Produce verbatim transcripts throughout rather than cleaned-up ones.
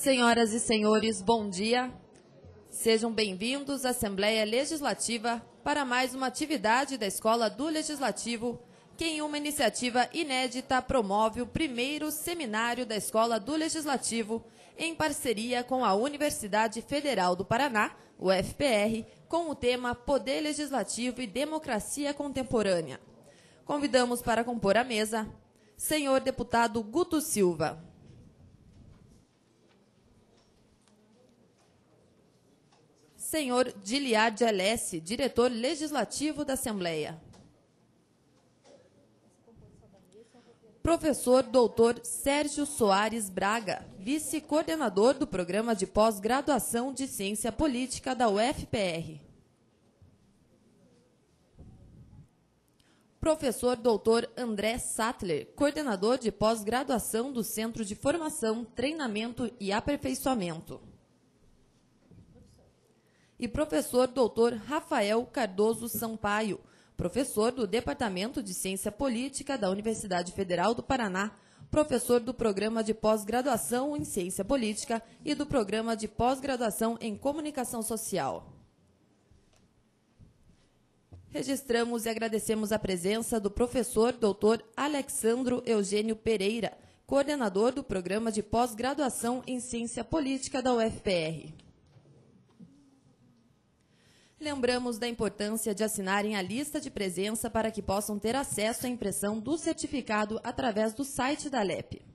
Senhoras e senhores, bom dia. Sejam bem-vindos à Assembleia Legislativa para mais uma atividade da Escola do Legislativo, que em uma iniciativa inédita promove o primeiro seminário da Escola do Legislativo em parceria com a Universidade Federal do Paraná, U F P R, com o tema Poder Legislativo e Democracia Contemporânea. Convidamos para compor a mesa senhor deputado Guto Silva. Senhor Giliard Alessi, diretor legislativo da Assembleia. Professor doutor Sérgio Soares Braga, vice-coordenador do Programa de Pós-Graduação de Ciência Política da U F P R. Professor doutor André Sattler, coordenador de pós-graduação do Centro de Formação, Treinamento e Aperfeiçoamento. E professor doutor Rafael Cardoso Sampaio, professor do Departamento de Ciência Política da Universidade Federal do Paraná, professor do Programa de Pós-Graduação em Ciência Política e do Programa de Pós-Graduação em Comunicação Social. Registramos e agradecemos a presença do professor doutor Alexandro Eugênio Pereira, coordenador do Programa de Pós-Graduação em Ciência Política da U F P R. Lembramos da importância de assinarem a lista de presença para que possam ter acesso à impressão do certificado através do site da L E P.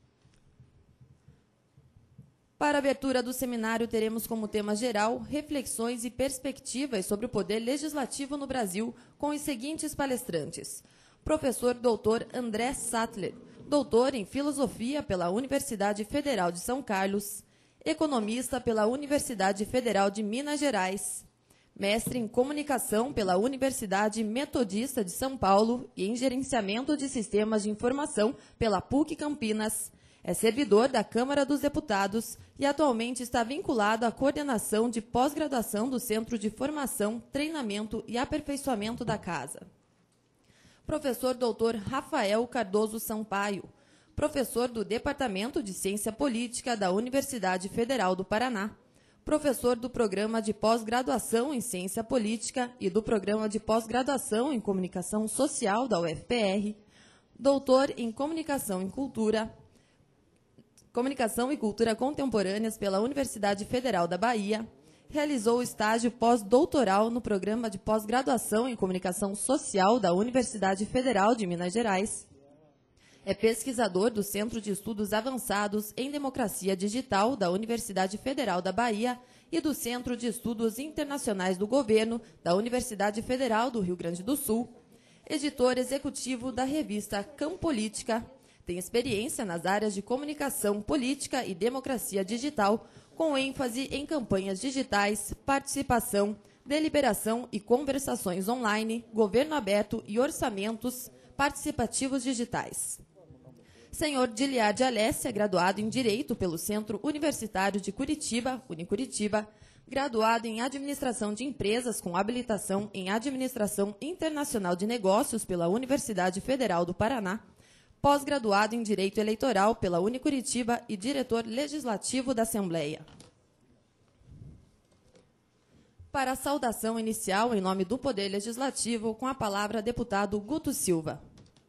Para a abertura do seminário, teremos como tema geral reflexões e perspectivas sobre o poder legislativo no Brasil, com os seguintes palestrantes. Professor doutor André Sattler, doutor em Filosofia pela Universidade Federal de São Carlos, economista pela Universidade Federal de Minas Gerais, mestre em Comunicação pela Universidade Metodista de São Paulo e em Gerenciamento de Sistemas de Informação pela P U C Campinas. É servidor da Câmara dos Deputados e atualmente está vinculado à coordenação de pós-graduação do Centro de Formação, Treinamento e Aperfeiçoamento da Casa. Professor doutor Rafael Cardoso Sampaio, professor do Departamento de Ciência Política da Universidade Federal do Paraná, professor do Programa de Pós-Graduação em Ciência Política e do Programa de Pós-Graduação em Comunicação Social da U F P R, doutor em Comunicação e Cultura, Comunicação e Cultura Contemporâneas pela Universidade Federal da Bahia, realizou o estágio pós-doutoral no Programa de Pós-Graduação em Comunicação Social da Universidade Federal de Minas Gerais, é pesquisador do Centro de Estudos Avançados em Democracia Digital da Universidade Federal da Bahia e do Centro de Estudos Internacionais do Governo da Universidade Federal do Rio Grande do Sul, editor executivo da revista Campolítica, tem experiência nas áreas de comunicação, política e democracia digital, com ênfase em campanhas digitais, participação, deliberação e conversações online, governo aberto e orçamentos participativos digitais. Senhor Giliard Alessi é graduado em Direito pelo Centro Universitário de Curitiba, Unicuritiba, graduado em Administração de Empresas com habilitação em Administração Internacional de Negócios pela Universidade Federal do Paraná, pós-graduado em Direito Eleitoral pela Unicuritiba e diretor legislativo da Assembleia. Para a saudação inicial, em nome do Poder Legislativo, com a palavra deputado Guto Silva.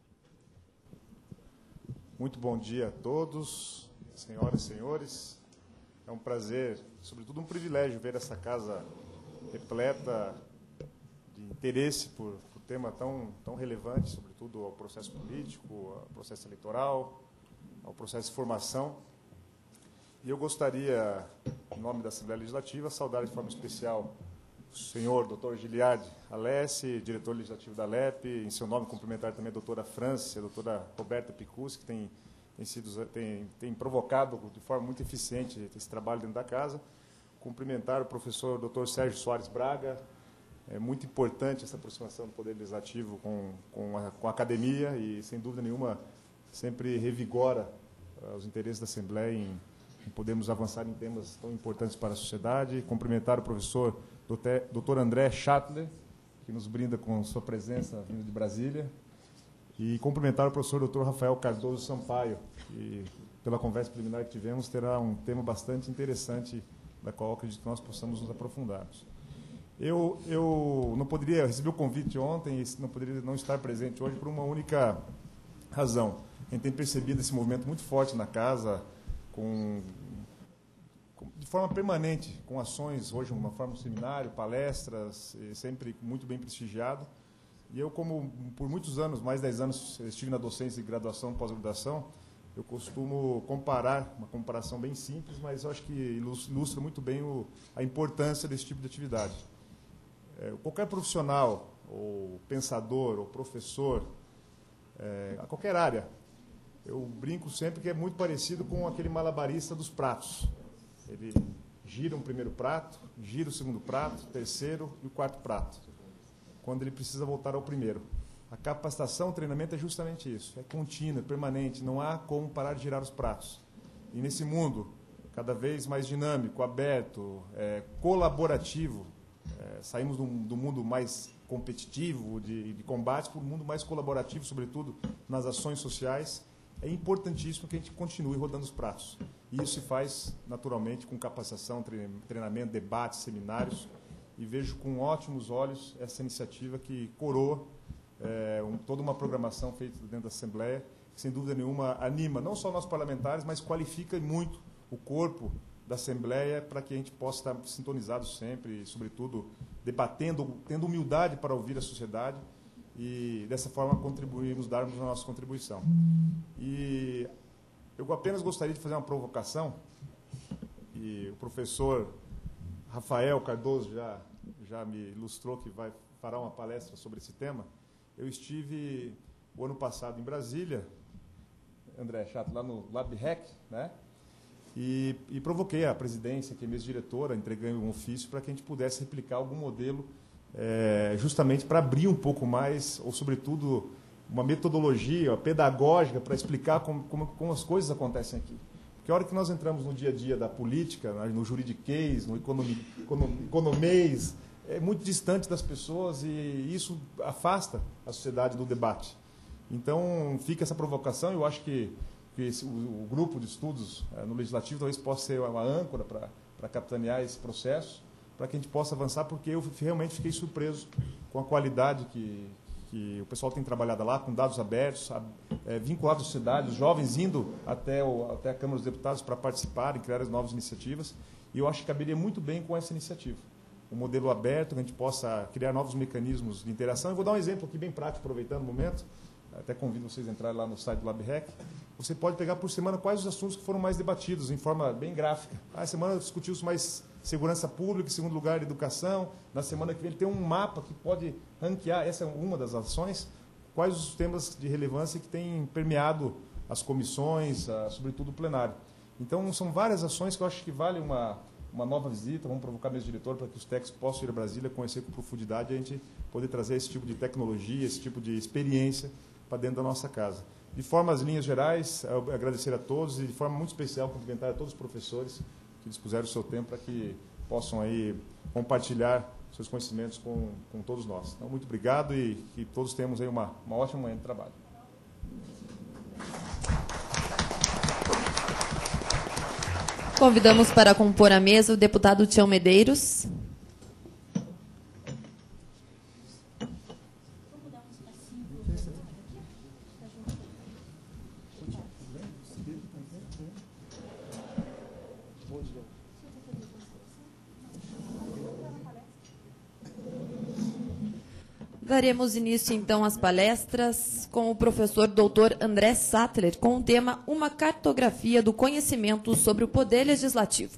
Muito bom dia a todos, senhoras e senhores. É um prazer, sobretudo um privilégio, ver essa casa repleta de interesse por tema tão, tão relevante, sobretudo ao processo político, ao processo eleitoral, ao processo de formação. E eu gostaria, em nome da Assembleia Legislativa, saudar de forma especial o senhor doutor Giliard Alessi, diretor legislativo da L E P, em seu nome cumprimentar também a doutora França, a doutora Roberta Picus, que tem, tem, sido, tem, tem provocado de forma muito eficiente esse trabalho dentro da casa. Cumprimentar o professor doutor Sérgio Soares Braga. É muito importante essa aproximação do Poder Legislativo com, com, a, com a academia e, sem dúvida nenhuma, sempre revigora uh, os interesses da Assembleia em, em podermos avançar em temas tão importantes para a sociedade. Cumprimentar o professor doutor André Sattler, que nos brinda com sua presença vindo de Brasília. e cumprimentar o professor doutor Rafael Cardoso Sampaio, que, pela conversa preliminar que tivemos, terá um tema bastante interessante, da qual acredito que nós possamos nos aprofundarmos. Eu, eu não poderia receber o convite ontem e não poderia não estar presente hoje por uma única razão. A gente tem percebido esse movimento muito forte na casa, com, com, de forma permanente, com ações, hoje, uma forma de seminário, palestras, sempre muito bem prestigiado. E eu, como por muitos anos, mais de dez anos, estive na docência de graduação e pós-graduação, eu costumo comparar, uma comparação bem simples, mas eu acho que ilustra muito bem o, a importância desse tipo de atividade. É, qualquer profissional, ou pensador, ou professor, é, a qualquer área, eu brinco sempre que é muito parecido com aquele malabarista dos pratos. Ele gira um primeiro prato, gira o segundo prato, o terceiro e o quarto prato, quando ele precisa voltar ao primeiro. A capacitação, o treinamento é justamente isso, é contínuo, é permanente, não há como parar de girar os pratos. E nesse mundo cada vez mais dinâmico, aberto, é, colaborativo, é, saímos do, do mundo mais competitivo, de, de combate, para um mundo mais colaborativo, sobretudo nas ações sociais. É importantíssimo que a gente continue rodando os pratos. E isso se faz, naturalmente, com capacitação, treinamento, debates, seminários, e vejo com ótimos olhos essa iniciativa que coroa é, um, toda uma programação feita dentro da Assembleia, que, sem dúvida nenhuma, anima não só nós parlamentares, mas qualifica muito o corpo da Assembleia para que a gente possa estar sintonizado sempre, e, sobretudo, debatendo, tendo humildade para ouvir a sociedade e, dessa forma, contribuirmos, darmos a nossa contribuição. E eu apenas gostaria de fazer uma provocação, e o professor Rafael Cardoso já, já me ilustrou que vai fará uma palestra sobre esse tema. Eu estive, o ano passado, em Brasília, André Chato, lá no LabRec, né? E, e provoquei a presidência, que é minha diretora, entreguei um ofício para que a gente pudesse replicar algum modelo, é, justamente para abrir um pouco mais, ou, sobretudo, uma metodologia pedagógica para explicar como, como, como as coisas acontecem aqui. Porque a hora que nós entramos no dia a dia da política, no juridiquês, no economi, economês, é muito distante das pessoas e isso afasta a sociedade do debate. Então, fica essa provocação. Eu acho que, que esse, o, o grupo de estudos é, no Legislativo talvez possa ser uma âncora para capitanear esse processo, para que a gente possa avançar, porque eu realmente fiquei surpreso com a qualidade que, que o pessoal tem trabalhado lá, com dados abertos, é, vinculados à sociedade, os jovens indo até, o, até a Câmara dos Deputados para participarem, criar as novas iniciativas, e eu acho que caberia muito bem com essa iniciativa. Um modelo aberto, que a gente possa criar novos mecanismos de interação. Eu vou dar um exemplo aqui bem prático, aproveitando o momento, até convido vocês a entrarem lá no site do LabRec. Você pode pegar por semana quais os assuntos que foram mais debatidos, em forma bem gráfica. Ah, a semana discutiu-se mais segurança pública, em segundo lugar, educação. Na semana que vem, ele tem um mapa que pode ranquear, essa é uma das ações, quais os temas de relevância que têm permeado as comissões, a, sobretudo o plenário. Então, são várias ações que eu acho que vale uma, uma nova visita. Vamos provocar mesmo diretor para que os técnicos possam ir a Brasília, conhecer com profundidade e a gente poder trazer esse tipo de tecnologia, esse tipo de experiência para dentro da nossa casa. De forma, as linhas gerais, agradecer a todos e, de forma muito especial, cumprimentar a todos os professores que dispuseram o seu tempo para que possam aí compartilhar seus conhecimentos com, com todos nós. Então, muito obrigado e que todos tenhamos aí uma, uma ótima manhã de trabalho. Convidamos para compor a mesa o deputado Tião Medeiros. Daremos início, então, às palestras com o professor doutor André Sattler, com o tema Uma cartografia do conhecimento sobre o Poder Legislativo.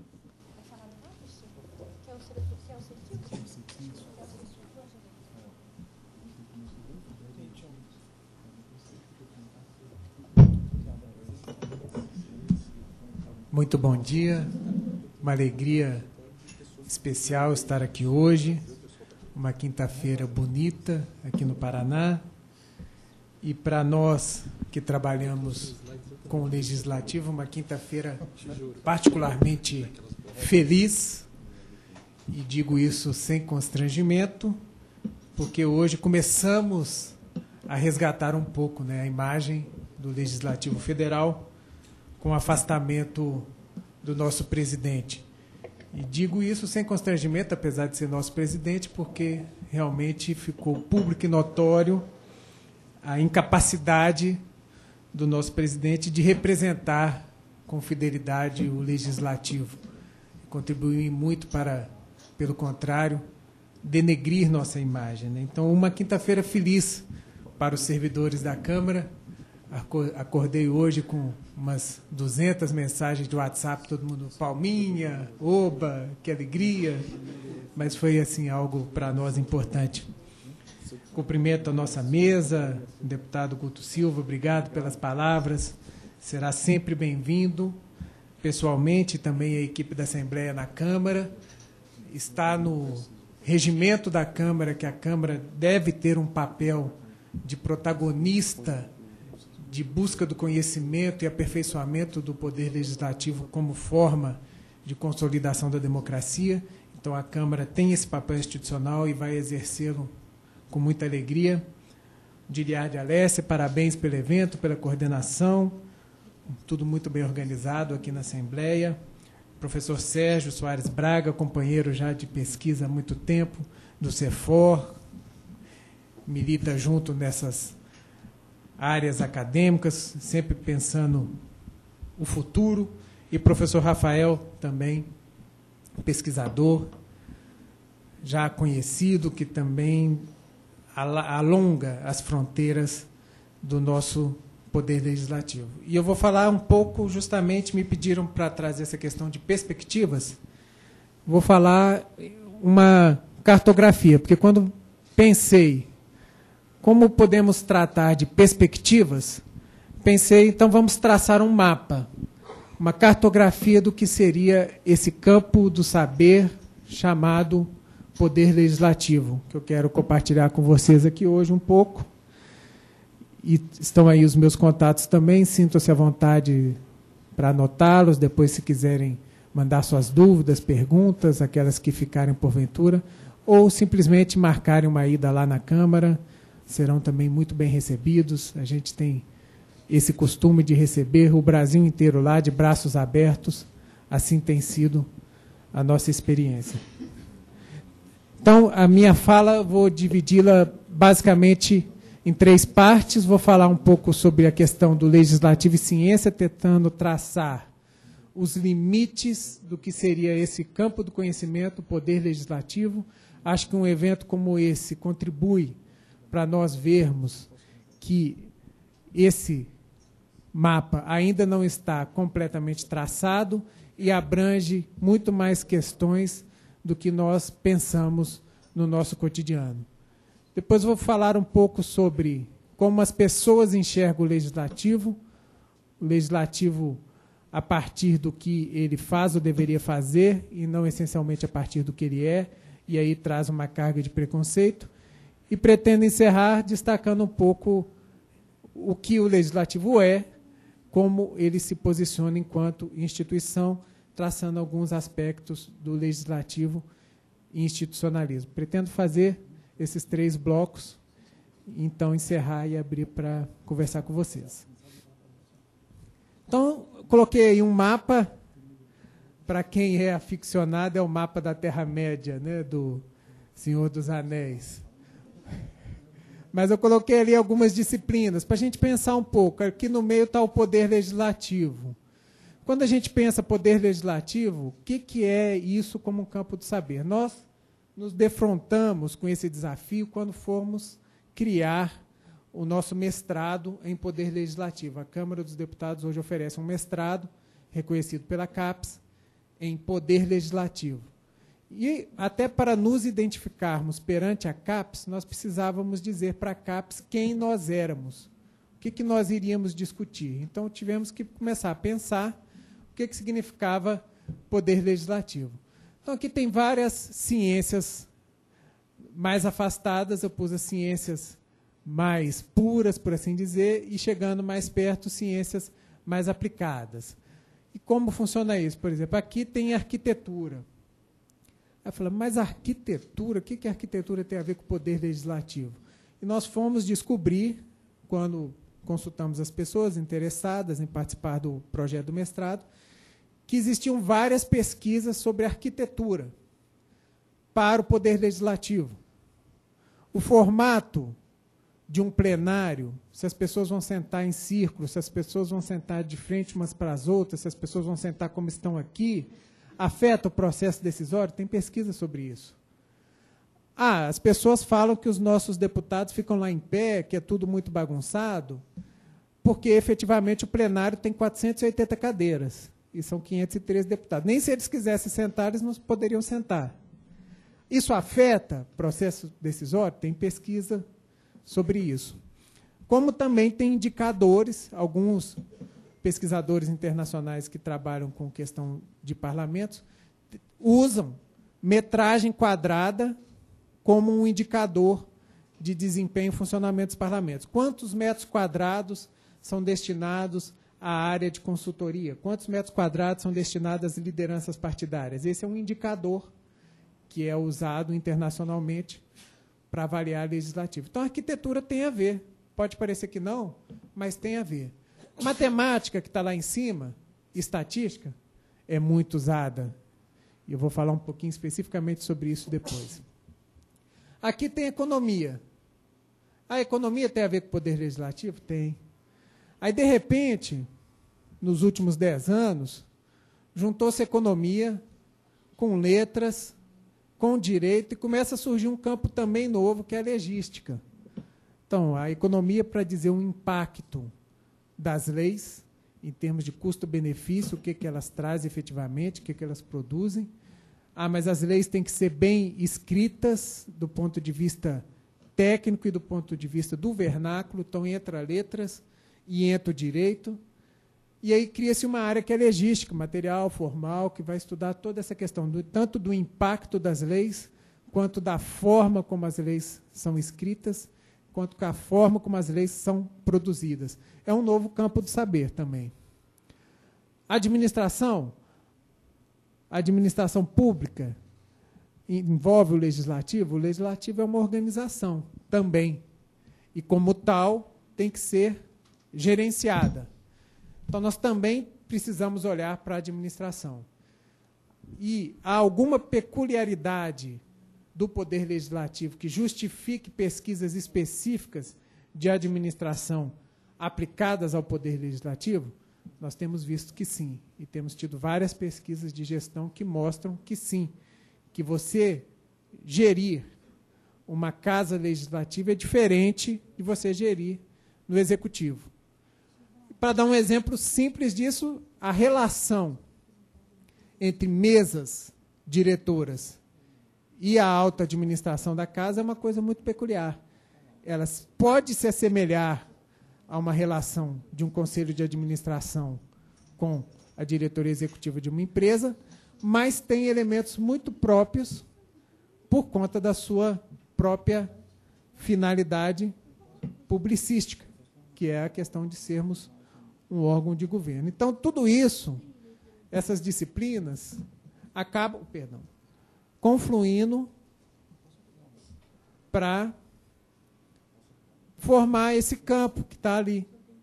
Muito bom dia, uma alegria especial estar aqui hoje. Uma quinta-feira bonita aqui no Paraná. E para nós que trabalhamos com o Legislativo, uma quinta-feira particularmente feliz. E digo isso sem constrangimento, porque hoje começamos a resgatar um pouco, né, a imagem do Legislativo Federal com o afastamento do nosso presidente. E digo isso sem constrangimento, apesar de ser nosso presidente, porque realmente ficou público e notório a incapacidade do nosso presidente de representar com fidelidade o Legislativo. Contribuiu muito para, pelo contrário, denegrir nossa imagem, né? Então, uma quinta-feira feliz para os servidores da Câmara. Acordei hoje com umas duzentas mensagens de WhatsApp, todo mundo palminha, oba, que alegria, mas foi assim algo para nós importante. Cumprimento a nossa mesa, o deputado Guto Silva, obrigado pelas palavras, será sempre bem-vindo, pessoalmente, também a equipe da Assembleia na Câmara, está no regimento da Câmara que a Câmara deve ter um papel de protagonista de busca do conhecimento e aperfeiçoamento do poder legislativo como forma de consolidação da democracia. Então, a Câmara tem esse papel institucional e vai exercê-lo com muita alegria. Diliar de Alessia, parabéns pelo evento, pela coordenação, tudo muito bem organizado aqui na Assembleia. Professor Sérgio Soares Braga, companheiro já de pesquisa há muito tempo, do CEFOR, milita junto nessas áreas acadêmicas, sempre pensando o futuro. E professor Rafael, também pesquisador, já conhecido, que também alonga as fronteiras do nosso poder legislativo. E eu vou falar um pouco, justamente me pediram para trazer essa questão de perspectivas, vou falar uma cartografia, porque quando pensei como podemos tratar de perspectivas, pensei, então vamos traçar um mapa, uma cartografia do que seria esse campo do saber chamado Poder Legislativo, que eu quero compartilhar com vocês aqui hoje um pouco. E estão aí os meus contatos também, sintam-se à vontade para anotá-los, depois se quiserem mandar suas dúvidas, perguntas, aquelas que ficarem porventura, ou simplesmente marcarem uma ida lá na Câmara, serão também muito bem recebidos. A gente tem esse costume de receber o Brasil inteiro lá, de braços abertos, assim tem sido a nossa experiência. Então, a minha fala, vou dividi-la basicamente em três partes. Vou falar um pouco sobre a questão do legislativo e ciência, tentando traçar os limites do que seria esse campo do conhecimento, o poder legislativo. Acho que um evento como esse contribui para nós vermos que esse mapa ainda não está completamente traçado e abrange muito mais questões do que nós pensamos no nosso cotidiano. Depois vou falar um pouco sobre como as pessoas enxergam o legislativo, o legislativo a partir do que ele faz ou deveria fazer, e não essencialmente a partir do que ele é, e aí traz uma carga de preconceito. E pretendo encerrar destacando um pouco o que o Legislativo é, como ele se posiciona enquanto instituição, traçando alguns aspectos do Legislativo e institucionalismo. Pretendo fazer esses três blocos, então encerrar e abrir para conversar com vocês. Então, coloquei aí um mapa, para quem é aficionado, é o mapa da Terra-média, né, do Senhor dos Anéis. Mas eu coloquei ali algumas disciplinas, para a gente pensar um pouco. Aqui no meio está o poder legislativo. Quando a gente pensa poder legislativo, o que, que é isso como um campo do saber? Nós nos defrontamos com esse desafio quando formos criar o nosso mestrado em poder legislativo. A Câmara dos Deputados hoje oferece um mestrado, reconhecido pela CAPES, em poder legislativo. E até para nos identificarmos perante a CAPES, nós precisávamos dizer para a CAPES quem nós éramos, o que, que nós iríamos discutir. Então, tivemos que começar a pensar o que, que significava poder legislativo. Então, aqui tem várias ciências mais afastadas, eu pus as ciências mais puras, por assim dizer, e chegando mais perto, ciências mais aplicadas. E como funciona isso? Por exemplo, aqui tem arquitetura. Aí fala, mas arquitetura, o que, que a arquitetura tem a ver com o poder legislativo? E nós fomos descobrir, quando consultamos as pessoas interessadas em participar do projeto do mestrado, que existiam várias pesquisas sobre arquitetura para o Poder Legislativo. O formato de um plenário, se as pessoas vão sentar em círculo, se as pessoas vão sentar de frente umas para as outras, se as pessoas vão sentar como estão aqui, afeta o processo decisório? Tem pesquisa sobre isso. Ah, as pessoas falam que os nossos deputados ficam lá em pé, que é tudo muito bagunçado, porque, efetivamente, o plenário tem quatrocentas e oitenta cadeiras, e são quinhentos e treze deputados. Nem se eles quisessem sentar, eles não poderiam sentar. Isso afeta o processo decisório? Tem pesquisa sobre isso. Como também tem indicadores, alguns pesquisadores internacionais que trabalham com questão de parlamentos usam metragem quadrada como um indicador de desempenho e funcionamento dos parlamentos. Quantos metros quadrados são destinados à área de consultoria? Quantos metros quadrados são destinados às lideranças partidárias? Esse é um indicador que é usado internacionalmente para avaliar legislativo. Então, a arquitetura tem a ver. Pode parecer que não, mas tem a ver. Matemática, que está lá em cima, estatística, é muito usada. E eu vou falar um pouquinho especificamente sobre isso depois. Aqui tem economia. A economia tem a ver com o Poder Legislativo? Tem. Aí, de repente, nos últimos dez anos, juntou-se economia com letras, com direito, e começa a surgir um campo também novo, que é a legística. Então, a economia, para dizer o impacto das leis, em termos de custo-benefício, o que, que elas trazem efetivamente, o que, que elas produzem. Ah, mas as leis têm que ser bem escritas do ponto de vista técnico e do ponto de vista do vernáculo, então entra letras e entra o direito. E aí cria-se uma área que é legística, material, formal, que vai estudar toda essa questão, do, tanto do impacto das leis, quanto da forma como as leis são escritas, quanto da forma como as leis são produzidas. É um novo campo do saber também. Administração. A administração pública envolve o legislativo. O legislativo é uma organização também. E, como tal, tem que ser gerenciada. Então, nós também precisamos olhar para a administração. E há alguma peculiaridade do Poder Legislativo que justifique pesquisas específicas de administração aplicadas ao Poder Legislativo? Nós temos visto que sim, e temos tido várias pesquisas de gestão que mostram que sim, que você gerir uma casa legislativa é diferente de você gerir no Executivo. Para dar um exemplo simples disso, a relação entre mesas diretoras e a alta administração da casa é uma coisa muito peculiar. Ela pode se assemelhar a uma relação de um conselho de administração com a diretoria executiva de uma empresa, mas tem elementos muito próprios por conta da sua própria finalidade publicística, que é a questão de sermos um órgão de governo. Então, tudo isso, essas disciplinas, acabam, perdão, confluindo para formar esse campo que está ali.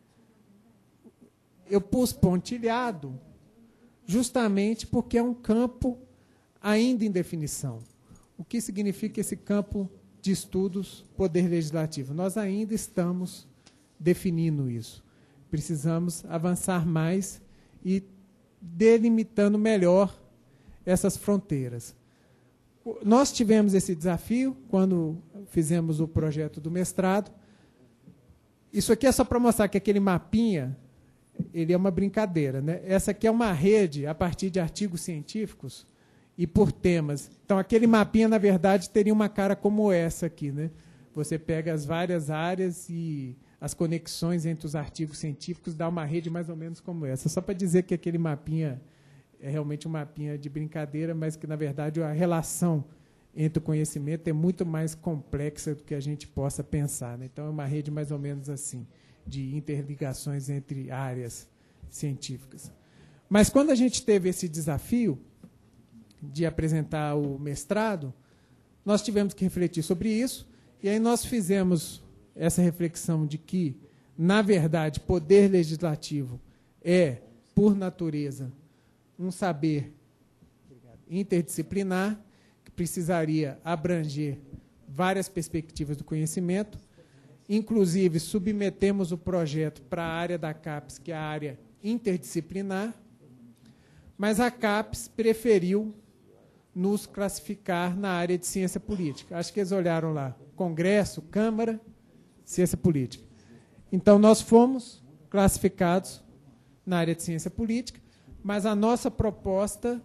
Eu pus pontilhado justamente porque é um campo ainda em definição. O que significa esse campo de estudos Poder Legislativo? Nós ainda estamos definindo isso. Precisamos avançar mais e delimitando melhor essas fronteiras. Nós tivemos esse desafio quando fizemos o projeto do mestrado. Isso aqui é só para mostrar que aquele mapinha, ele é uma brincadeira, né? Essa aqui é uma rede a partir de artigos científicos e por temas. Então, aquele mapinha, na verdade, teria uma cara como essa aqui, né? Você pega as várias áreas e as conexões entre os artigos científicos, dá uma rede mais ou menos como essa. Só para dizer que aquele mapinha é realmente um mapinha de brincadeira, mas que, na verdade, a relação entre o conhecimento é muito mais complexa do que a gente possa pensar, né? Então, é uma rede mais ou menos assim, de interligações entre áreas científicas. Mas, quando a gente teve esse desafio de apresentar o mestrado, nós tivemos que refletir sobre isso, e aí nós fizemos essa reflexão de que, na verdade, poder legislativo é, por natureza, um saber interdisciplinar, que precisaria abranger várias perspectivas do conhecimento. Inclusive, submetemos o projeto para a área da CAPES, que é a área interdisciplinar, mas a CAPES preferiu nos classificar na área de ciência política. Acho que eles olharam lá, Congresso, Câmara, ciência política. Então, nós fomos classificados na área de ciência política, mas a nossa proposta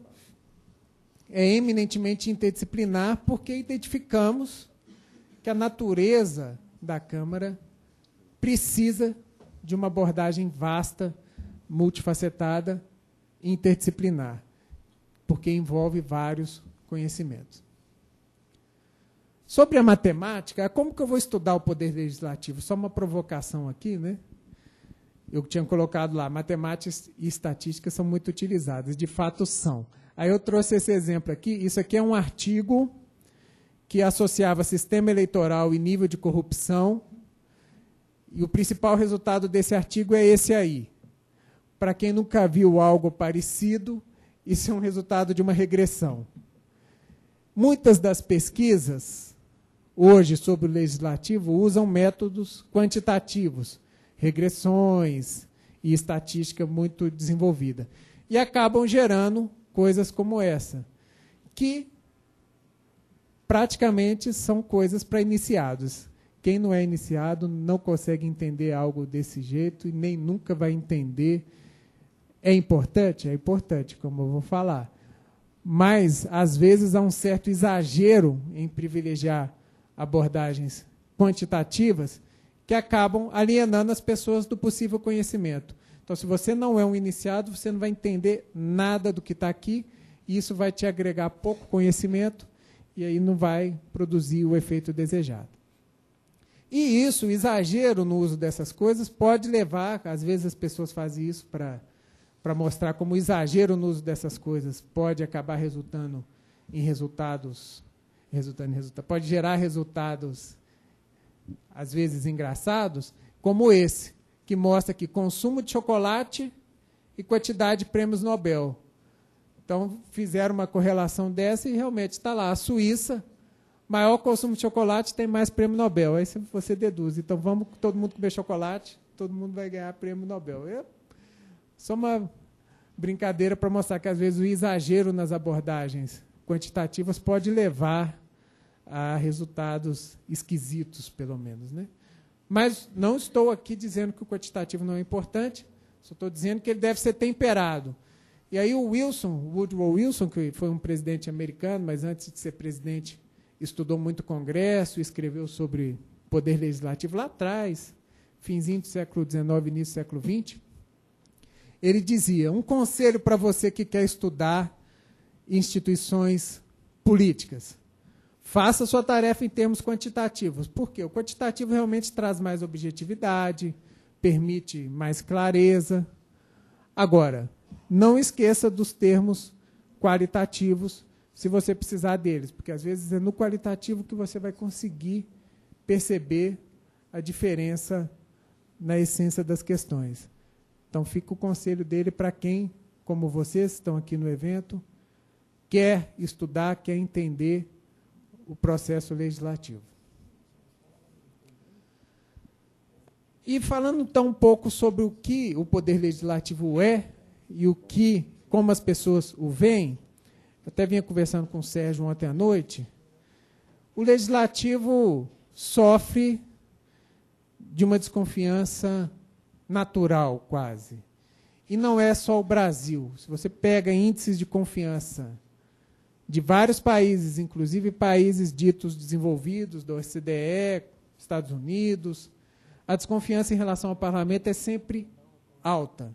é eminentemente interdisciplinar, porque identificamos que a natureza da Câmara precisa de uma abordagem vasta, multifacetada, interdisciplinar, porque envolve vários conhecimentos. Sobre a matemática, como que eu vou estudar o poder legislativo? Só uma provocação aqui, né? Eu tinha colocado lá, matemática e estatística são muito utilizadas, de fato são. Aí eu trouxe esse exemplo aqui, isso aqui é um artigo que associava sistema eleitoral e nível de corrupção, e o principal resultado desse artigo é esse aí. Para quem nunca viu algo parecido, isso é um resultado de uma regressão. Muitas das pesquisas, hoje, sobre o legislativo, usam métodos quantitativos, regressões e estatística muito desenvolvida. E acabam gerando coisas como essa, que praticamente são coisas para iniciados. Quem não é iniciado não consegue entender algo desse jeito e nem nunca vai entender. É importante? É importante, como eu vou falar. Mas, às vezes, há um certo exagero em privilegiar abordagens quantitativas que acabam alienando as pessoas do possível conhecimento. Então, se você não é um iniciado, você não vai entender nada do que está aqui, e isso vai te agregar pouco conhecimento, e aí não vai produzir o efeito desejado. E isso, o exagero no uso dessas coisas, pode levar, às vezes as pessoas fazem isso para para mostrar como o exagero no uso dessas coisas pode acabar resultando em resultados, resultando em resultado, pode gerar resultados, às vezes, engraçados, como esse, que mostra que consumo de chocolate e quantidade de prêmios Nobel. Então, fizeram uma correlação dessa e realmente está lá. A Suíça, maior consumo de chocolate, tem mais prêmio Nobel. Aí você deduz. Então, vamos todo mundo comer chocolate, todo mundo vai ganhar prêmio Nobel. É só uma brincadeira para mostrar que, às vezes, o exagero nas abordagens quantitativas pode levar a resultados esquisitos, pelo menos, né? Mas não estou aqui dizendo que o quantitativo não é importante, só estou dizendo que ele deve ser temperado. E aí o Wilson, Woodrow Wilson, que foi um presidente americano, mas antes de ser presidente estudou muito Congresso, escreveu sobre poder legislativo lá atrás, finzinho do século dezenove, início do século vinte, ele dizia, um conselho para você que quer estudar instituições políticas, faça sua tarefa em termos quantitativos. Por quê? O quantitativo realmente traz mais objetividade, permite mais clareza. Agora, não esqueça dos termos qualitativos, se você precisar deles, porque às vezes é no qualitativo que você vai conseguir perceber a diferença na essência das questões. Então, fica o conselho dele para quem, como vocês estão aqui no evento, quer estudar, quer entender o processo legislativo. E falando então um pouco sobre o que o poder legislativo é e o que, como as pessoas o veem, eu até vinha conversando com o Sérgio ontem à noite, o legislativo sofre de uma desconfiança natural, quase. E não é só o Brasil. Se você pega índices de confiança de vários países, inclusive países ditos desenvolvidos, da O C D E, Estados Unidos, a desconfiança em relação ao parlamento é sempre alta.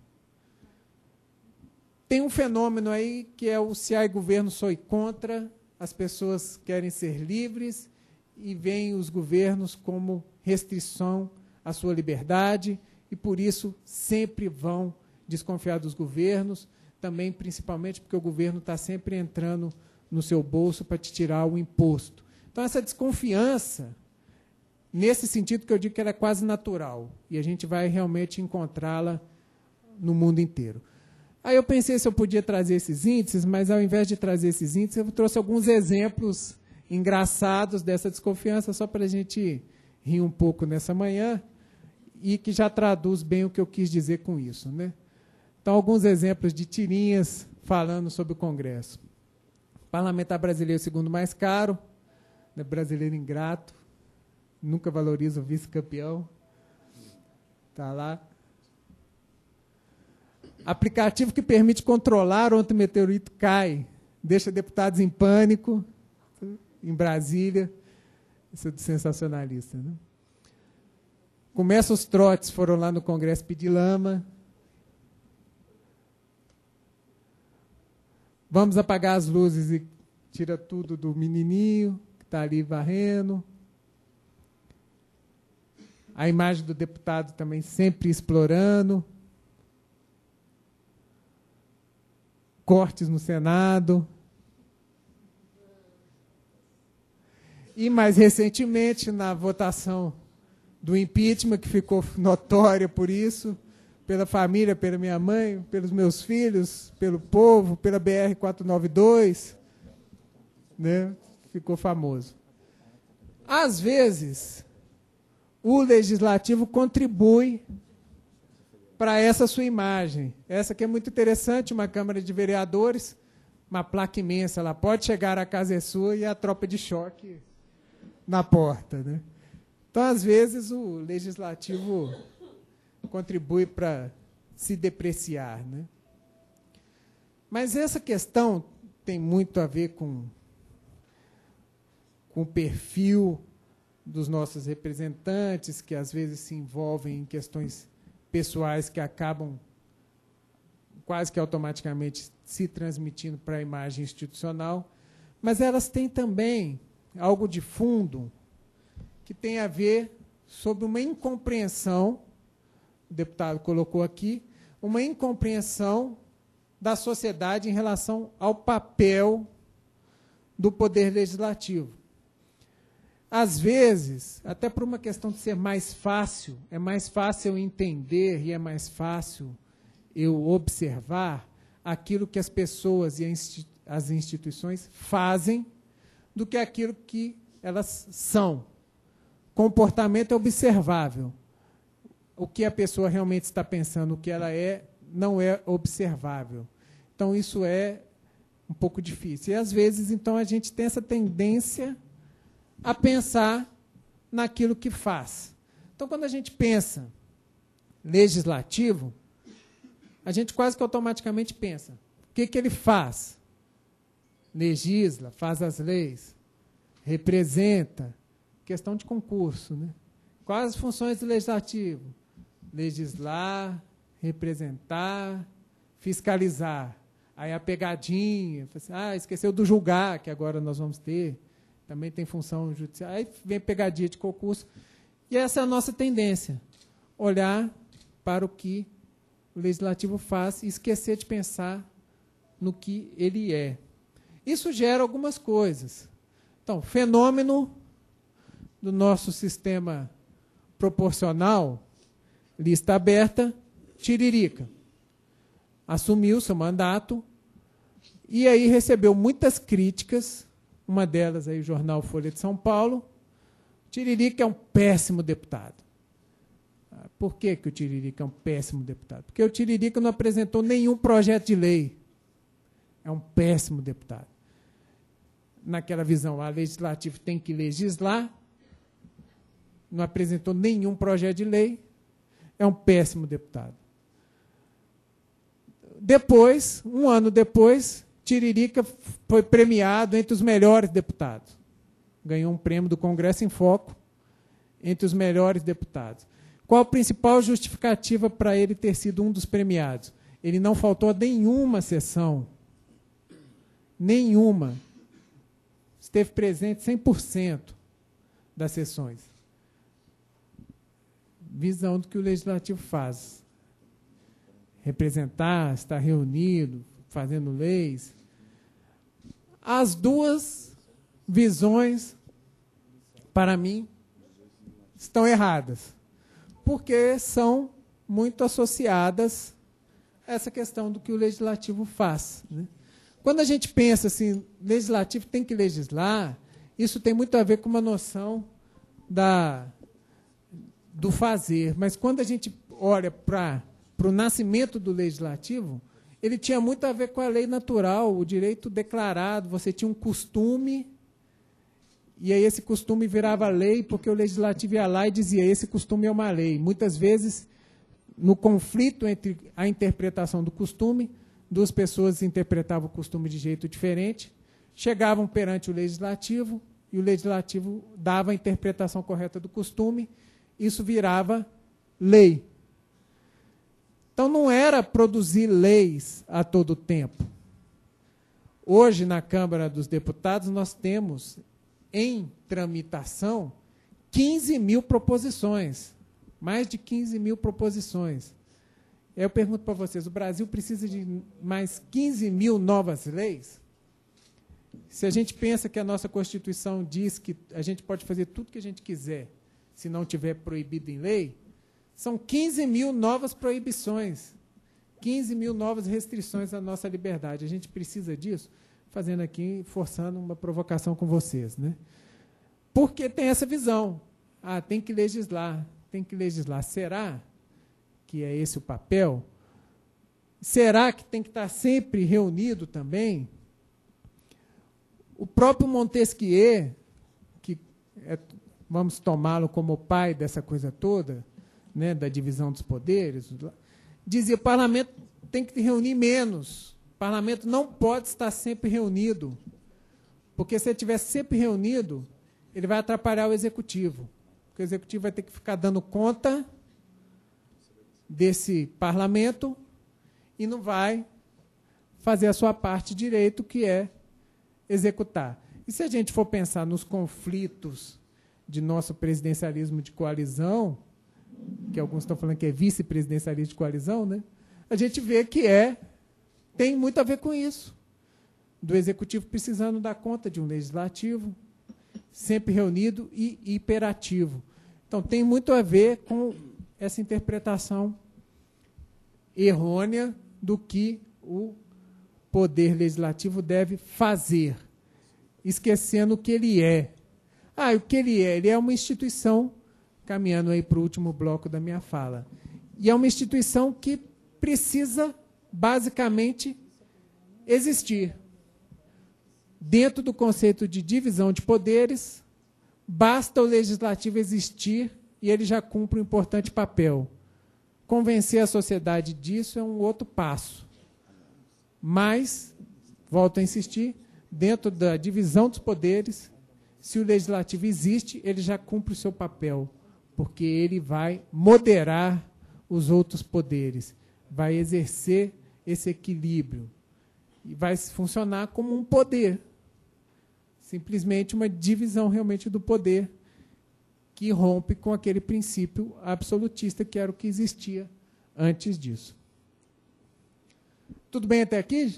Tem um fenômeno aí que é o se há governo sou contra, as pessoas querem ser livres e veem os governos como restrição à sua liberdade e, por isso, sempre vão desconfiar dos governos, também, principalmente, porque o governo está sempre entrando no seu bolso para te tirar o imposto. Então, essa desconfiança nesse sentido que eu digo que ela é quase natural, e a gente vai realmente encontrá-la no mundo inteiro. Aí eu pensei se eu podia trazer esses índices, mas ao invés de trazer esses índices, eu trouxe alguns exemplos engraçados dessa desconfiança, só para a gente rir um pouco nessa manhã, e que já traduz bem o que eu quis dizer com isso, né? Então, alguns exemplos de tirinhas falando sobre o Congresso. Parlamentar brasileiro segundo mais caro, né? Brasileiro ingrato, nunca valoriza o vice-campeão. Está lá. Aplicativo que permite controlar onde o meteorito cai, deixa deputados em pânico, em Brasília. Isso é do sensacionalista, né? Começa os trotes, foram lá no Congresso pedir lama. Vamos apagar as luzes e tira tudo do menininho que está ali varrendo. A imagem do deputado também sempre explorando. Cortes no Senado. E, mais recentemente, na votação do impeachment, que ficou notória por isso, pela família, pela minha mãe, pelos meus filhos, pelo povo, pela B R quatrocentos e noventa e dois, né? Ficou famoso. Às vezes, o legislativo contribui para essa sua imagem. Essa aqui é muito interessante, uma Câmara de Vereadores, uma placa imensa, ela pode chegar, a casa é sua, e a tropa de choque na porta, né? Então, às vezes, o legislativo contribui para se depreciar, né? Mas essa questão tem muito a ver com, com o perfil dos nossos representantes, que às vezes se envolvem em questões pessoais que acabam quase que automaticamente se transmitindo para a imagem institucional, mas elas têm também algo de fundo que tem a ver sobre uma incompreensão, o deputado colocou aqui, uma incompreensão da sociedade em relação ao papel do poder legislativo. Às vezes, até por uma questão de ser mais fácil, é mais fácil eu entender e é mais fácil eu observar aquilo que as pessoas e as instituições fazem do que aquilo que elas são. Comportamento é observável. O que a pessoa realmente está pensando, o que ela é, não é observável. Então, isso é um pouco difícil. E, às vezes, então, a gente tem essa tendência a pensar naquilo que faz. Então, quando a gente pensa legislativo, a gente quase que automaticamente pensa, o que, que ele faz? Legisla, faz as leis, representa, questão de concurso, né? Quais as funções do legislativo? Legislar, representar, fiscalizar. Aí a pegadinha, ah, esqueceu do julgar, que agora nós vamos ter, também tem função judicial. Aí vem pegadinha de concurso. E essa é a nossa tendência, olhar para o que o legislativo faz e esquecer de pensar no que ele é. Isso gera algumas coisas. Então, fenômeno do nosso sistema proporcional, lista aberta, Tiririca. Assumiu seu mandato e aí recebeu muitas críticas, uma delas aí o jornal Folha de São Paulo. Tiririca é um péssimo deputado. Por que, que o Tiririca é um péssimo deputado? Porque o Tiririca não apresentou nenhum projeto de lei. É um péssimo deputado. Naquela visão, a legislativa tem que legislar, não apresentou nenhum projeto de lei, é um péssimo deputado. Depois, um ano depois, Tiririca foi premiado entre os melhores deputados. Ganhou um prêmio do Congresso em Foco entre os melhores deputados. Qual a principal justificativa para ele ter sido um dos premiados? Ele não faltou a nenhuma sessão. Nenhuma. Esteve presente cem por cento das sessões. Visão do que o legislativo faz. Representar, estar reunido, fazendo leis. As duas visões, para mim, estão erradas, porque são muito associadas a essa questão do que o legislativo faz, né? Quando a gente pensa assim, legislativo tem que legislar, isso tem muito a ver com uma noção da, do fazer. Mas quando a gente olha para o nascimento do legislativo, ele tinha muito a ver com a lei natural, o direito declarado. Você tinha um costume, e aí esse costume virava lei, porque o legislativo ia lá e dizia, esse costume é uma lei. Muitas vezes, no conflito entre a interpretação do costume, duas pessoas interpretavam o costume de jeito diferente, chegavam perante o legislativo, e o legislativo dava a interpretação correta do costume, isso virava lei. Então, não era produzir leis a todo tempo. Hoje, na Câmara dos Deputados, nós temos em tramitação quinze mil proposições, mais de quinze mil proposições. Eu pergunto para vocês, o Brasil precisa de mais quinze mil novas leis? Se a gente pensa que a nossa Constituição diz que a gente pode fazer tudo que a gente quiser, se não tiver proibido em lei, são quinze mil novas proibições, quinze mil novas restrições à nossa liberdade. A gente precisa disso? Fazendo aqui, forçando uma provocação com vocês, né? Porque tem essa visão. Ah, tem que legislar, tem que legislar. Será que é esse o papel? Será que tem que estar sempre reunido também? O próprio Montesquieu, que é, vamos tomá-lo como pai dessa coisa toda, né, da divisão dos poderes, dizia que o parlamento tem que reunir menos. O parlamento não pode estar sempre reunido, porque se ele estiver sempre reunido, ele vai atrapalhar o executivo. Porque o executivo vai ter que ficar dando conta desse parlamento e não vai fazer a sua parte direito, que é executar. E se a gente for pensar nos conflitos de nosso presidencialismo de coalizão, que alguns estão falando que é vice-presidencialismo de coalizão, né? A gente vê que é, tem muito a ver com isso, do executivo precisando dar conta de um legislativo, sempre reunido e hiperativo. Então, tem muito a ver com essa interpretação errônea do que o poder legislativo deve fazer, esquecendo o que ele é. Ah, o que ele é? Ele é uma instituição, caminhando aí para o último bloco da minha fala, e é uma instituição que precisa, basicamente, existir. Dentro do conceito de divisão de poderes, basta o legislativo existir e ele já cumpre um importante papel. Convencer a sociedade disso é um outro passo. Mas, volto a insistir, dentro da divisão dos poderes, se o legislativo existe, ele já cumpre o seu papel, porque ele vai moderar os outros poderes, vai exercer esse equilíbrio e vai funcionar como um poder, simplesmente uma divisão realmente do poder que rompe com aquele princípio absolutista que era o que existia antes disso. Tudo bem até aqui?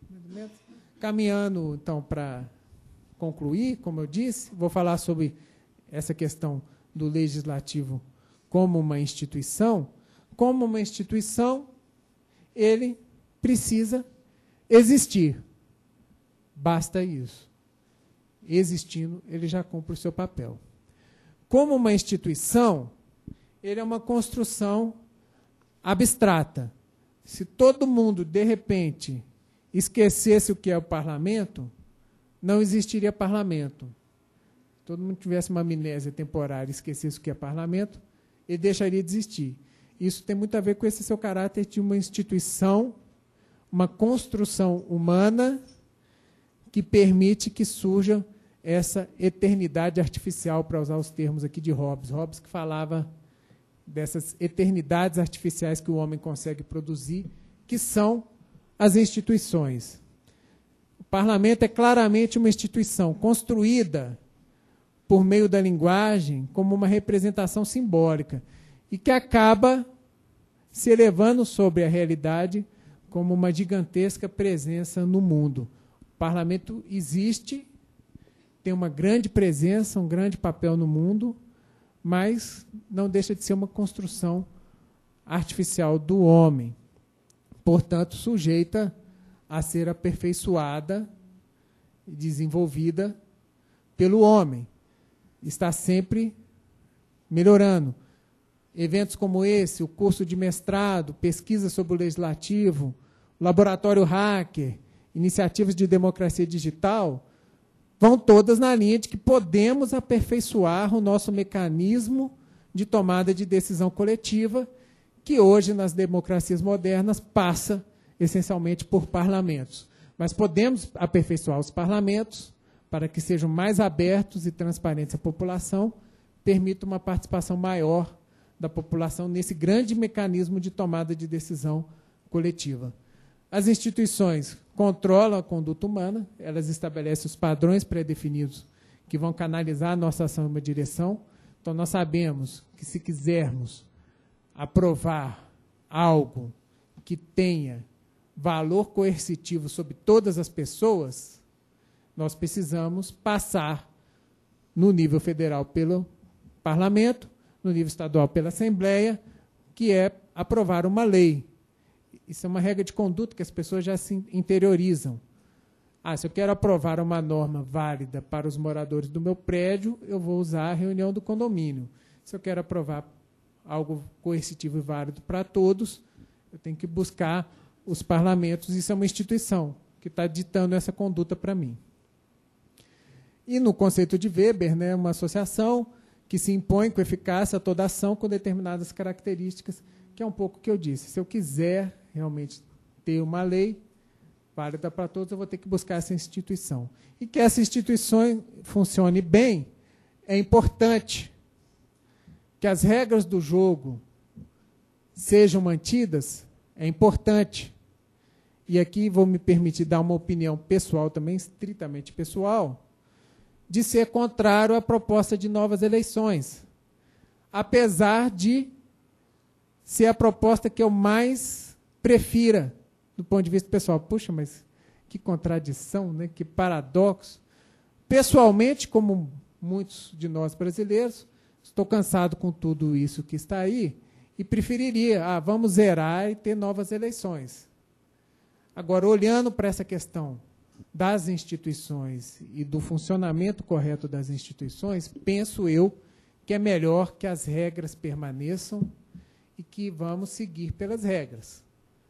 Caminhando, então, para concluir, como eu disse, vou falar sobre essa questão do legislativo como uma instituição. Como uma instituição, ele precisa existir. Basta isso. Existindo, ele já cumpre o seu papel. Como uma instituição, ele é uma construção abstrata. Se todo mundo, de repente, esquecesse o que é o parlamento, não existiria parlamento. Se todo mundo tivesse uma amnésia temporária e esquecesse o que é parlamento, ele deixaria de existir. Isso tem muito a ver com esse seu caráter de uma instituição, uma construção humana que permite que surja essa eternidade artificial, para usar os termos aqui de Hobbes. Hobbes que falava dessas eternidades artificiais que o homem consegue produzir, que são as instituições. O parlamento é claramente uma instituição construída por meio da linguagem como uma representação simbólica e que acaba se elevando sobre a realidade como uma gigantesca presença no mundo. O parlamento existe, tem uma grande presença, um grande papel no mundo, mas não deixa de ser uma construção artificial do homem, portanto, sujeita a ser aperfeiçoada e desenvolvida pelo homem. Está sempre melhorando. Eventos como esse, o curso de mestrado, pesquisa sobre o legislativo, o laboratório hacker, iniciativas de democracia digital, vão todas na linha de que podemos aperfeiçoar o nosso mecanismo de tomada de decisão coletiva, que hoje, nas democracias modernas, passa essencialmente por parlamentos. Mas podemos aperfeiçoar os parlamentos para que sejam mais abertos e transparentes à população, permita uma participação maior da população nesse grande mecanismo de tomada de decisão coletiva. As instituições controlam a conduta humana, elas estabelecem os padrões pré-definidos que vão canalizar a nossa ação em uma direção. Então, nós sabemos que, se quisermos aprovar algo que tenha valor coercitivo sobre todas as pessoas, nós precisamos passar no nível federal pelo Parlamento, no nível estadual pela Assembleia, que é aprovar uma lei. Isso é uma regra de conduta que as pessoas já se interiorizam. Ah, se eu quero aprovar uma norma válida para os moradores do meu prédio, eu vou usar a reunião do condomínio. Se eu quero aprovar algo coercitivo e válido para todos, eu tenho que buscar os parlamentos. Isso é uma instituição que está ditando essa conduta para mim. E no conceito de Weber, né, uma associação que se impõe com eficácia a toda ação com determinadas características, que é um pouco o que eu disse. Se eu quiser realmente ter uma lei válida para todos, eu vou ter que buscar essa instituição. E que essa instituição funcione bem, é importante que as regras do jogo sejam mantidas, é importante. E aqui vou me permitir dar uma opinião pessoal também, estritamente pessoal, de ser contrário à proposta de novas eleições, apesar de ser a proposta que eu mais prefira, do ponto de vista pessoal. Puxa, mas que contradição, né? Que paradoxo. Pessoalmente, como muitos de nós brasileiros, estou cansado com tudo isso que está aí e preferiria, ah, vamos zerar e ter novas eleições. Agora, olhando para essa questão das instituições e do funcionamento correto das instituições, penso eu que é melhor que as regras permaneçam e que vamos seguir pelas regras.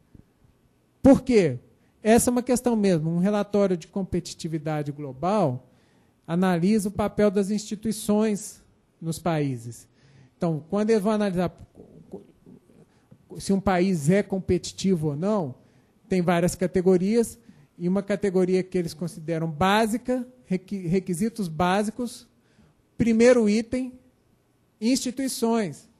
Por quê? Essa é uma questão mesmo. Um relatório de competitividade global analisa o papel das instituições nos países. Então, quando eles vão analisar se um país é competitivo ou não, tem várias categorias, e uma categoria que eles consideram básica, requisitos básicos, primeiro item, instituições.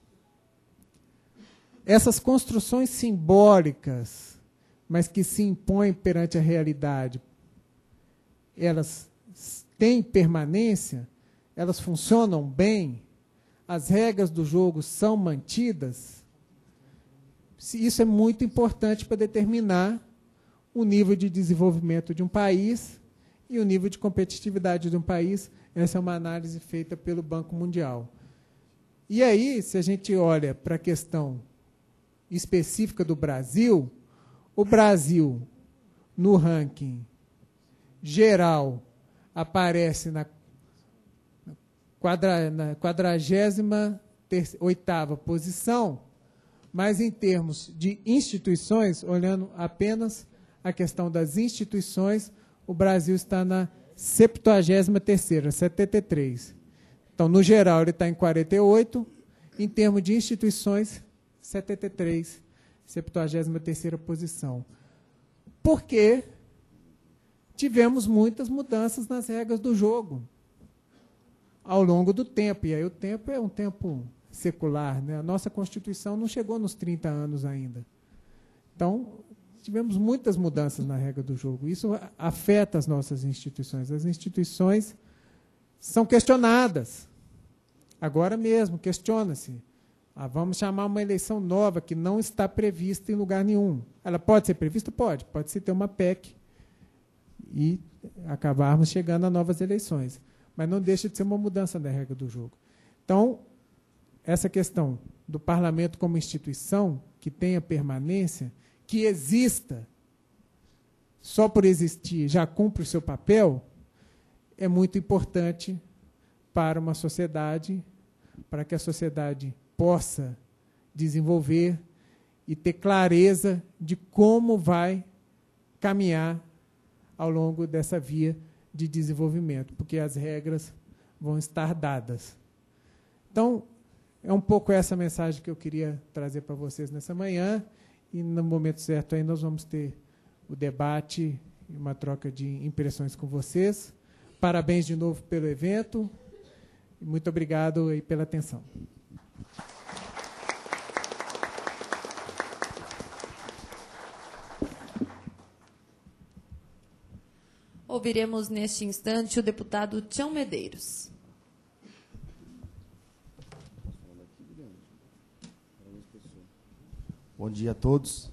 Essas construções simbólicas, mas que se impõem perante a realidade, elas têm permanência, elas funcionam bem, as regras do jogo são mantidas. Isso é muito importante para determinar o nível de desenvolvimento de um país e o nível de competitividade de um país. Essa é uma análise feita pelo Banco Mundial. E aí, se a gente olha para a questão específica do Brasil, o Brasil, no ranking geral, aparece na quadragésima oitava posição, mas em termos de instituições, olhando apenas a questão das instituições, o Brasil está na septuagésima terceira, setenta e três. Então, no geral, ele está em quarenta e oito, em termos de instituições, setenta e três, septuagésima terceira posição. Por quê? Tivemos muitas mudanças nas regras do jogo ao longo do tempo. E aí o tempo é um tempo secular, né? A nossa Constituição não chegou nos trinta anos ainda. Então, tivemos muitas mudanças na regra do jogo. Isso afeta as nossas instituições. As instituições são questionadas. Agora mesmo, questiona-se. Ah, vamos chamar uma eleição nova que não está prevista em lugar nenhum. Ela pode ser prevista? Pode. Pode-se ter uma P E C e acabarmos chegando a novas eleições. Mas não deixa de ser uma mudança da regra do jogo. Então, essa questão do parlamento como instituição, que tenha permanência, que exista, só por existir já cumpre o seu papel, é muito importante para uma sociedade, para que a sociedade possa desenvolver e ter clareza de como vai caminhar ao longo dessa via de desenvolvimento, porque as regras vão estar dadas. Então, é um pouco essa mensagem que eu queria trazer para vocês nessa manhã, e no momento certo aí nós vamos ter o debate e uma troca de impressões com vocês. Parabéns de novo pelo evento, e muito obrigado aí pela atenção. Ouviremos neste instante o deputado Tião Medeiros. Bom dia a todos.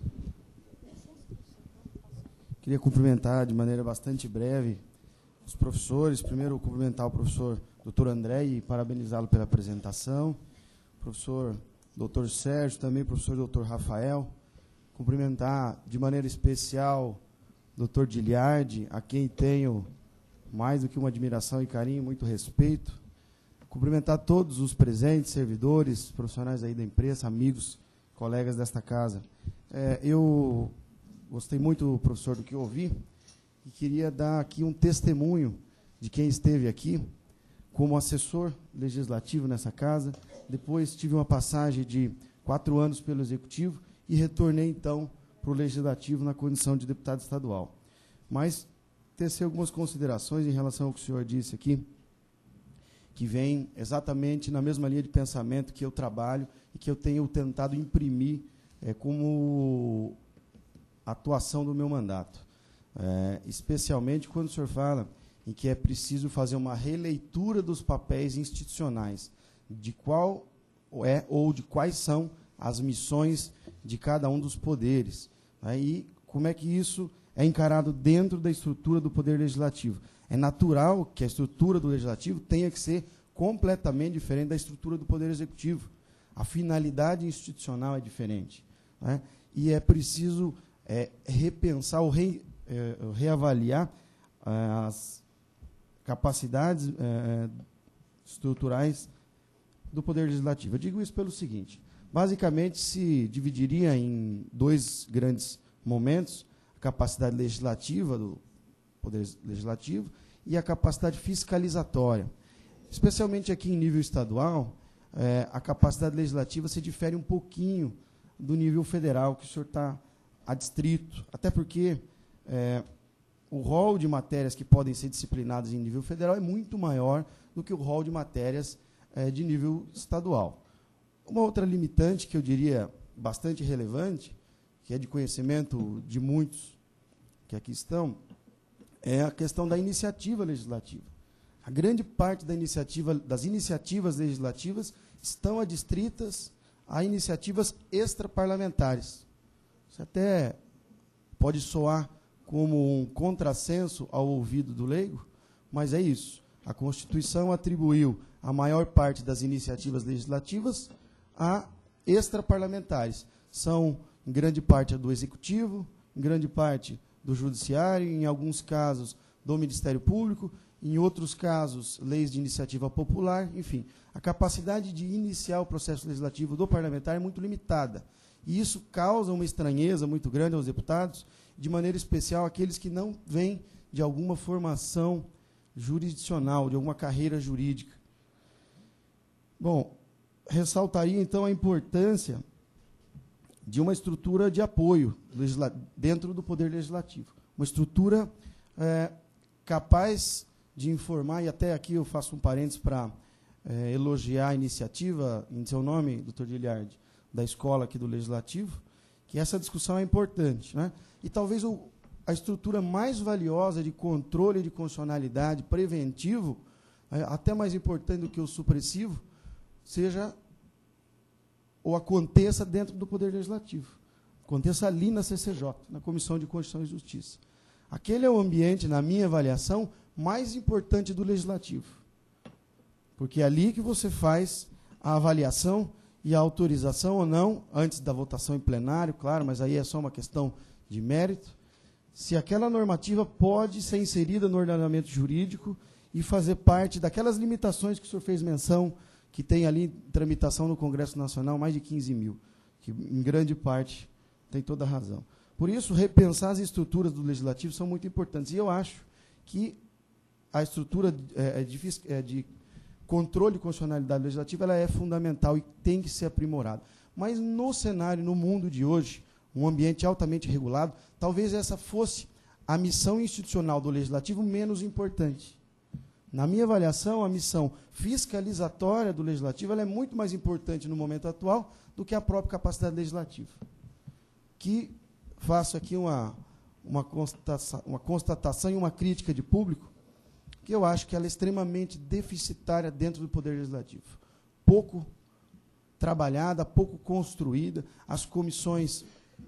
Queria cumprimentar de maneira bastante breve os professores. Primeiro, cumprimentar o professor doutor André e parabenizá-lo pela apresentação. O professor doutor Sérgio, também o professor doutor Rafael. Cumprimentar de maneira especial o doutor Giliardi, a quem tenho mais do que uma admiração e carinho, muito respeito. Cumprimentar todos os presentes, servidores, profissionais aí da imprensa, amigos, colegas desta casa. É, eu gostei muito, professor, do que eu ouvi e queria dar aqui um testemunho de quem esteve aqui como assessor legislativo nessa casa. Depois tive uma passagem de quatro anos pelo Executivo e retornei, então, para o Legislativo na condição de deputado estadual. Mas tecer algumas considerações em relação ao que o senhor disse aqui, que vem exatamente na mesma linha de pensamento que eu trabalho e que eu tenho tentado imprimir é, como atuação do meu mandato. É, especialmente quando o senhor fala em que é preciso fazer uma releitura dos papéis institucionais, de qual é ou de quais são as missões de cada um dos poderes. Né, e como é que isso é encarado dentro da estrutura do Poder Legislativo. É natural que a estrutura do Legislativo tenha que ser completamente diferente da estrutura do Poder Executivo. A finalidade institucional é diferente. Né? E é preciso é, repensar ou re, é, reavaliar é, as capacidades é, estruturais do Poder Legislativo. Eu digo isso pelo seguinte: basicamente se dividiria em dois grandes momentos, a capacidade legislativa do Poder Legislativo e a capacidade fiscalizatória. Especialmente aqui em nível estadual, é, a capacidade legislativa se difere um pouquinho do nível federal, que o senhor está adstrito, até porque é, o rol de matérias que podem ser disciplinadas em nível federal é muito maior do que o rol de matérias é, de nível estadual. Uma outra limitante que eu diria bastante relevante, que é de conhecimento de muitos que aqui estão, é a questão da iniciativa legislativa. A grande parte da iniciativa, das iniciativas legislativas estão adstritas a iniciativas extraparlamentares. Isso até pode soar como um contrassenso ao ouvido do leigo, mas é isso. A Constituição atribuiu a maior parte das iniciativas legislativas a extraparlamentares. São, em grande parte, a do Executivo, em grande parte do Judiciário, em alguns casos do Ministério Público, em outros casos, leis de iniciativa popular, enfim. A capacidade de iniciar o processo legislativo do parlamentar é muito limitada. E isso causa uma estranheza muito grande aos deputados, de maneira especial aqueles que não vêm de alguma formação jurisdicional, de alguma carreira jurídica. Bom, ressaltaria, então, a importância de uma estrutura de apoio dentro do Poder Legislativo. Uma estrutura é, capaz de informar, e até aqui eu faço um parênteses para é, elogiar a iniciativa, em seu nome, doutor Giliardi, da escola aqui do Legislativo, que essa discussão é importante. Né? E talvez o, a estrutura mais valiosa de controle de constitucionalidade preventivo, é, até mais importante do que o supressivo, seja ou aconteça dentro do Poder Legislativo. Aconteça ali na C C J, na Comissão de Constituição e Justiça. Aquele é o ambiente, na minha avaliação, mais importante do Legislativo. Porque é ali que você faz a avaliação e a autorização ou não, antes da votação em plenário, claro, mas aí é só uma questão de mérito, se aquela normativa pode ser inserida no ordenamento jurídico e fazer parte daquelas limitações que o senhor fez menção, que tem ali em tramitação no Congresso Nacional mais de quinze mil, que em grande parte tem toda a razão. Por isso, repensar as estruturas do Legislativo são muito importantes. E eu acho que a estrutura é, de, é, de controle de constitucionalidade legislativa ela é fundamental e tem que ser aprimorada. Mas no cenário, no mundo de hoje, um ambiente altamente regulado, talvez essa fosse a missão institucional do Legislativo menos importante. Na minha avaliação, a missão fiscalizatória do Legislativo ela é muito mais importante no momento atual do que a própria capacidade legislativa. Que faço aqui uma, uma, constatação, uma constatação e uma crítica de público, que eu acho que ela é extremamente deficitária dentro do Poder Legislativo. Pouco trabalhada, pouco construída, as comissões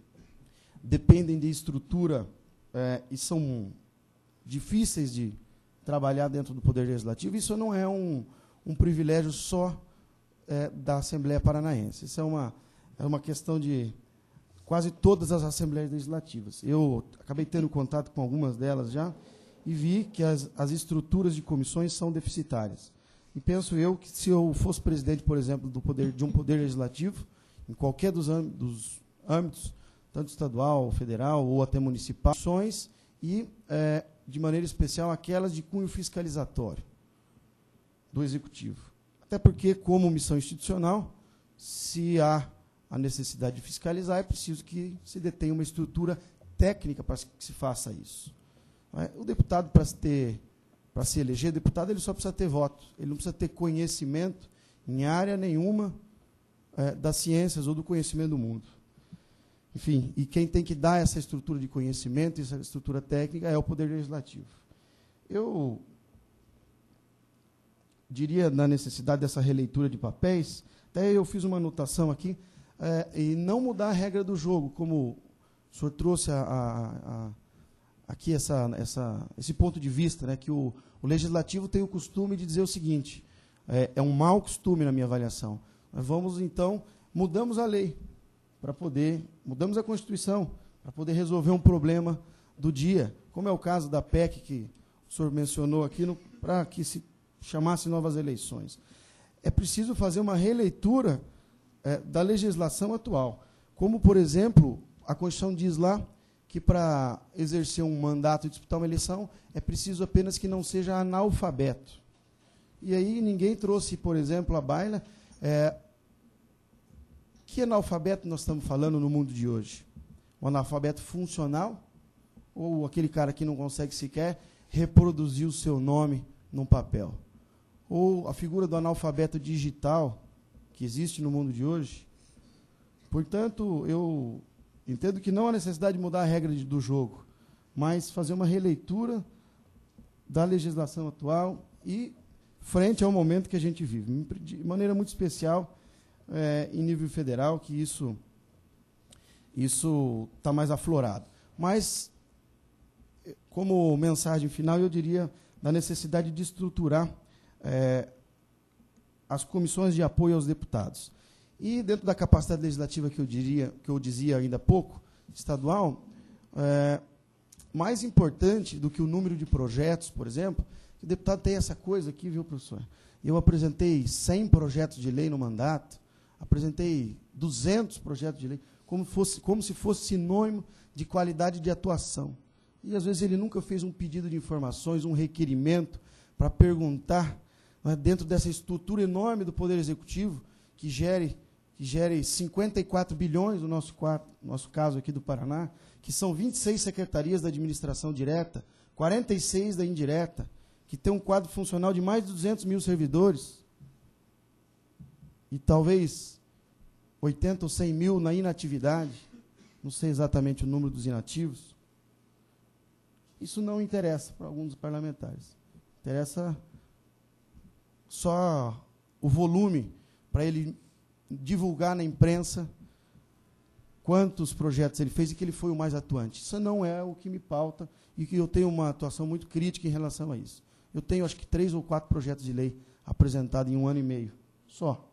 dependem de estrutura é, e são difíceis de trabalhar dentro do Poder Legislativo. Isso não é um, um privilégio só é, da Assembleia Paranaense. Isso é uma, é uma questão de quase todas as Assembleias Legislativas. Eu acabei tendo contato com algumas delas já e vi que as, as estruturas de comissões são deficitárias. E penso eu que se eu fosse presidente, por exemplo, do poder, de um Poder Legislativo, em qualquer dos âmbitos, dos âmbitos tanto estadual, federal ou até municipal, e, é, de maneira especial, aquelas de cunho fiscalizatório do Executivo. Até porque, como missão institucional, se há a necessidade de fiscalizar, é preciso que se detenha uma estrutura técnica para que se faça isso. O deputado, para se, ter, para se eleger deputado, ele só precisa ter voto, ele não precisa ter conhecimento em área nenhuma é, das ciências ou do conhecimento do mundo. Enfim, e quem tem que dar essa estrutura de conhecimento, essa estrutura técnica, é o Poder Legislativo. Eu diria, na necessidade dessa releitura de papéis, até eu fiz uma anotação aqui, é, e não mudar a regra do jogo, como o senhor trouxe a, a, a, aqui essa, essa, esse ponto de vista, né, que o, o Legislativo tem o costume de dizer o seguinte, é, é um mau costume na minha avaliação. Nós vamos, então, mudamos a lei, para poder, mudamos a Constituição, para poder resolver um problema do dia, como é o caso da P E C que o senhor mencionou aqui, para que se chamasse novas eleições. É preciso fazer uma releitura é, da legislação atual, como, por exemplo, a Constituição diz lá que para exercer um mandato e disputar uma eleição é preciso apenas que não seja analfabeto. E aí ninguém trouxe, por exemplo, à baila é, que analfabeto nós estamos falando no mundo de hoje? O analfabeto funcional ou aquele cara que não consegue sequer reproduzir o seu nome num papel? Ou a figura do analfabeto digital que existe no mundo de hoje? Portanto, eu entendo que não há necessidade de mudar a regra de, do jogo, mas fazer uma releitura da legislação atual e frente ao momento que a gente vive. De maneira muito especial, É, em nível federal, que isso isso está mais aflorado. Mas, como mensagem final, eu diria da necessidade de estruturar é, as comissões de apoio aos deputados. E, dentro da capacidade legislativa que eu, diria, que eu dizia ainda há pouco, estadual, é, mais importante do que o número de projetos, por exemplo, que o deputado tem essa coisa aqui, viu, professor? Eu apresentei cem projetos de lei no mandato, apresentei duzentos projetos de lei, como, fosse, como se fosse sinônimo de qualidade de atuação. E, às vezes, ele nunca fez um pedido de informações, um requerimento para perguntar, né, dentro dessa estrutura enorme do Poder Executivo, que gere, que gere cinquenta e quatro bilhões, no nosso, nosso caso aqui do Paraná, que são vinte e seis secretarias da administração direta, quarenta e seis da indireta, que tem um quadro funcional de mais de duzentos mil servidores, e talvez oitenta ou cem mil na inatividade, não sei exatamente o número dos inativos, isso não interessa para alguns parlamentares. Interessa só o volume para ele divulgar na imprensa quantos projetos ele fez e que ele foi o mais atuante. Isso não é o que me pauta e que eu tenho uma atuação muito crítica em relação a isso. Eu tenho, acho que, três ou quatro projetos de lei apresentados em um ano e meio, só.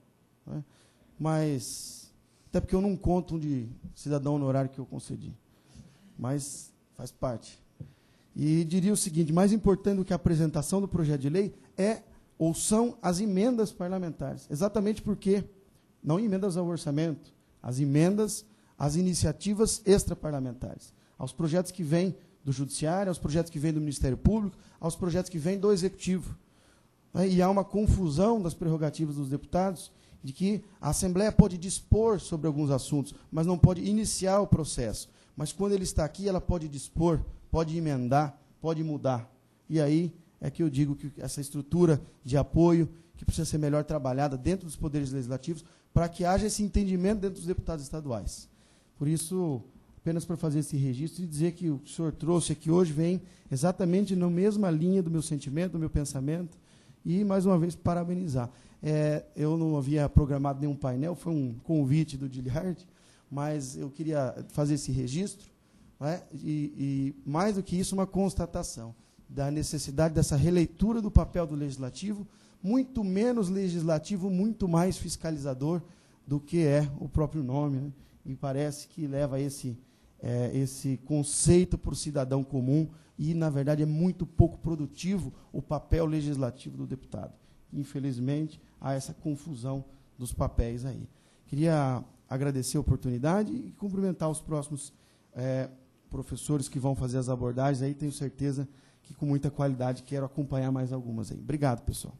né? Mas, até porque eu não conto um de cidadão honorário que eu concedi, mas faz parte. E diria o seguinte, mais importante do que a apresentação do projeto de lei é, ou são, as emendas parlamentares. Exatamente porque, não emendas ao orçamento, as emendas às iniciativas extraparlamentares, aos projetos que vêm do Judiciário, aos projetos que vêm do Ministério Público, aos projetos que vêm do Executivo. E há uma confusão das prerrogativas dos deputados, de que a Assembleia pode dispor sobre alguns assuntos, mas não pode iniciar o processo. Mas quando ele está aqui, ela pode dispor, pode emendar, pode mudar. E aí é que eu digo que essa estrutura de apoio, que precisa ser melhor trabalhada dentro dos poderes legislativos, para que haja esse entendimento dentro dos deputados estaduais. Por isso, apenas para fazer esse registro e dizer que o que o senhor trouxe aqui hoje vem exatamente na mesma linha do meu sentimento, do meu pensamento, e, mais uma vez, parabenizar. É, eu não havia programado nenhum painel, foi um convite do Giliard, mas eu queria fazer esse registro, né, e, e, mais do que isso, uma constatação da necessidade dessa releitura do papel do legislativo, muito menos legislativo, muito mais fiscalizador do que é o próprio nome, né? E parece que leva esse, é, esse conceito para o cidadão comum e, na verdade, é muito pouco produtivo o papel legislativo do deputado. Infelizmente, há essa confusão dos papéis aí. Queria agradecer a oportunidade e cumprimentar os próximos é, professores que vão fazer as abordagens aí, tenho certeza que com muita qualidade quero acompanhar mais algumas aí. Obrigado, pessoal.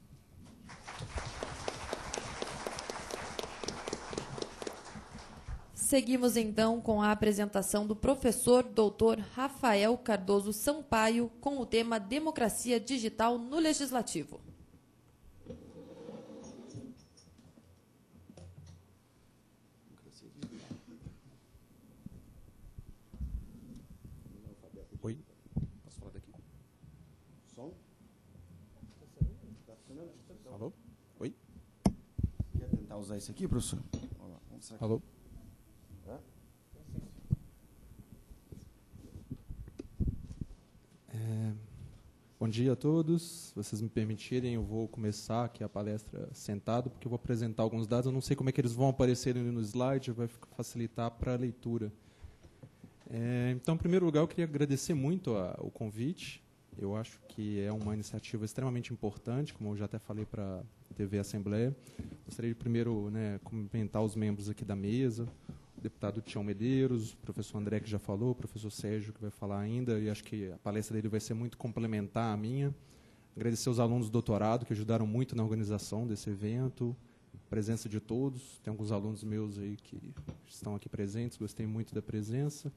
Seguimos, então, com a apresentação do professor doutor Rafael Cardoso Sampaio com o tema Democracia Digital no Legislativo. Oi? Posso falar daqui? Som? Alô? Oi? Quer tentar usar isso aqui, professor? Vamos lá, vamos aqui. Alô? É, bom dia a todos. Se vocês me permitirem, eu vou começar aqui a palestra sentado, porque eu vou apresentar alguns dados. Eu não sei como é que eles vão aparecer no slide, vai facilitar para a leitura. É, então, em primeiro lugar, eu queria agradecer muito a, o convite. Eu acho que é uma iniciativa extremamente importante, como eu já até falei para a T V Assembleia. Gostaria de primeiro, né, cumprimentar os membros aqui da mesa, o deputado Tião Medeiros, o professor André, que já falou, o professor Sérgio, que vai falar ainda, e acho que a palestra dele vai ser muito complementar à minha. Agradecer aos alunos do doutorado, que ajudaram muito na organização desse evento, a presença de todos. Tem alguns alunos meus aí que estão aqui presentes, gostei muito da presença.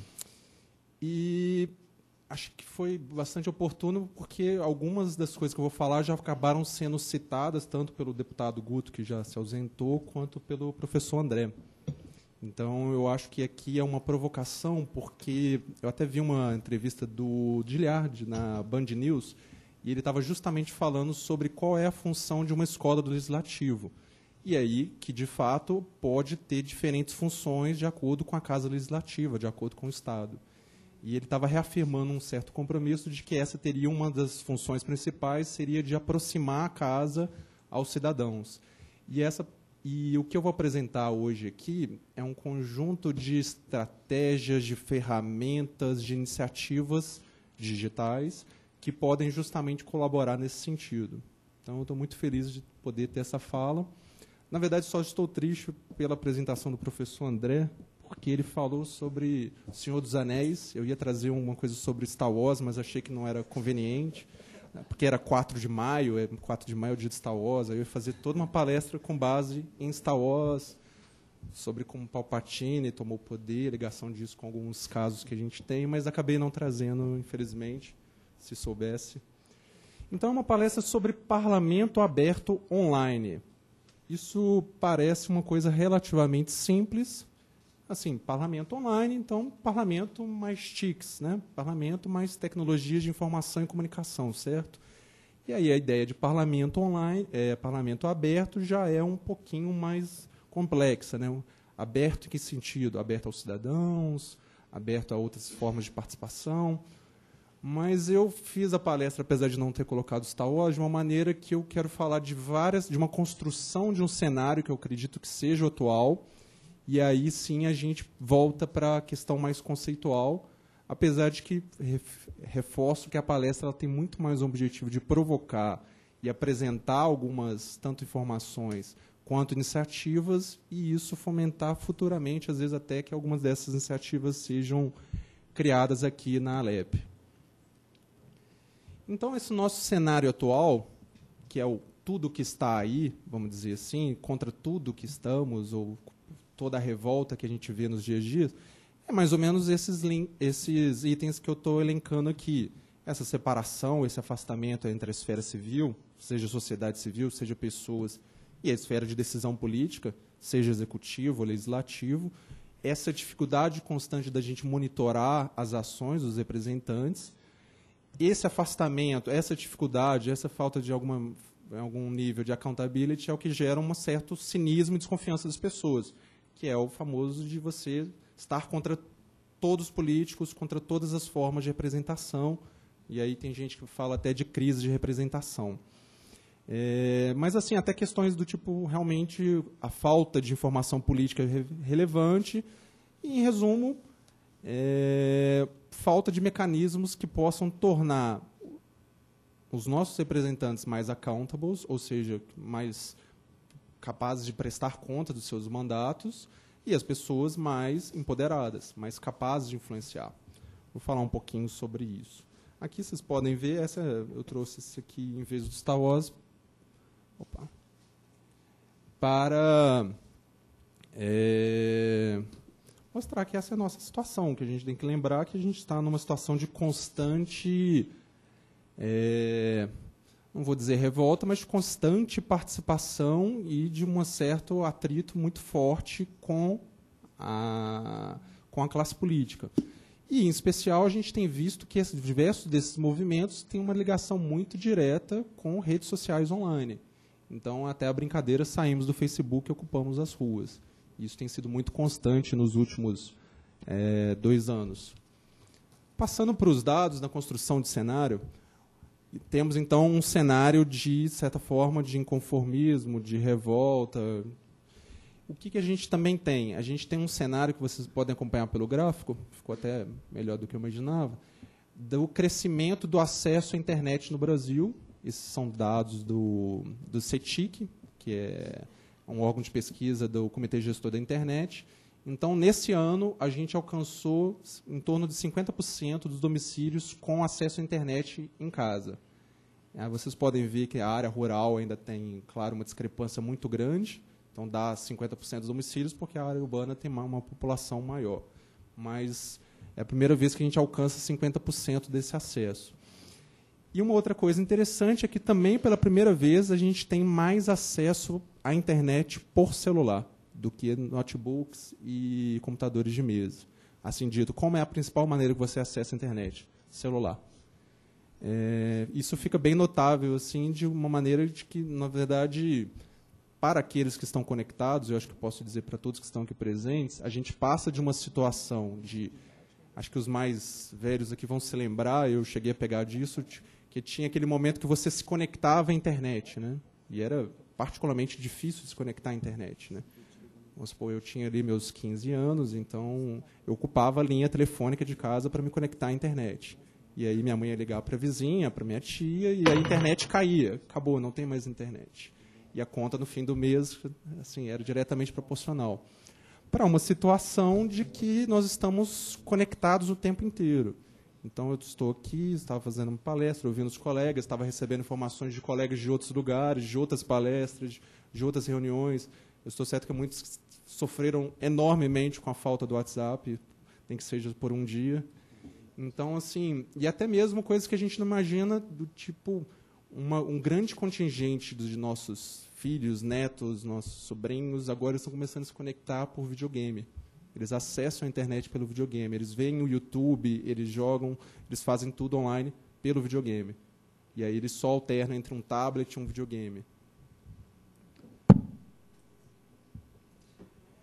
E acho que foi bastante oportuno, porque algumas das coisas que eu vou falar já acabaram sendo citadas, tanto pelo deputado Guto, que já se ausentou, quanto pelo professor André. Então, eu acho que aqui é uma provocação, porque eu até vi uma entrevista do Giliard na Band News, e ele estava justamente falando sobre qual é a função de uma escola do Legislativo. E aí, que, de fato, pode ter diferentes funções de acordo com a Casa Legislativa, de acordo com o Estado. E ele estava reafirmando um certo compromisso de que essa teria uma das funções principais, seria de aproximar a casa aos cidadãos. E essa E o que eu vou apresentar hoje aqui é um conjunto de estratégias, de ferramentas, de iniciativas digitais que podem justamente colaborar nesse sentido. Então, eu estou muito feliz de poder ter essa fala. Na verdade, só estou triste pela apresentação do professor André, porque ele falou sobre O Senhor dos Anéis. Eu ia trazer uma coisa sobre Star Wars, mas achei que não era conveniente, porque era quatro de maio, quatro de maio é o dia de Star Wars, aí eu ia fazer toda uma palestra com base em Star Wars, sobre como Palpatine tomou poder, ligação disso com alguns casos que a gente tem, mas acabei não trazendo, infelizmente, se soubesse. Então, é uma palestra sobre parlamento aberto online. Isso parece uma coisa relativamente simples, assim, parlamento online, então, parlamento mais T I Cs, né? Parlamento mais tecnologias de informação e comunicação, certo? E aí a ideia de parlamento online, é, parlamento aberto, já é um pouquinho mais complexa, né? Aberto em que sentido? Aberto aos cidadãos, aberto a outras formas de participação. Mas eu fiz a palestra, apesar de não ter colocado Star Wars, de uma maneira que eu quero falar de várias, de uma construção de um cenário que eu acredito que seja atual, e aí sim a gente volta para a questão mais conceitual, apesar de que reforço que a palestra ela tem muito mais o objetivo de provocar e apresentar algumas, tanto informações quanto iniciativas, e isso fomentar futuramente, às vezes até que algumas dessas iniciativas sejam criadas aqui na Alep. Então, esse nosso cenário atual, que é o tudo que está aí, vamos dizer assim, contra tudo que estamos, ou toda a revolta que a gente vê nos dias a dias, é mais ou menos esses, esses itens que eu estou elencando aqui. Essa separação, esse afastamento entre a esfera civil, seja sociedade civil, seja pessoas, e a esfera de decisão política, seja executivo ou legislativo, essa dificuldade constante da gente monitorar as ações dos representantes, esse afastamento, essa dificuldade, essa falta de alguma, algum nível de accountability é o que gera um certo cinismo e desconfiança das pessoas, que é o famoso de você estar contra todos os políticos, contra todas as formas de representação, e aí tem gente que fala até de crise de representação. É, mas, assim, até questões do tipo, realmente, a falta de informação política re relevante e, em resumo, é, falta de mecanismos que possam tornar os nossos representantes mais accountables, ou seja, mais capazes de prestar conta dos seus mandatos, e as pessoas mais empoderadas, mais capazes de influenciar. Vou falar um pouquinho sobre isso. Aqui vocês podem ver, essa, eu trouxe esse aqui em vez do Star Wars, opa, para é, mostrar que essa é a nossa situação, que a gente tem que lembrar que a gente está numa situação de constante, é, não vou dizer revolta, mas de constante participação e de um certo atrito muito forte com a, com a classe política. E, em especial, a gente tem visto que esses, diversos desses movimentos têm uma ligação muito direta com redes sociais online. Então, até a brincadeira, saímos do Facebook e ocupamos as ruas. Isso tem sido muito constante nos últimos é, dois anos. Passando para os dados na construção de cenário, temos, então, um cenário de, certa forma, de inconformismo, de revolta. O que, que a gente também tem? A gente tem um cenário que vocês podem acompanhar pelo gráfico, ficou até melhor do que eu imaginava, do crescimento do acesso à internet no Brasil. Esses são dados do, do CETIC, que é um órgão de pesquisa do Comitê Gestor da Internet. Então, nesse ano, a gente alcançou em torno de cinquenta por cento dos domicílios com acesso à internet em casa. Aí vocês podem ver que a área rural ainda tem, claro, uma discrepância muito grande. Então, dá cinquenta por cento dos domicílios, porque a área urbana tem uma, uma população maior. Mas é a primeira vez que a gente alcança cinquenta por cento desse acesso. E uma outra coisa interessante é que também, pela primeira vez, a gente tem mais acesso à internet por celular do que notebooks e computadores de mesa. Assim dito, como é a principal maneira que você acessa a internet? Celular. É, isso fica bem notável, assim, de uma maneira de que, na verdade, para aqueles que estão conectados, eu acho que posso dizer para todos que estão aqui presentes, a gente passa de uma situação de, acho que os mais velhos aqui vão se lembrar, eu cheguei a pegar disso, que tinha aquele momento que você se conectava à internet, né? E era particularmente difícil se conectar à internet, né? Vamos supor, eu tinha ali meus quinze anos, então eu ocupava a linha telefônica de casa para me conectar à internet. E aí minha mãe ia ligar para a vizinha, para minha tia, e a internet caía. Acabou, não tem mais internet. E a conta no fim do mês, assim, era diretamente proporcional. Para uma situação de que nós estamos conectados o tempo inteiro. Então, eu estou aqui, estava fazendo uma palestra, ouvindo os colegas, estava recebendo informações de colegas de outros lugares, de outras palestras, de outras reuniões. Eu estou certo que muitos sofreram enormemente com a falta do WhatsApp, nem que seja por um dia. Então, assim, e até mesmo coisas que a gente não imagina, do tipo, uma, um grande contingente de nossos filhos, netos, nossos sobrinhos, agora estão começando a se conectar por videogame. Eles acessam a internet pelo videogame, eles veem o YouTube, eles jogam, eles fazem tudo online pelo videogame. E aí eles só alternam entre um tablet e um videogame.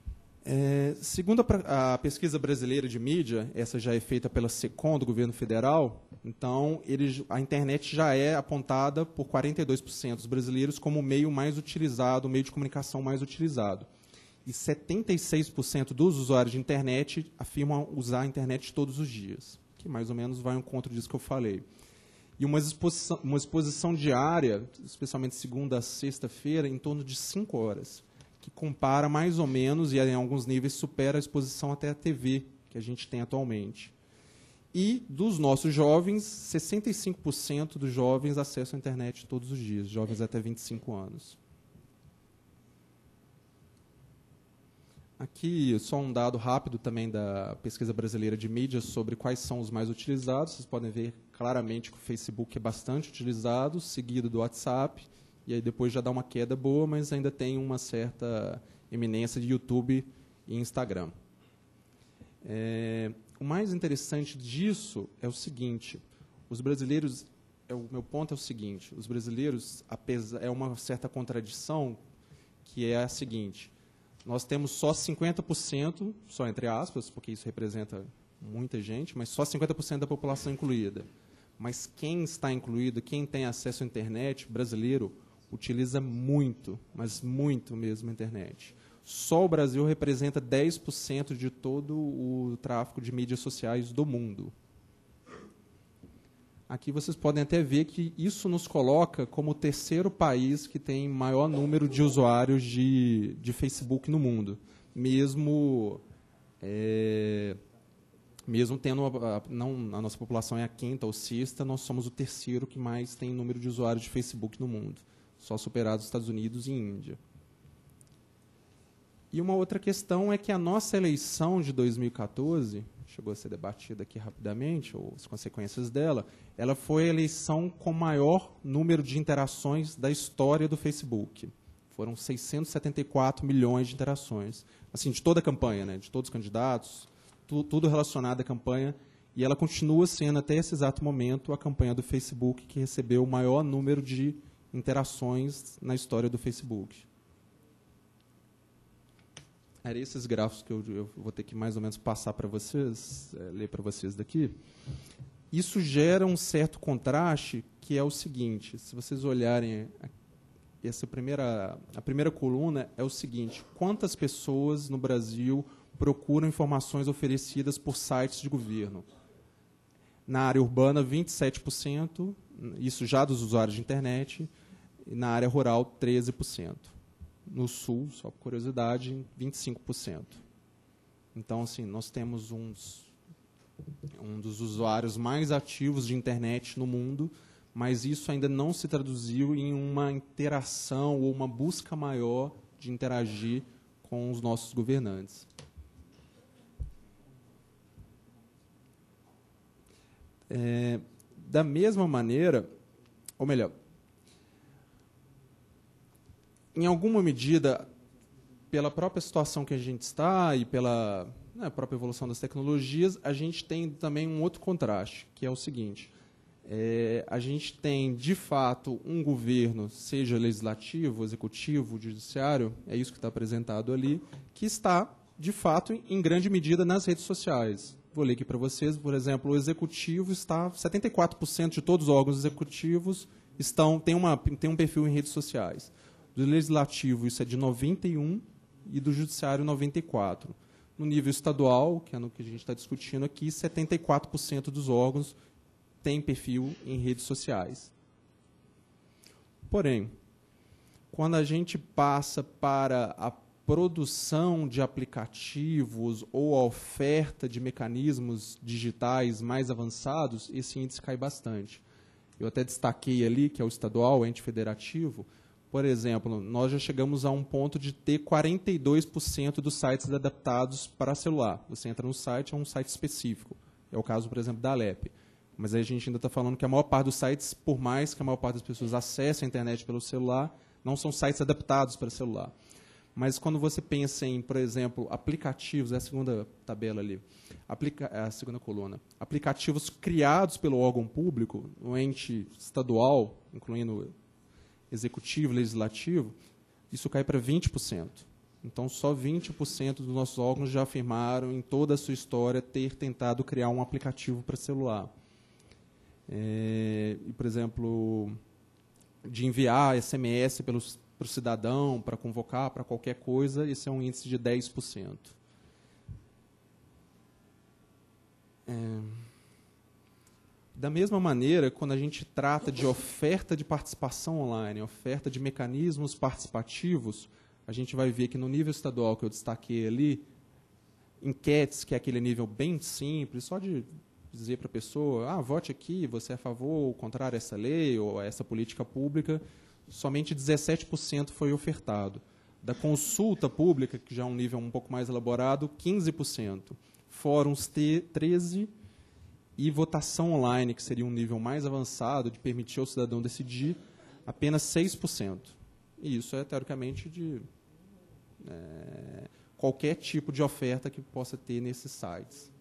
É, segundo a, a pesquisa brasileira de mídia, essa já é feita pela SECOM, do governo federal, então ele, a internet já é apontada por quarenta e dois por cento dos brasileiros como o meio mais utilizado, o meio de comunicação mais utilizado. E setenta e seis por cento dos usuários de internet afirmam usar a internet todos os dias, que mais ou menos vai ao encontro disso que eu falei. E uma exposição, uma exposição diária, especialmente segunda a sexta-feira, em torno de cinco horas, que compara mais ou menos, e em alguns níveis supera a exposição até a T V que a gente tem atualmente. E dos nossos jovens, sessenta e cinco por cento dos jovens acessam a internet todos os dias, jovens até vinte e cinco anos. Aqui, só um dado rápido também da pesquisa brasileira de mídias sobre quais são os mais utilizados. Vocês podem ver claramente que o Facebook é bastante utilizado, seguido do WhatsApp, e aí depois já dá uma queda boa, mas ainda tem uma certa eminência de YouTube e Instagram. É, o mais interessante disso é o seguinte, os brasileiros, é, o meu ponto é o seguinte, os brasileiros, apesar, é uma certa contradição, que é a seguinte: nós temos só cinquenta por cento, só entre aspas, porque isso representa muita gente, mas só cinquenta por cento da população incluída. Mas quem está incluído, quem tem acesso à internet, brasileiro, utiliza muito, mas muito mesmo a internet. Só o Brasil representa dez por cento de todo o tráfego de mídias sociais do mundo. Aqui vocês podem até ver que isso nos coloca como o terceiro país que tem maior número de usuários de, de Facebook no mundo. Mesmo, é, mesmo tendo, a, não, a nossa população é a quinta ou sexta, nós somos o terceiro que mais tem número de usuários de Facebook no mundo. Só superado os Estados Unidos e Índia. E uma outra questão é que a nossa eleição de dois mil e quatorze... chegou a ser debatida aqui rapidamente, ou as consequências dela, ela foi a eleição com maior número de interações da história do Facebook. Foram seiscentos e setenta e quatro milhões de interações. Assim, de toda a campanha, né, de todos os candidatos, tu, tudo relacionado à campanha, e ela continua sendo, até esse exato momento, a campanha do Facebook que recebeu o maior número de interações na história do Facebook. Eram esses gráficos que eu, eu vou ter que mais ou menos passar para vocês, é, ler para vocês daqui. Isso gera um certo contraste, que é o seguinte: se vocês olharem essa primeira, a primeira coluna, é o seguinte: quantas pessoas no Brasil procuram informações oferecidas por sites de governo? Na área urbana, vinte e sete por cento, isso já dos usuários de internet, e na área rural, treze por cento. No Sul, só por curiosidade, vinte e cinco por cento. Então, assim, nós temos uns, um dos usuários mais ativos de internet no mundo, mas isso ainda não se traduziu em uma interação ou uma busca maior de interagir com os nossos governantes. É, da mesma maneira, ou melhor, em alguma medida, pela própria situação que a gente está e pela, né, própria evolução das tecnologias, a gente tem também um outro contraste, que é o seguinte: é, a gente tem, de fato, um governo, seja legislativo, executivo, judiciário, é isso que está apresentado ali, que está, de fato, em grande medida nas redes sociais. Vou ler aqui para vocês, por exemplo, o executivo está, setenta e quatro por cento de todos os órgãos executivos estão, tem, uma, tem um perfil em redes sociais. Do legislativo, isso é de noventa e um, e do judiciário, noventa e quatro. No nível estadual, que é no que a gente está discutindo aqui, setenta e quatro por cento dos órgãos têm perfil em redes sociais. Porém, quando a gente passa para a produção de aplicativos ou a oferta de mecanismos digitais mais avançados, esse índice cai bastante. Eu até destaquei ali, que é o estadual, o ente federativo. Por exemplo, nós já chegamos a um ponto de ter quarenta e dois por cento dos sites adaptados para celular. Você entra no site, é um site específico. É o caso, por exemplo, da Alep. Mas aí a gente ainda está falando que a maior parte dos sites, por mais que a maior parte das pessoas acessem a internet pelo celular, não são sites adaptados para celular. Mas quando você pensa em, por exemplo, aplicativos, é a segunda tabela ali, aplica, é a segunda coluna, aplicativos criados pelo órgão público, no ente estadual, incluindo executivo, legislativo, isso cai para vinte por cento. Então, só vinte por cento dos nossos órgãos já afirmaram, em toda a sua história, ter tentado criar um aplicativo para celular. É, e, por exemplo, de enviar S M S para o cidadão, para convocar, para qualquer coisa, esse é um índice de dez por cento. É, da mesma maneira, quando a gente trata de oferta de participação online, oferta de mecanismos participativos, a gente vai ver que no nível estadual que eu destaquei ali, enquetes, que é aquele nível bem simples, só de dizer para a pessoa, ah, vote aqui, você é a favor ou contrário a essa lei ou a essa política pública, somente dezessete por cento foi ofertado. Da consulta pública, que já é um nível um pouco mais elaborado, quinze por cento. Fóruns, treze por cento. E votação online, que seria um nível mais avançado, de permitir ao cidadão decidir, apenas seis por cento. E isso é, teoricamente, de é, qualquer tipo de oferta que possa ter nesses sites.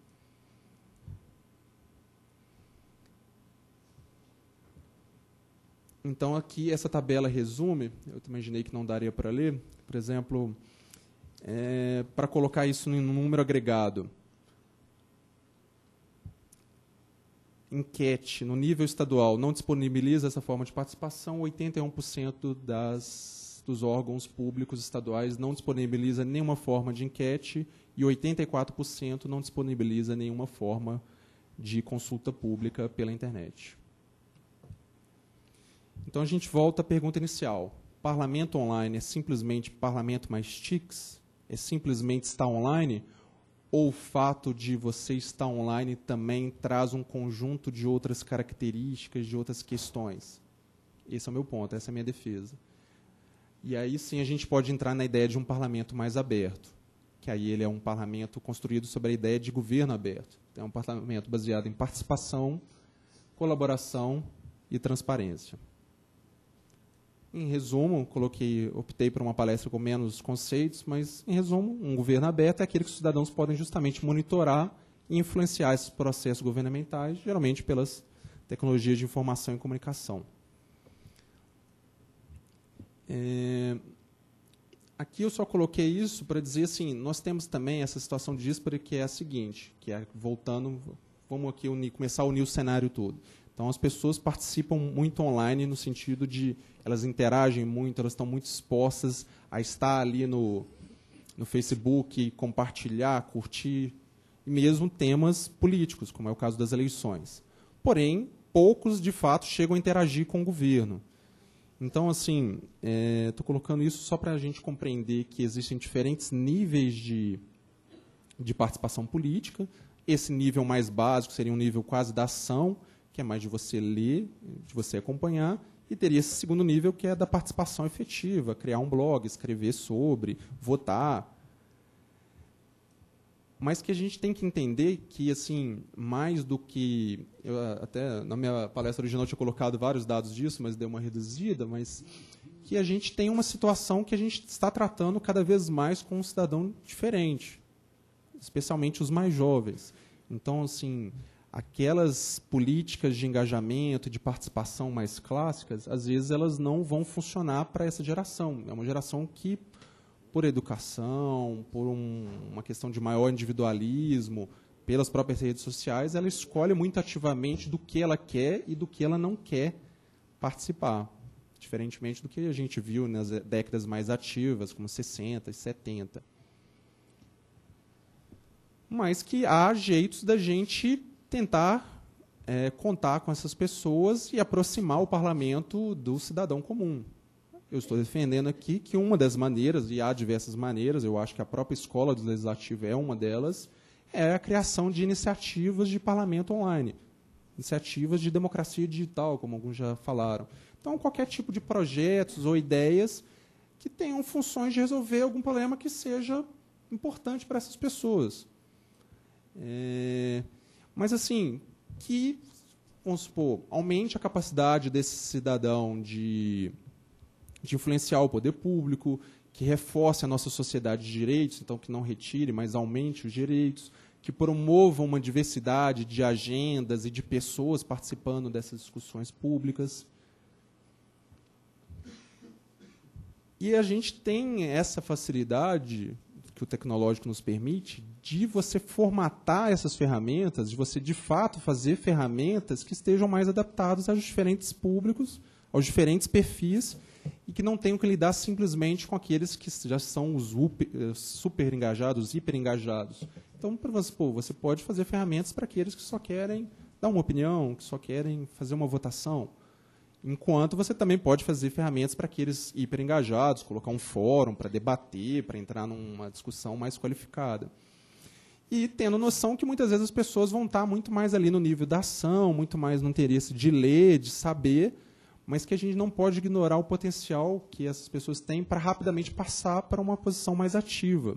Então, aqui, essa tabela resume, eu imaginei que não daria para ler, por exemplo, é, para colocar isso em um número agregado. Enquete no nível estadual não disponibiliza essa forma de participação, oitenta e um por cento das, dos órgãos públicos estaduais não disponibiliza nenhuma forma de enquete e oitenta e quatro por cento não disponibiliza nenhuma forma de consulta pública pela internet. Então, a gente volta à pergunta inicial. Parlamento online é simplesmente parlamento mais tics? É simplesmente estar online? Ou o fato de você estar online também traz um conjunto de outras características, de outras questões? Esse é o meu ponto, essa é a minha defesa. E aí sim a gente pode entrar na ideia de um parlamento mais aberto, que aí ele é um parlamento construído sobre a ideia de governo aberto. Então, é um parlamento baseado em participação, colaboração e transparência. Em resumo, coloquei, optei por uma palestra com menos conceitos, mas, em resumo, um governo aberto é aquele que os cidadãos podem justamente monitorar e influenciar esses processos governamentais, geralmente pelas tecnologias de informação e comunicação. É, aqui eu só coloquei isso para dizer assim, nós temos também essa situação díspara que é a seguinte, que é, voltando, vamos aqui unir, começar a unir o cenário todo. Então, as pessoas participam muito online no sentido de elas interagem muito, elas estão muito expostas a estar ali no, no Facebook, compartilhar, curtir, e mesmo temas políticos, como é o caso das eleições. Porém, poucos, de fato, chegam a interagir com o governo. Então, assim, estou é, colocando isso só para a gente compreender que existem diferentes níveis de, de participação política. Esse nível mais básico seria um nível quase da ação, que é mais de você ler, de você acompanhar, e teria esse segundo nível, que é da participação efetiva, criar um blog, escrever sobre, votar. Mas que a gente tem que entender que, assim, mais do que... Eu até, na minha palestra original, eu tinha colocado vários dados disso, mas deu uma reduzida, mas que a gente tem uma situação que a gente está tratando cada vez mais com um cidadão diferente, especialmente os mais jovens. Então, assim... aquelas políticas de engajamento, de participação mais clássicas, às vezes elas não vão funcionar para essa geração. É uma geração que, por educação, por um, uma questão de maior individualismo, pelas próprias redes sociais, ela escolhe muito ativamente do que ela quer e do que ela não quer participar. Diferentemente do que a gente viu nas décadas mais ativas, como sessenta e setenta. Mas que há jeitos da gente tentar é, contar com essas pessoas e aproximar o parlamento do cidadão comum. Eu estou defendendo aqui que uma das maneiras, e há diversas maneiras, eu acho que a própria escola do Legislativo é uma delas, é a criação de iniciativas de parlamento online, iniciativas de democracia digital, como alguns já falaram. Então, qualquer tipo de projetos ou ideias que tenham funções de resolver algum problema que seja importante para essas pessoas. É... Mas, assim, que, vamos supor, aumente a capacidade desse cidadão de, de influenciar o poder público, que reforce a nossa sociedade de direitos, então que não retire, mas aumente os direitos, que promova uma diversidade de agendas e de pessoas participando dessas discussões públicas. E a gente tem essa facilidade que o tecnológico nos permite de você formatar essas ferramentas, de você, de fato, fazer ferramentas que estejam mais adaptadas aos diferentes públicos, aos diferentes perfis, e que não tenham que lidar simplesmente com aqueles que já são os super engajados, hiper engajados. Então, pô, você pode fazer ferramentas para aqueles que só querem dar uma opinião, que só querem fazer uma votação. Enquanto você também pode fazer ferramentas para aqueles hiper engajados, colocar um fórum para debater, para entrar numa discussão mais qualificada. E tendo noção que muitas vezes as pessoas vão estar muito mais ali no nível da ação, muito mais no interesse de ler, de saber, mas que a gente não pode ignorar o potencial que essas pessoas têm para rapidamente passar para uma posição mais ativa.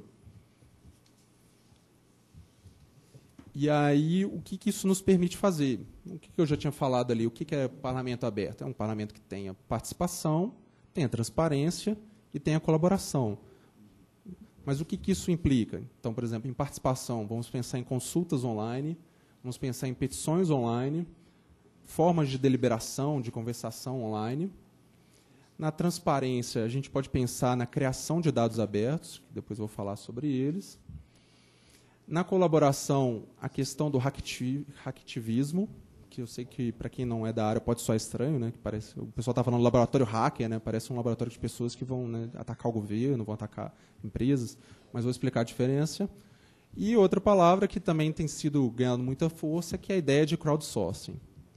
E aí, o que, que isso nos permite fazer? O que, que eu já tinha falado ali? O que, que é parlamento aberto? É um parlamento que tenha participação, tenha transparência e tenha colaboração. Mas o que, que isso implica? Então, por exemplo, em participação, vamos pensar em consultas online, vamos pensar em petições online, formas de deliberação, de conversação online. Na transparência, a gente pode pensar na criação de dados abertos, que depois eu vou falar sobre eles. Na colaboração, a questão do hacktivismo, que eu sei que, para quem não é da área, pode soar estranho, né? Que parece, o pessoal está falando laboratório hacker, né? Parece um laboratório de pessoas que vão, né, atacar o governo, vão atacar empresas, mas vou explicar a diferença. E outra palavra que também tem sido ganhando muita força, que é a ideia de crowdsourcing.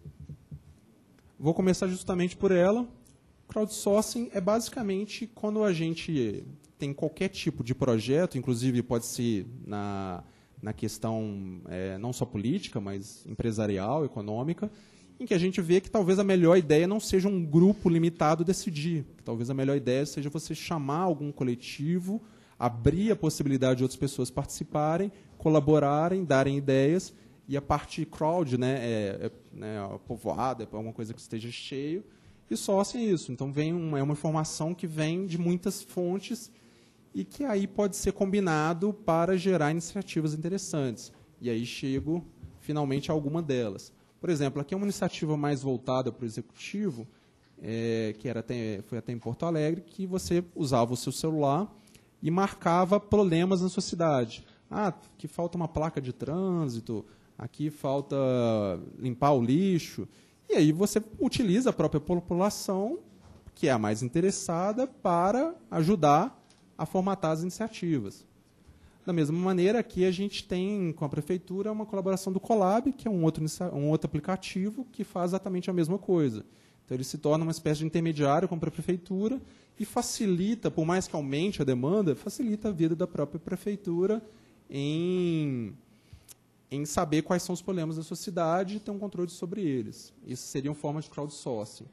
Vou começar justamente por ela. Crowdsourcing é basicamente quando a gente tem qualquer tipo de projeto, inclusive pode ser na, na questão é, não só política, mas empresarial, econômica, em que a gente vê que talvez a melhor ideia não seja um grupo limitado decidir. Que talvez a melhor ideia seja você chamar algum coletivo, abrir a possibilidade de outras pessoas participarem, colaborarem, darem ideias, e a parte crowd, né, é, é, né, povoada, é alguma coisa que esteja cheio, e só assim isso. Então vem uma, é uma informação que vem de muitas fontes e que aí pode ser combinado para gerar iniciativas interessantes. E aí chego finalmente a alguma delas. Por exemplo, aqui é uma iniciativa mais voltada para o executivo, é, que era até, foi até em Porto Alegre, que você usava o seu celular e marcava problemas na sua cidade. Ah, aqui falta uma placa de trânsito, aqui falta limpar o lixo. E aí você utiliza a própria população, que é a mais interessada, para ajudar a formatar as iniciativas. Da mesma maneira, aqui a gente tem, com a Prefeitura, uma colaboração do Colab, que é um outro, um outro aplicativo que faz exatamente a mesma coisa. Então, ele se torna uma espécie de intermediário com a Prefeitura e facilita, por mais que aumente a demanda, facilita a vida da própria Prefeitura em, em saber quais são os problemas da sua cidade e ter um controle sobre eles. Isso seriam formas de crowdsourcing.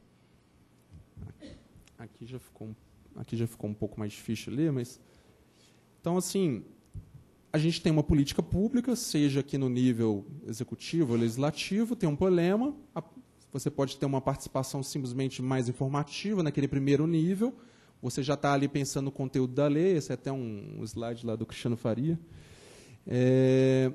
Aqui já ficou, aqui já ficou um pouco mais difícil de ler, mas... Então, assim... A gente tem uma política pública, seja aqui no nível executivo ou legislativo, tem um problema, você pode ter uma participação simplesmente mais informativa naquele primeiro nível, você já está ali pensando no conteúdo da lei, esse é até um slide lá do Cristiano Faria. É...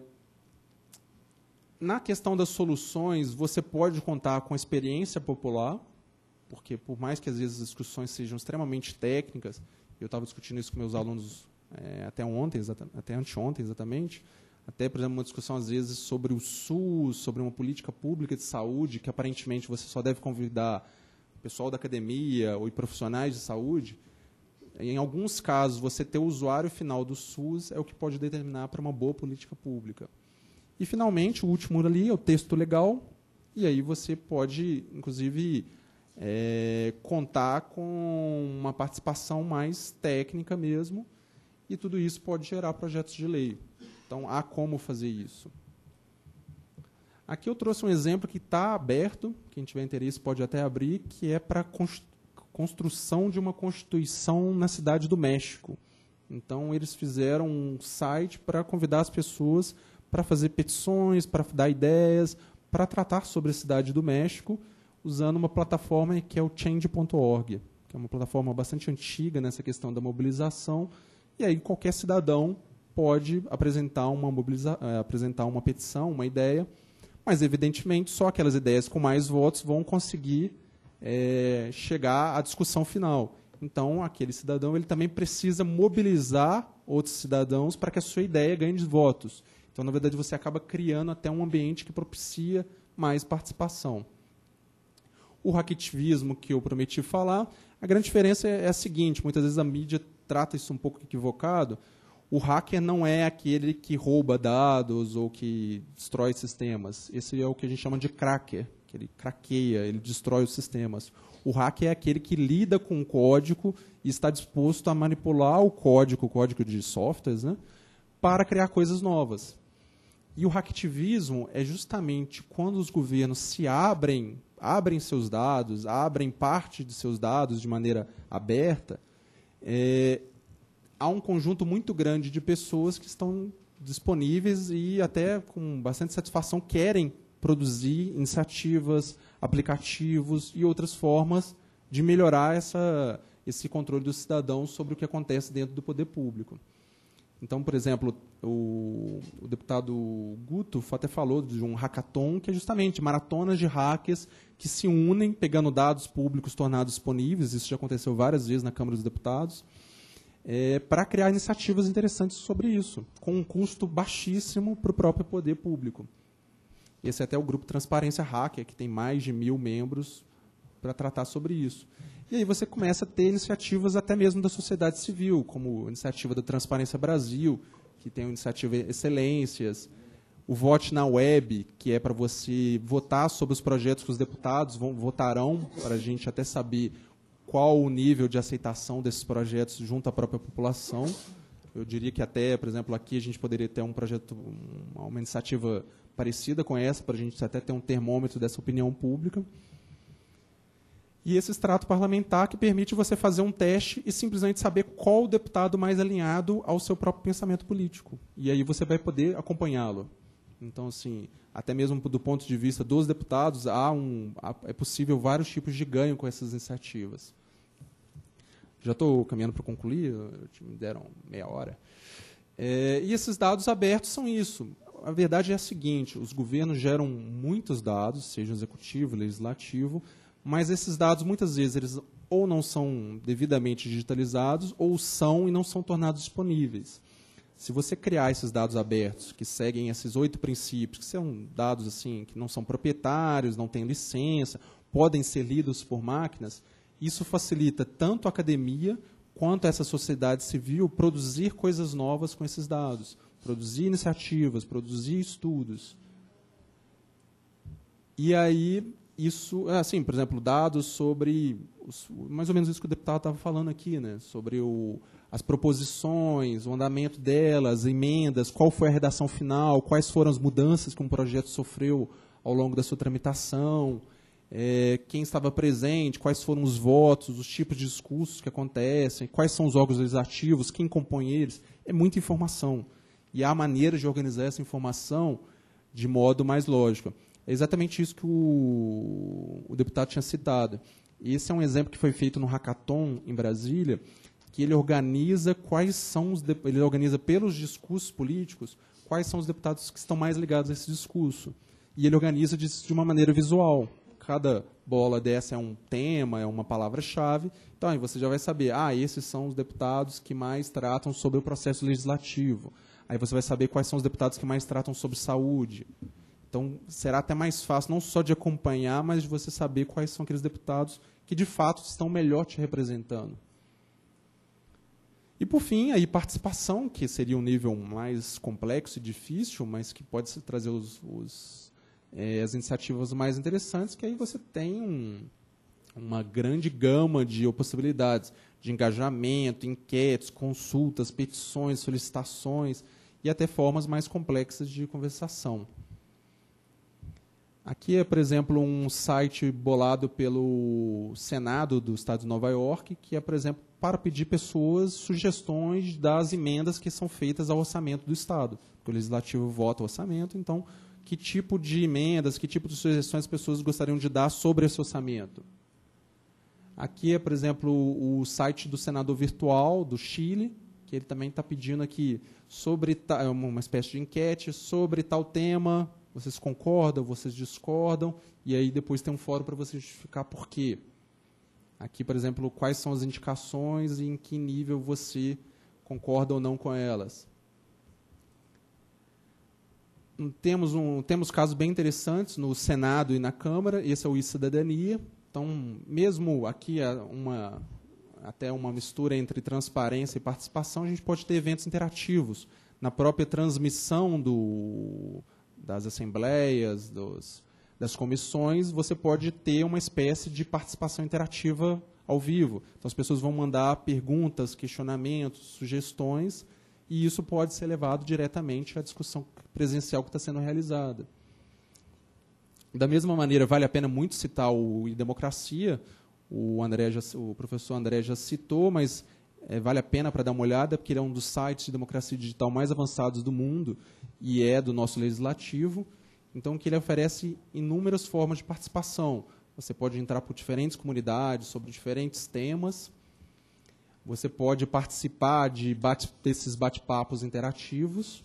Na questão das soluções, você pode contar com a experiência popular, porque por mais que às vezes as discussões sejam extremamente técnicas, eu estava discutindo isso com meus alunos É, até ontem, até anteontem exatamente, até, por exemplo, uma discussão às vezes sobre o SUS, sobre uma política pública de saúde, que aparentemente você só deve convidar o pessoal da academia ou profissionais de saúde. Em alguns casos, você ter o usuário final do SUS é o que pode determinar para uma boa política pública. E, finalmente, o último ali é o texto legal, e aí você pode, inclusive, é, contar com uma participação mais técnica mesmo, e tudo isso pode gerar projetos de lei. Então, há como fazer isso. Aqui eu trouxe um exemplo que está aberto, quem tiver interesse pode até abrir, que é para a construção de uma Constituição na Cidade do México. Então, eles fizeram um site para convidar as pessoas para fazer petições, para dar ideias, para tratar sobre a Cidade do México, usando uma plataforma que é o change ponto org, que é uma plataforma bastante antiga nessa questão da mobilização. E aí qualquer cidadão pode apresentar uma, mobiliza apresentar uma petição, uma ideia, mas, evidentemente, só aquelas ideias com mais votos vão conseguir é, chegar à discussão final. Então, aquele cidadão ele também precisa mobilizar outros cidadãos para que a sua ideia ganhe votos. Então, na verdade, você acaba criando até um ambiente que propicia mais participação. O hacktivismo que eu prometi falar, a grande diferença é a seguinte, muitas vezes a mídia trata isso um pouco equivocado. O hacker não é aquele que rouba dados ou que destrói sistemas. Esse é o que a gente chama de cracker, que ele craqueia, ele destrói os sistemas. O hacker é aquele que lida com o código e está disposto a manipular o código, o código de softwares, né, para criar coisas novas. E o hacktivismo é justamente quando os governos se abrem, abrem seus dados, abrem parte de seus dados de maneira aberta, é, há um conjunto muito grande de pessoas que estão disponíveis e até com bastante satisfação querem produzir iniciativas, aplicativos e outras formas de melhorar essa, esse controle do cidadão sobre o que acontece dentro do poder público. Então, por exemplo, o, o deputado Guto até falou de um hackathon, que é justamente maratonas de hackers que se unem, pegando dados públicos tornados disponíveis, isso já aconteceu várias vezes na Câmara dos Deputados, é, para criar iniciativas interessantes sobre isso, com um custo baixíssimo para o próprio poder público. Esse é até o grupo Transparência Hacker, que tem mais de mil membros para tratar sobre isso. E aí você começa a ter iniciativas até mesmo da sociedade civil, como a iniciativa da Transparência Brasil, que tem a iniciativa Excelências, o Vote na Web, que é para você votar sobre os projetos que os deputados vão, votarão, para a gente até saber qual o nível de aceitação desses projetos junto à própria população. Eu diria que até, por exemplo, aqui a gente poderia ter um projeto, uma iniciativa parecida com essa, para a gente até ter um termômetro dessa opinião pública. E esse extrato parlamentar que permite você fazer um teste e simplesmente saber qual o deputado mais alinhado ao seu próprio pensamento político. E aí você vai poder acompanhá-lo. Então, assim, até mesmo do ponto de vista dos deputados, há um, há, é possível vários tipos de ganho com essas iniciativas. Já estou caminhando para concluir, me deram meia hora. É, e esses dados abertos são isso. A verdade é a seguinte, os governos geram muitos dados, seja executivo, legislativo, mas esses dados, muitas vezes, eles ou não são devidamente digitalizados, ou são e não são tornados disponíveis. Se você criar esses dados abertos, que seguem esses oito princípios, que são dados assim, que não são proprietários, não têm licença, podem ser lidos por máquinas, isso facilita tanto a academia quanto essa sociedade civil produzir coisas novas com esses dados, produzir iniciativas, produzir estudos. E aí, isso, assim, por exemplo, dados sobre, os, mais ou menos isso que o deputado estava falando aqui, né, sobre o, as proposições, o andamento delas, emendas, qual foi a redação final, quais foram as mudanças que um projeto sofreu ao longo da sua tramitação, é, quem estava presente, quais foram os votos, os tipos de discursos que acontecem, quais são os órgãos legislativos, quem compõe eles. É muita informação. E há maneiras de organizar essa informação de modo mais lógico. É exatamente isso que o, o deputado tinha citado. Esse é um exemplo que foi feito no Hackathon, em Brasília, que ele organiza quais são os de, ele organiza pelos discursos políticos quais são os deputados que estão mais ligados a esse discurso. E ele organiza de, de uma maneira visual. Cada bola dessa é um tema, é uma palavra-chave. Então, aí você já vai saber, ah, esses são os deputados que mais tratam sobre o processo legislativo. Aí você vai saber quais são os deputados que mais tratam sobre saúde. Então, será até mais fácil, não só de acompanhar, mas de você saber quais são aqueles deputados que, de fato, estão melhor te representando. E, por fim, aí, participação, que seria um nível mais complexo e difícil, mas que pode trazer os, os, é, as iniciativas mais interessantes, que aí você tem um, uma grande gama de possibilidades de engajamento, enquetes, consultas, petições, solicitações e até formas mais complexas de conversação. Aqui é, por exemplo, um site bolado pelo Senado do Estado de Nova York, que é, por exemplo, para pedir pessoas sugestões das emendas que são feitas ao orçamento do Estado. Porque o Legislativo vota o orçamento, então, que tipo de emendas, que tipo de sugestões as pessoas gostariam de dar sobre esse orçamento. Aqui é, por exemplo, o site do Senador Virtual do Chile, que ele também está pedindo aqui sobre uma espécie de enquete sobre tal tema. Vocês concordam, vocês discordam, e aí depois tem um fórum para você justificar por quê. Aqui, por exemplo, quais são as indicações e em que nível você concorda ou não com elas. Temos, um, temos casos bem interessantes no Senado e na Câmara. Esse é o e-Cidadania. Então, mesmo aqui, uma, até uma mistura entre transparência e participação, a gente pode ter eventos interativos. Na própria transmissão do, das assembleias, dos, das comissões, você pode ter uma espécie de participação interativa ao vivo. Então, as pessoas vão mandar perguntas, questionamentos, sugestões, e isso pode ser levado diretamente à discussão presencial que está sendo realizada. Da mesma maneira, vale a pena muito citar o e-Democracia, o, André já, o professor André já citou, mas é, vale a pena para dar uma olhada, porque ele é um dos sites de democracia digital mais avançados do mundo e é do nosso legislativo, então que ele oferece inúmeras formas de participação. Você pode entrar por diferentes comunidades, sobre diferentes temas. Você pode participar de bate, desses bate-papos interativos.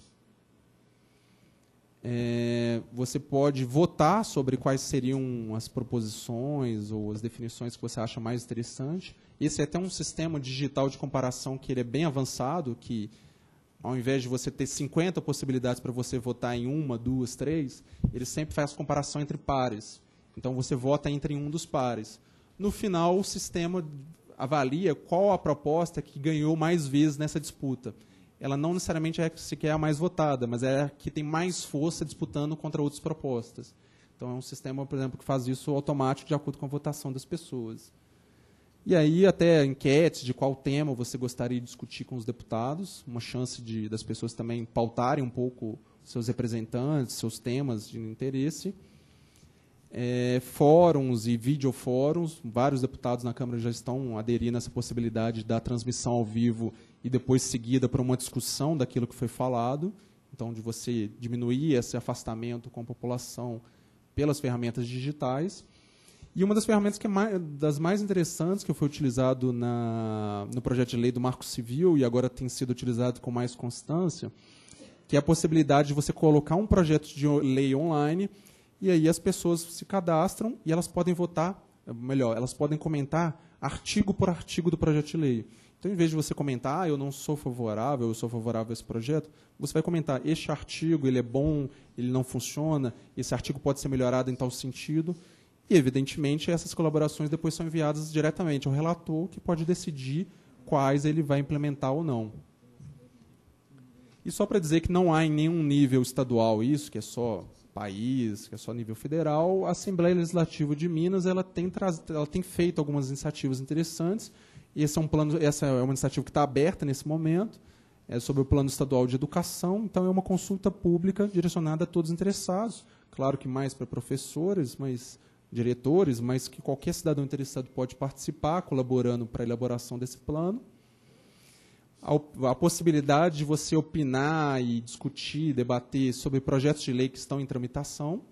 É, você pode votar sobre quais seriam as proposições ou as definições que você acha mais interessante. Esse é até um sistema digital de comparação que ele é bem avançado, que ao invés de você ter cinquenta possibilidades para você votar em uma, duas, três, ele sempre faz comparação entre pares. Então, você vota entre um dos pares. No final, o sistema avalia qual a proposta que ganhou mais vezes nessa disputa. Ela não necessariamente é sequer a mais votada, mas é a que tem mais força disputando contra outras propostas. Então, é um sistema, por exemplo, que faz isso automático de acordo com a votação das pessoas. E aí, até enquetes de qual tema você gostaria de discutir com os deputados, uma chance de, das pessoas também pautarem um pouco seus representantes, seus temas de interesse. É, fóruns e videofóruns, vários deputados na Câmara já estão aderindo a essa possibilidade da transmissão ao vivo e depois seguida por uma discussão daquilo que foi falado, então de você diminuir esse afastamento com a população pelas ferramentas digitais. E uma das ferramentas que é mais, das mais interessantes que foi utilizado na, no projeto de lei do Marco Civil e agora tem sido utilizado com mais constância, que é a possibilidade de você colocar um projeto de lei online. E aí as pessoas se cadastram e elas podem votar, melhor, elas podem comentar artigo por artigo do projeto de lei. Então, em vez de você comentar, ah, eu não sou favorável, eu sou favorável a esse projeto, você vai comentar, este artigo ele é bom, ele não funciona, esse artigo pode ser melhorado em tal sentido. E, evidentemente, essas colaborações depois são enviadas diretamente ao relator, que pode decidir quais ele vai implementar ou não. E só para dizer que não há em nenhum nível estadual isso, que é só país, que é só nível federal, a Assembleia Legislativa de Minas ela tem, traz, ela tem feito algumas iniciativas interessantes. E esse é um plano, essa é uma iniciativa que está aberta nesse momento, é sobre o Plano Estadual de Educação. Então, é uma consulta pública direcionada a todos os interessados. Claro que mais para professores, mas diretores, mas que qualquer cidadão interessado pode participar, colaborando para a elaboração desse plano. A, a possibilidade de você opinar e discutir, debater sobre projetos de lei que estão em tramitação.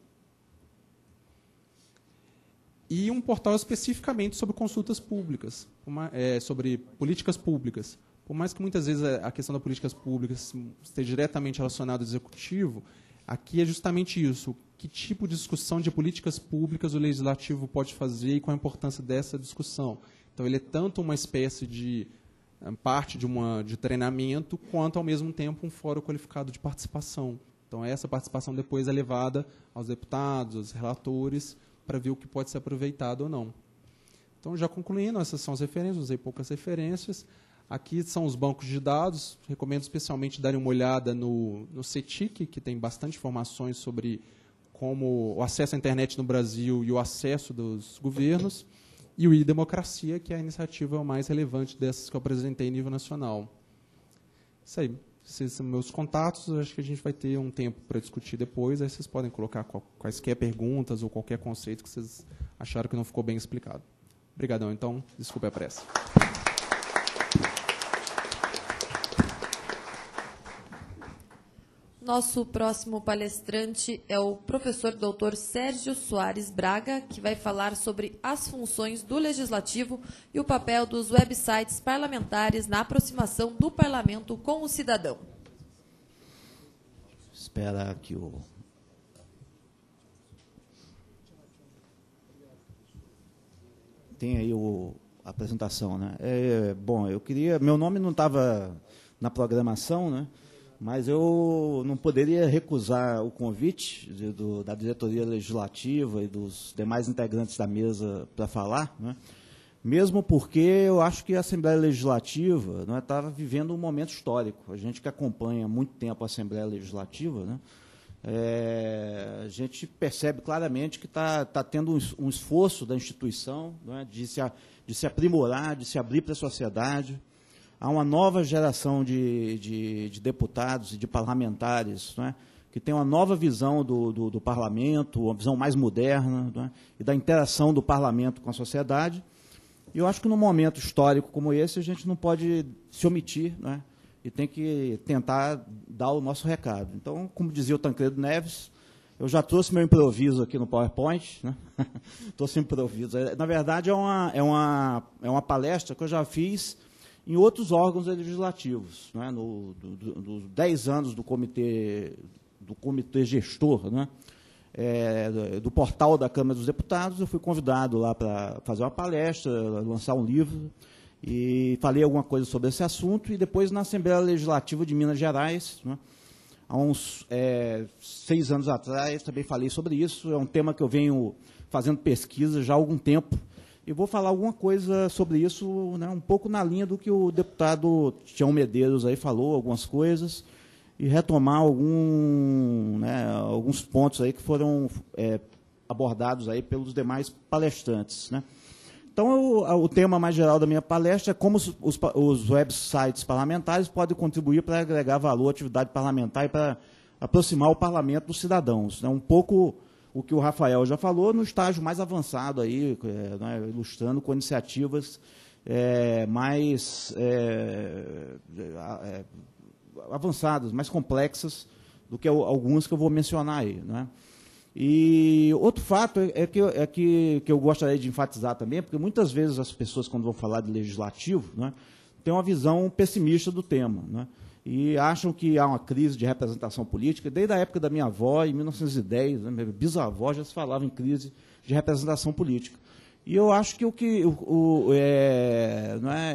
E um portal especificamente sobre consultas públicas, uma, é, sobre políticas públicas. Por mais que muitas vezes a questão das políticas públicas esteja diretamente relacionada ao executivo, aqui é justamente isso. Que tipo de discussão de políticas públicas o legislativo pode fazer e qual a importância dessa discussão. Então, ele é tanto uma espécie de parte de, uma, de treinamento, quanto, ao mesmo tempo, um fórum qualificado de participação. Então, essa participação depois é levada aos deputados, aos relatores, para ver o que pode ser aproveitado ou não. Então, já concluindo, essas são as referências, usei poucas referências. Aqui são os bancos de dados, recomendo especialmente darem uma olhada no, no CETIC, que tem bastante informações sobre como o acesso à internet no Brasil e o acesso dos governos. E o e-Democracia, que é a iniciativa mais relevante dessas que eu apresentei em nível nacional. Isso aí. Esses são meus contatos. Acho que a gente vai ter um tempo para discutir depois. Aí vocês podem colocar quaisquer perguntas ou qualquer conceito que vocês acharam que não ficou bem explicado. Obrigadão, então. Desculpe a pressa. Nosso próximo palestrante é o professor doutor Sérgio Soares Braga, que vai falar sobre as funções do Legislativo e o papel dos websites parlamentares na aproximação do parlamento com o cidadão. Espera que o... Tem aí o, apresentação, né? É, bom, eu queria... Meu nome não estava na programação, né? Mas eu não poderia recusar o convite de, do, da diretoria legislativa e dos demais integrantes da mesa para falar, né? Mesmo porque eu acho que a Assembleia Legislativa estava, né, vivendo um momento histórico. A gente que acompanha há muito tempo a Assembleia Legislativa, né, é, a gente percebe claramente que está tá tendo um, um esforço da instituição, né, de, se, de se aprimorar, de se abrir para a sociedade. Há uma nova geração de, de, de deputados e de parlamentares, né, que tem uma nova visão do, do, do parlamento, uma visão mais moderna, né, e da interação do parlamento com a sociedade. E eu acho que num momento histórico como esse, a gente não pode se omitir, né, e tem que tentar dar o nosso recado. Então, como dizia o Tancredo Neves, eu já trouxe meu improviso aqui no PowerPoint, né? Trouxe improviso. Na verdade, é uma, é, uma, é uma palestra que eu já fiz em outros órgãos legislativos, né? No, do, do, dos dez anos do comitê, do comitê gestor, né? É, do portal da Câmara dos Deputados, eu fui convidado lá para fazer uma palestra, lançar um livro, e falei alguma coisa sobre esse assunto, e depois na Assembleia Legislativa de Minas Gerais, né, há uns é, seis anos atrás, também falei sobre isso. É um tema que eu venho fazendo pesquisa já há algum tempo, e vou falar alguma coisa sobre isso, né, um pouco na linha do que o deputado Tião Medeiros aí falou, algumas coisas, e retomar algum, né, alguns pontos aí que foram é, abordados aí pelos demais palestrantes, né. Então, o, o tema mais geral da minha palestra é como os, os, os websites parlamentares podem contribuir para agregar valor à atividade parlamentar e para aproximar o parlamento dos cidadãos, né. Um pouco o que o Rafael já falou, no estágio mais avançado, aí, é, né, ilustrando com iniciativas é, mais é, é, avançadas, mais complexas do que alguns que eu vou mencionar aí, né? E outro fato é, que, é que, que eu gostaria de enfatizar também, porque muitas vezes as pessoas, quando vão falar de legislativo, né, têm uma visão pessimista do tema, né, e acham que há uma crise de representação política. Desde a época da minha avó, em mil novecentos e dez, né, minha bisavó já se falava em crise de representação política. E eu acho que o que... O, o, é, não é,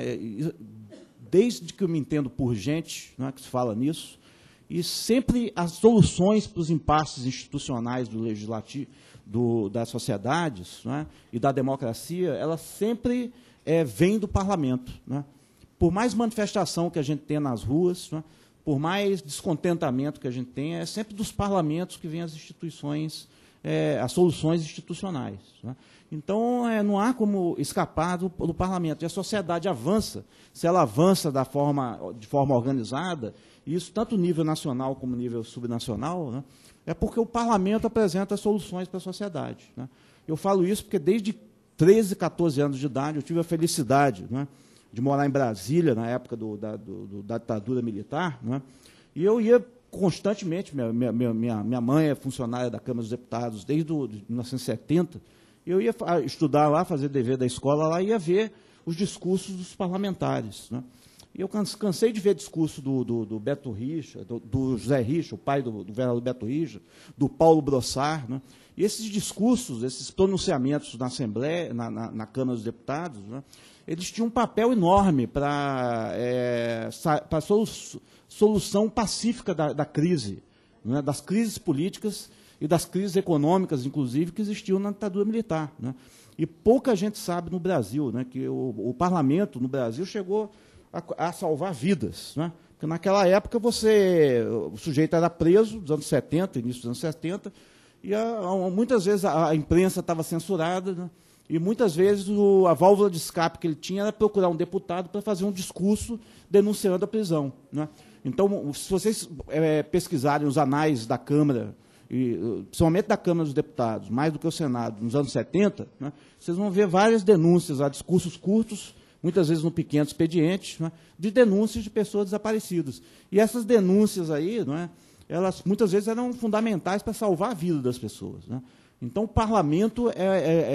desde que eu me entendo por gente, não é, que se fala nisso, e sempre as soluções para os impasses institucionais do legislativo, do, das sociedades, né, e da democracia, elas sempre é, vêm do parlamento, né? Por mais manifestação que a gente tenha nas ruas, né, por mais descontentamento que a gente tenha, é sempre dos parlamentos que vêm as instituições, é, as soluções institucionais, né? Então, é, não há como escapar do, do parlamento. E a sociedade avança, se ela avança da forma, de forma organizada, isso tanto nível nacional como nível subnacional, né, é porque o parlamento apresenta soluções para a sociedade, né. Eu falo isso porque desde treze, quatorze anos de idade eu tive a felicidade, né, de morar em Brasília, na época do, da, do, da ditadura militar, né, e eu ia constantemente, minha, minha, minha, minha mãe é funcionária da Câmara dos Deputados desde o, de mil novecentos e setenta, eu ia estudar lá, fazer dever da escola lá, e ia ver os discursos dos parlamentares, né. E eu cansei de ver discurso do, do, do Beto Richa, do, do José Richa, o pai do, do vereador Beto Richa, do Paulo Brossard, né? E esses discursos, esses pronunciamentos na Assembleia, na, na, na Câmara dos Deputados, né, eles tinham um papel enorme para é, a solu solução pacífica da, da crise, né, das crises políticas e das crises econômicas, inclusive, que existiam na ditadura militar, né? E pouca gente sabe no Brasil, né, que o, o parlamento no Brasil chegou a, a salvar vidas, né? Porque naquela época você, o sujeito era preso, nos anos setenta, início dos anos setenta, e a, a, muitas vezes a, a imprensa estava censurada, né? E muitas vezes o, a válvula de escape que ele tinha era procurar um deputado para fazer um discurso denunciando a prisão, né? Então, se vocês é, pesquisarem os anais da Câmara, e, principalmente da Câmara dos Deputados, mais do que o Senado, nos anos setenta, né, vocês vão ver várias denúncias a discursos curtos, muitas vezes no pequeno expediente, né, de denúncias de pessoas desaparecidas. E essas denúncias aí, não é, elas muitas vezes eram fundamentais para salvar a vida das pessoas, né? Então, o parlamento é, é,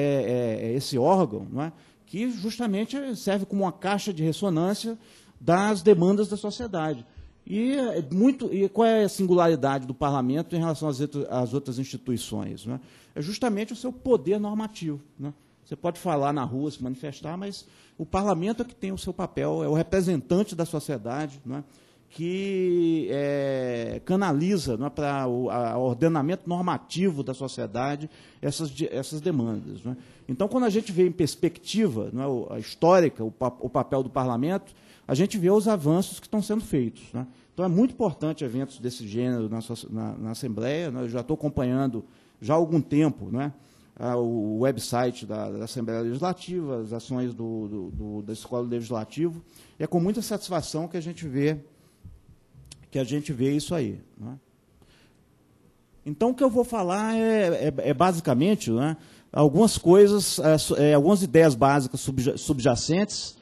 é, é esse órgão, não é, que justamente serve como uma caixa de ressonância das demandas da sociedade. E, muito, e qual é a singularidade do parlamento em relação às, às outras instituições, né? É justamente o seu poder normativo, né? Você pode falar na rua, se manifestar, mas o parlamento é que tem o seu papel, é o representante da sociedade, não é? Que é, canaliza, não é, para o a, ordenamento normativo da sociedade essas, essas demandas. Não é? Então, quando a gente vê em perspectiva, não é, a histórica, o, o papel do parlamento, a gente vê os avanços que estão sendo feitos. Não é? Então, é muito importante eventos desse gênero na, na, na Assembleia. Não é? Eu já estou acompanhando já há algum tempo, não é? O website da, da Assembleia Legislativa, as ações do, do, do, da Escola Legislativa. É com muita satisfação que a gente vê que a gente vê isso aí. Né? Então, o que eu vou falar é, é, é basicamente, né, algumas coisas, é, algumas ideias básicas subjacentes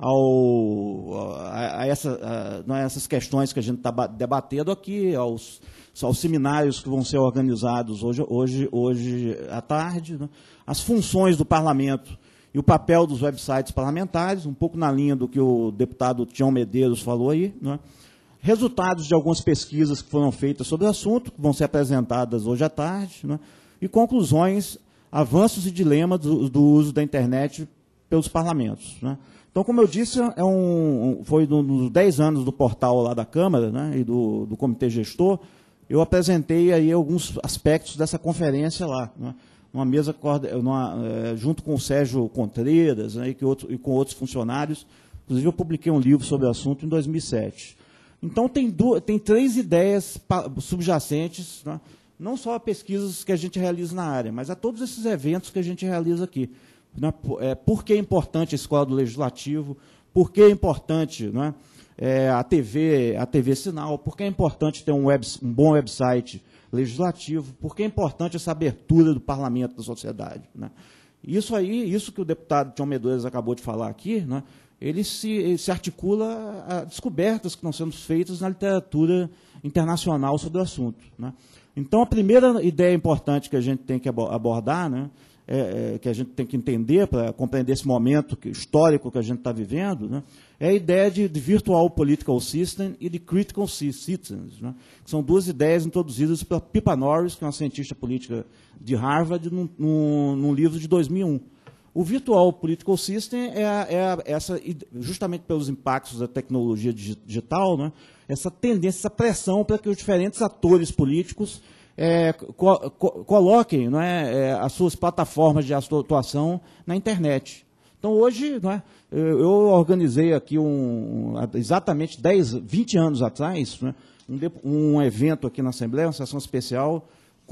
ao, a, a, essa, a, a essas questões que a gente está debatendo aqui, aos, aos seminários que vão ser organizados hoje, hoje, hoje à tarde, né, as funções do parlamento e o papel dos websites parlamentares, um pouco na linha do que o deputado Tião Medeiros falou aí, né, resultados de algumas pesquisas que foram feitas sobre o assunto, que vão ser apresentadas hoje à tarde, né, e conclusões, avanços e dilemas do, do uso da internet pelos parlamentos. Né. Então, como eu disse, é um, foi nos dez anos do portal lá da Câmara, né, e do, do Comitê Gestor, eu apresentei aí alguns aspectos dessa conferência lá, né, numa mesa numa, é, junto com o Sérgio Contreiras, né, e, que outro, e com outros funcionários. Inclusive, eu publiquei um livro sobre o assunto em dois mil e sete. Então, tem, duas, tem três ideias subjacentes, né, não só a pesquisas que a gente realiza na área, mas a todos esses eventos que a gente realiza aqui. Né, é, por que é importante a Escola do Legislativo? Por que é importante, né, é, a T V, a T V Sinal? Por que é importante ter um, web, um bom website legislativo? Por que é importante essa abertura do parlamento da sociedade? Né? Isso aí, isso que o deputado Tião Medeiros acabou de falar aqui, né, ele se, ele se articula a descobertas que estão sendo feitas na literatura internacional sobre o assunto. Né? Então, a primeira ideia importante que a gente tem que abordar, né, é, é, que a gente tem que entender para compreender esse momento histórico que a gente está vivendo, né, é a ideia de, de Virtual Political System e de Critical Citizens, né, que são duas ideias introduzidas pela Pippa Norris, que é uma cientista política de Harvard, num, num, num livro de dois mil e um. O Virtual Political System é, a, é a, essa, justamente pelos impactos da tecnologia digital, né, essa tendência, essa pressão para que os diferentes atores políticos é, co co coloquem, não é, é, as suas plataformas de atuação na internet. Então, hoje, não é, eu, eu organizei aqui um, exatamente dez, vinte anos atrás, né, um, um evento aqui na Assembleia, uma sessão especial,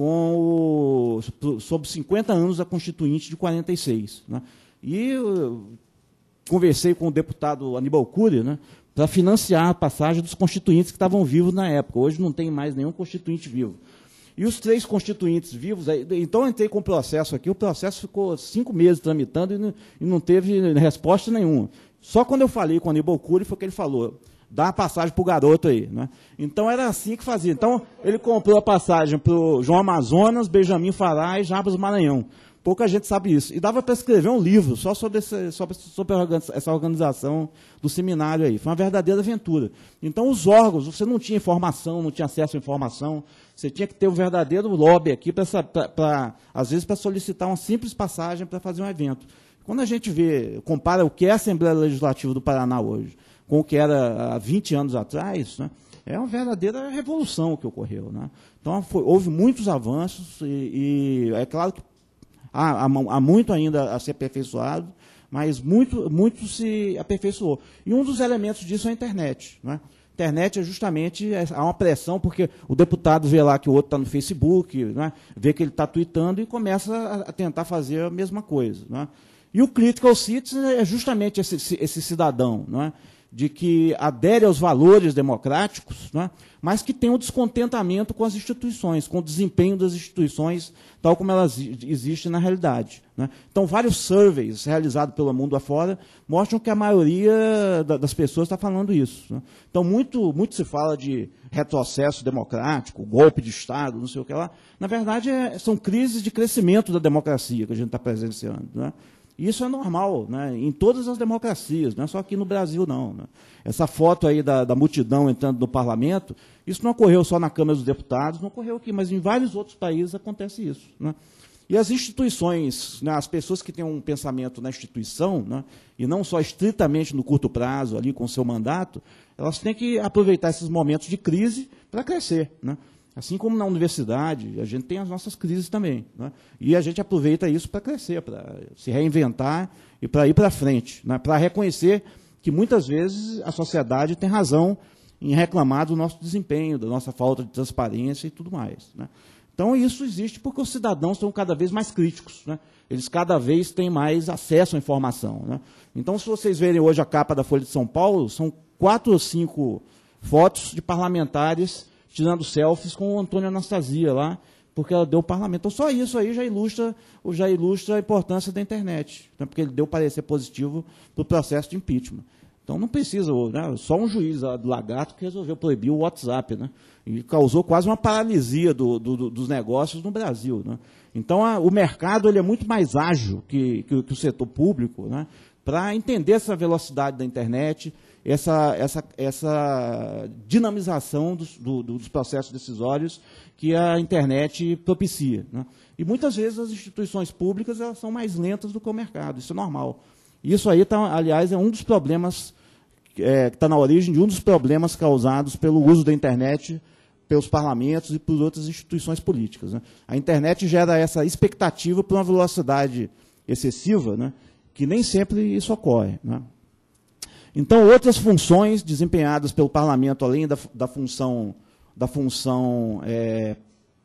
com o, sobre cinquenta anos da Constituinte de quarenta e seis. Né? E eu conversei com o deputado Aníbal Cury, né, para financiar a passagem dos constituintes que estavam vivos na época. Hoje não tem mais nenhum constituinte vivo. E os três constituintes vivos, então eu entrei com o processo aqui, o processo ficou cinco meses tramitando e não, e não teve resposta nenhuma. Só quando eu falei com o Aníbal Cury foi que ele falou: dá a passagem para o garoto aí. Né? Então, era assim que fazia. Então, ele comprou a passagem para o João Amazonas, Benjamin Fará e Jabas Maranhão. Pouca gente sabe isso. E dava para escrever um livro só sobre, esse, sobre, sobre essa organização do seminário aí. Foi uma verdadeira aventura. Então, os órgãos, você não tinha informação, não tinha acesso à informação, você tinha que ter um verdadeiro lobby aqui, pra, pra, pra, às vezes, para solicitar uma simples passagem para fazer um evento. Quando a gente vê, compara o que é a Assembleia Legislativa do Paraná hoje com o que era há vinte anos atrás, né, é uma verdadeira revolução que ocorreu. Né? Então, foi, houve muitos avanços e, e é claro que há, há, há muito ainda a ser aperfeiçoado, mas muito, muito se aperfeiçoou. E um dos elementos disso é a internet. Né? A internet é justamente, há uma pressão, porque o deputado vê lá que o outro está no Facebook, né, vê que ele está tweetando e começa a, a tentar fazer a mesma coisa. Né? E o Critical Citizen é justamente esse, esse cidadão, não é? De que adere aos valores democráticos, né, mas que tem um descontentamento com as instituições, com o desempenho das instituições, tal como elas existem na realidade. Né. Então, vários surveys realizados pelo mundo afora mostram que a maioria das pessoas está falando isso. Né. Então, muito, muito se fala de retrocesso democrático, golpe de Estado, não sei o que lá. Na verdade, é, são crises de crescimento da democracia que a gente está presenciando. Né. Isso é normal, né, em todas as democracias, não é só aqui no Brasil, não. Né. Essa foto aí da, da multidão entrando no parlamento, isso não ocorreu só na Câmara dos Deputados, não ocorreu aqui, mas em vários outros países acontece isso. Né. E as instituições, né, as pessoas que têm um pensamento na instituição, né, e não só estritamente no curto prazo, ali com o seu mandato, elas têm que aproveitar esses momentos de crise para crescer, né? Assim como na universidade, a gente tem as nossas crises também, né? E a gente aproveita isso para crescer, para se reinventar e para ir para frente, né? Para reconhecer que muitas vezes a sociedade tem razão em reclamar do nosso desempenho, da nossa falta de transparência e tudo mais, né? Então, isso existe porque os cidadãos estão cada vez mais críticos, né? Eles cada vez têm mais acesso à informação, né? Então, se vocês verem hoje a capa da Folha de São Paulo, são quatro ou cinco fotos de parlamentares tirando selfies com o Antônio Anastasia lá, porque ela deu o parlamento. Então, só isso aí já ilustra, já ilustra a importância da internet, né? Porque ele deu parecer positivo para o processo de impeachment. Então, não precisa, né? Só um juiz lá do Lagarto que resolveu proibir o WhatsApp, né? E causou quase uma paralisia do, do, dos negócios no Brasil, né? Então, a, o mercado ele é muito mais ágil que, que, que o setor público, né? Para entender essa velocidade da internet, essa, essa, essa dinamização dos, do, dos processos decisórios que a internet propicia, né? E muitas vezes as instituições públicas elas são mais lentas do que o mercado, isso é normal. Isso aí, tá, aliás, é um dos problemas, é, que está na origem de um dos problemas causados pelo uso da internet pelos parlamentos e por outras instituições políticas, né? A internet gera essa expectativa por uma velocidade excessiva, né, que nem sempre isso ocorre, né? Então, outras funções desempenhadas pelo parlamento, além da, da função, da função é,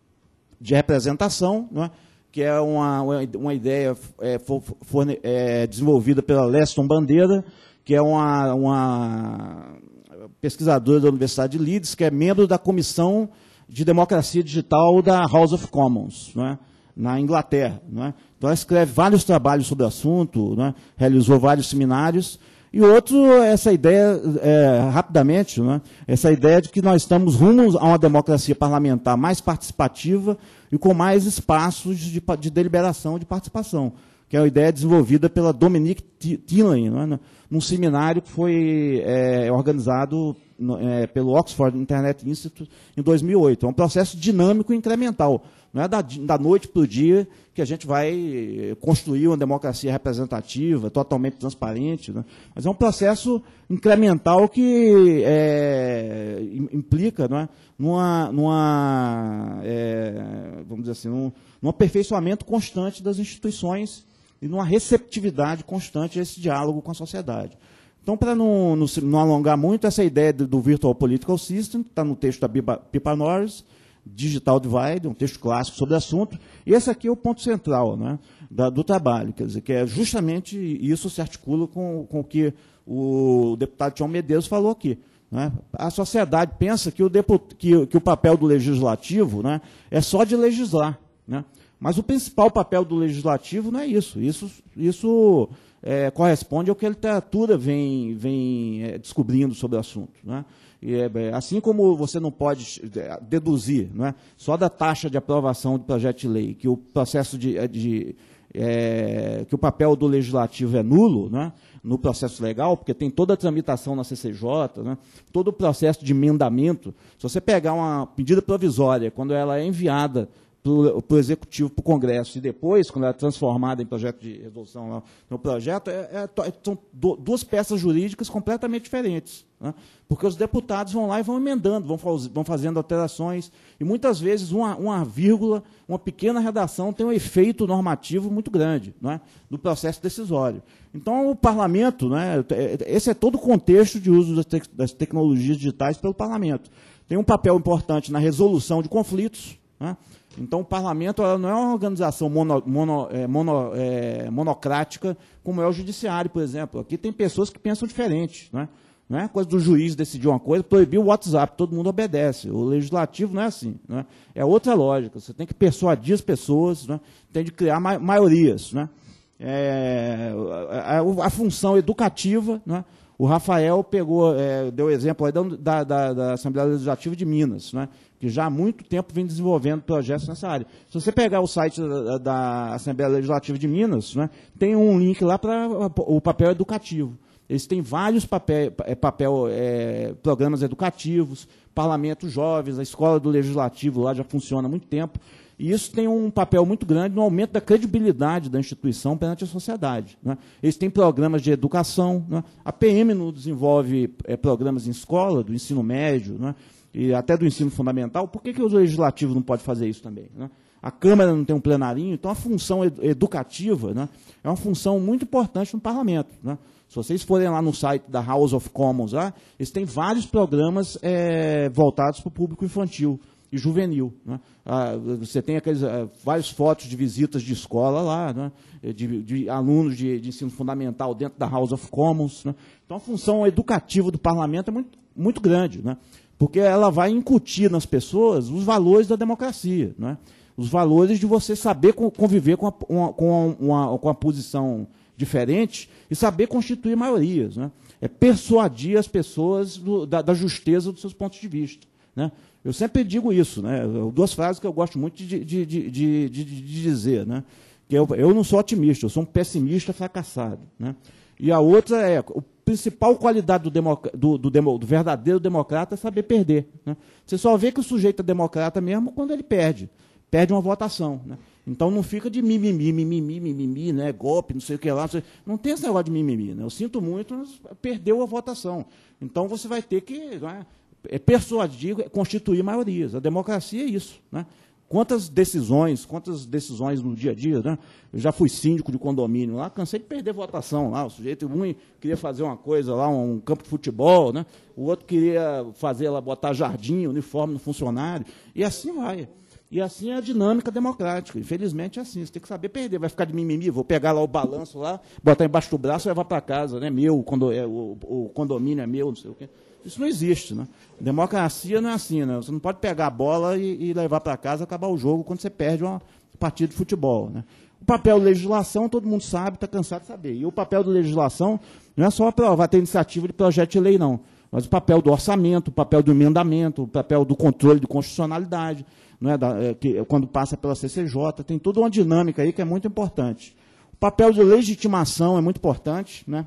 de representação, né, que é uma, uma ideia é, for, for, é, desenvolvida pela Leston Bandeira, que é uma, uma pesquisadora da Universidade de Leeds, que é membro da Comissão de Democracia Digital da House of Commons, né, na Inglaterra, né? Então, ela escreve vários trabalhos sobre o assunto, né, realizou vários seminários. E outro, essa ideia, é, rapidamente, né, essa ideia de que nós estamos rumo a uma democracia parlamentar mais participativa e com mais espaços de, de deliberação, de participação, que é uma ideia desenvolvida pela Dominique Thielen, né, num seminário que foi é, organizado no, é, pelo Oxford Internet Institute em dois mil e oito. É um processo dinâmico e incremental. Não é da, da noite para o dia que a gente vai construir uma democracia representativa, totalmente transparente, né? Mas é um processo incremental que é, implica, não é, numa, numa é, vamos dizer assim, num, num aperfeiçoamento constante das instituições e numa receptividade constante a esse diálogo com a sociedade. Então, para não, não, não alongar muito, essa ideia do, do Virtual Political System, que está no texto da Pippa Norris, Digital Divide, um texto clássico sobre o assunto, e esse aqui é o ponto central, né, da, do trabalho, quer dizer, que é justamente isso se articula com, com o que o deputado Tião Medeiros falou aqui, né? A sociedade pensa que o, deput, que, que o papel do legislativo, né, é só de legislar, né? Mas o principal papel do legislativo não é isso, isso, isso é, corresponde ao que a literatura vem, vem é, descobrindo sobre o assunto, né? E, assim como você não pode deduzir, não é, só da taxa de aprovação do projeto de lei que o processo de, de é, que o papel do legislativo é nulo, né, no processo legal, porque tem toda a tramitação na C C J, né, todo o processo de emendamento. Se você pegar uma medida provisória, quando ela é enviada para o Executivo, para o Congresso, e depois, quando ela é transformada em projeto de resolução lá, no projeto, é, é, são do, duas peças jurídicas completamente diferentes, né? Porque os deputados vão lá e vão emendando, vão, faz, vão fazendo alterações, e muitas vezes uma, uma vírgula, uma pequena redação tem um efeito normativo muito grande, né, no processo decisório. Então, o parlamento, né, esse é todo o contexto de uso das, te, das tecnologias digitais pelo parlamento. Tem um papel importante na resolução de conflitos, né? Então, o parlamento ela não é uma organização mono, mono, é, mono, é, monocrática, como é o judiciário, por exemplo. Aqui tem pessoas que pensam diferente, né? Não é coisa do juiz decidir uma coisa, proibir o WhatsApp, todo mundo obedece. O legislativo não é assim, né? É outra lógica. Você tem que persuadir as pessoas, né? Tem de criar ma maiorias, né? É, a, a, a função educativa, né? O Rafael pegou, é, deu exemplo aí da, da, da Assembleia Legislativa de Minas, né, que já há muito tempo vem desenvolvendo projetos nessa área. Se você pegar o site da, da Assembleia Legislativa de Minas, né, tem um link lá para o papel educativo. Eles têm vários papel, papel, é, programas educativos, parlamentos jovens, a Escola do Legislativo lá já funciona há muito tempo. E isso tem um papel muito grande no aumento da credibilidade da instituição perante a sociedade, né? Eles têm programas de educação, né? A P M não desenvolve é, programas em escola, do ensino médio, né? E até do ensino fundamental. Por que, que o legislativo não pode fazer isso também, né? A Câmara não tem um plenarinho, então a função educativa, né, é uma função muito importante no parlamento, né? Se vocês forem lá no site da House of Commons, lá, eles têm vários programas é, voltados para o público infantil e juvenil, né? Ah, você tem aqueles, ah, várias fotos de visitas de escola lá, né? de, de alunos de, de ensino fundamental dentro da House of Commons, né? Então a função educativa do parlamento é muito, muito grande, né? Porque ela vai incutir nas pessoas os valores da democracia, né? Os valores de você saber conviver com, a, uma, com, uma, com uma posição diferente e saber constituir maiorias, né? É persuadir as pessoas do, da, da justeza dos seus pontos de vista, né? Eu sempre digo isso, né? Duas frases que eu gosto muito de, de, de, de, de, de dizer, né? Que eu, eu não sou otimista, eu sou um pessimista fracassado, né? E a outra é, a principal qualidade do, democ do, do, demo do verdadeiro democrata é saber perder, né? Você só vê que o sujeito é democrata mesmo quando ele perde. Perde uma votação, né? Então não fica de mimimi, mimimi, mimimi, né? Golpe, não sei o que lá. Não, sei, não tem esse negócio de mimimi, né? Eu sinto muito, mas perdeu a votação. Então você vai ter que, né, é persuadir, constituir maiorias. A democracia é isso, né? Quantas decisões, quantas decisões no dia a dia, né? Eu já fui síndico de condomínio lá, cansei de perder votação lá. O sujeito, um queria fazer uma coisa lá, um campo de futebol, né? O outro queria fazer lá, botar jardim, uniforme no funcionário, e assim vai. E assim é a dinâmica democrática. Infelizmente é assim, você tem que saber perder. Vai ficar de mimimi, vou pegar lá o balanço lá, botar embaixo do braço e levar para casa, né? Meu, quando é, o, o condomínio é meu, não sei o quê. Isso não existe, né? Democracia não é assim, né? Você não pode pegar a bola e, e levar para casa e acabar o jogo quando você perde uma partida de futebol, né? O papel da legislação, todo mundo sabe, está cansado de saber. E o papel da legislação não é só aprovar, ter iniciativa de projeto de lei, não. Mas o papel do orçamento, o papel do emendamento, o papel do controle de constitucionalidade, não é, da, é, que, quando passa pela C C J, tem toda uma dinâmica aí que é muito importante. O papel de legitimação é muito importante, né?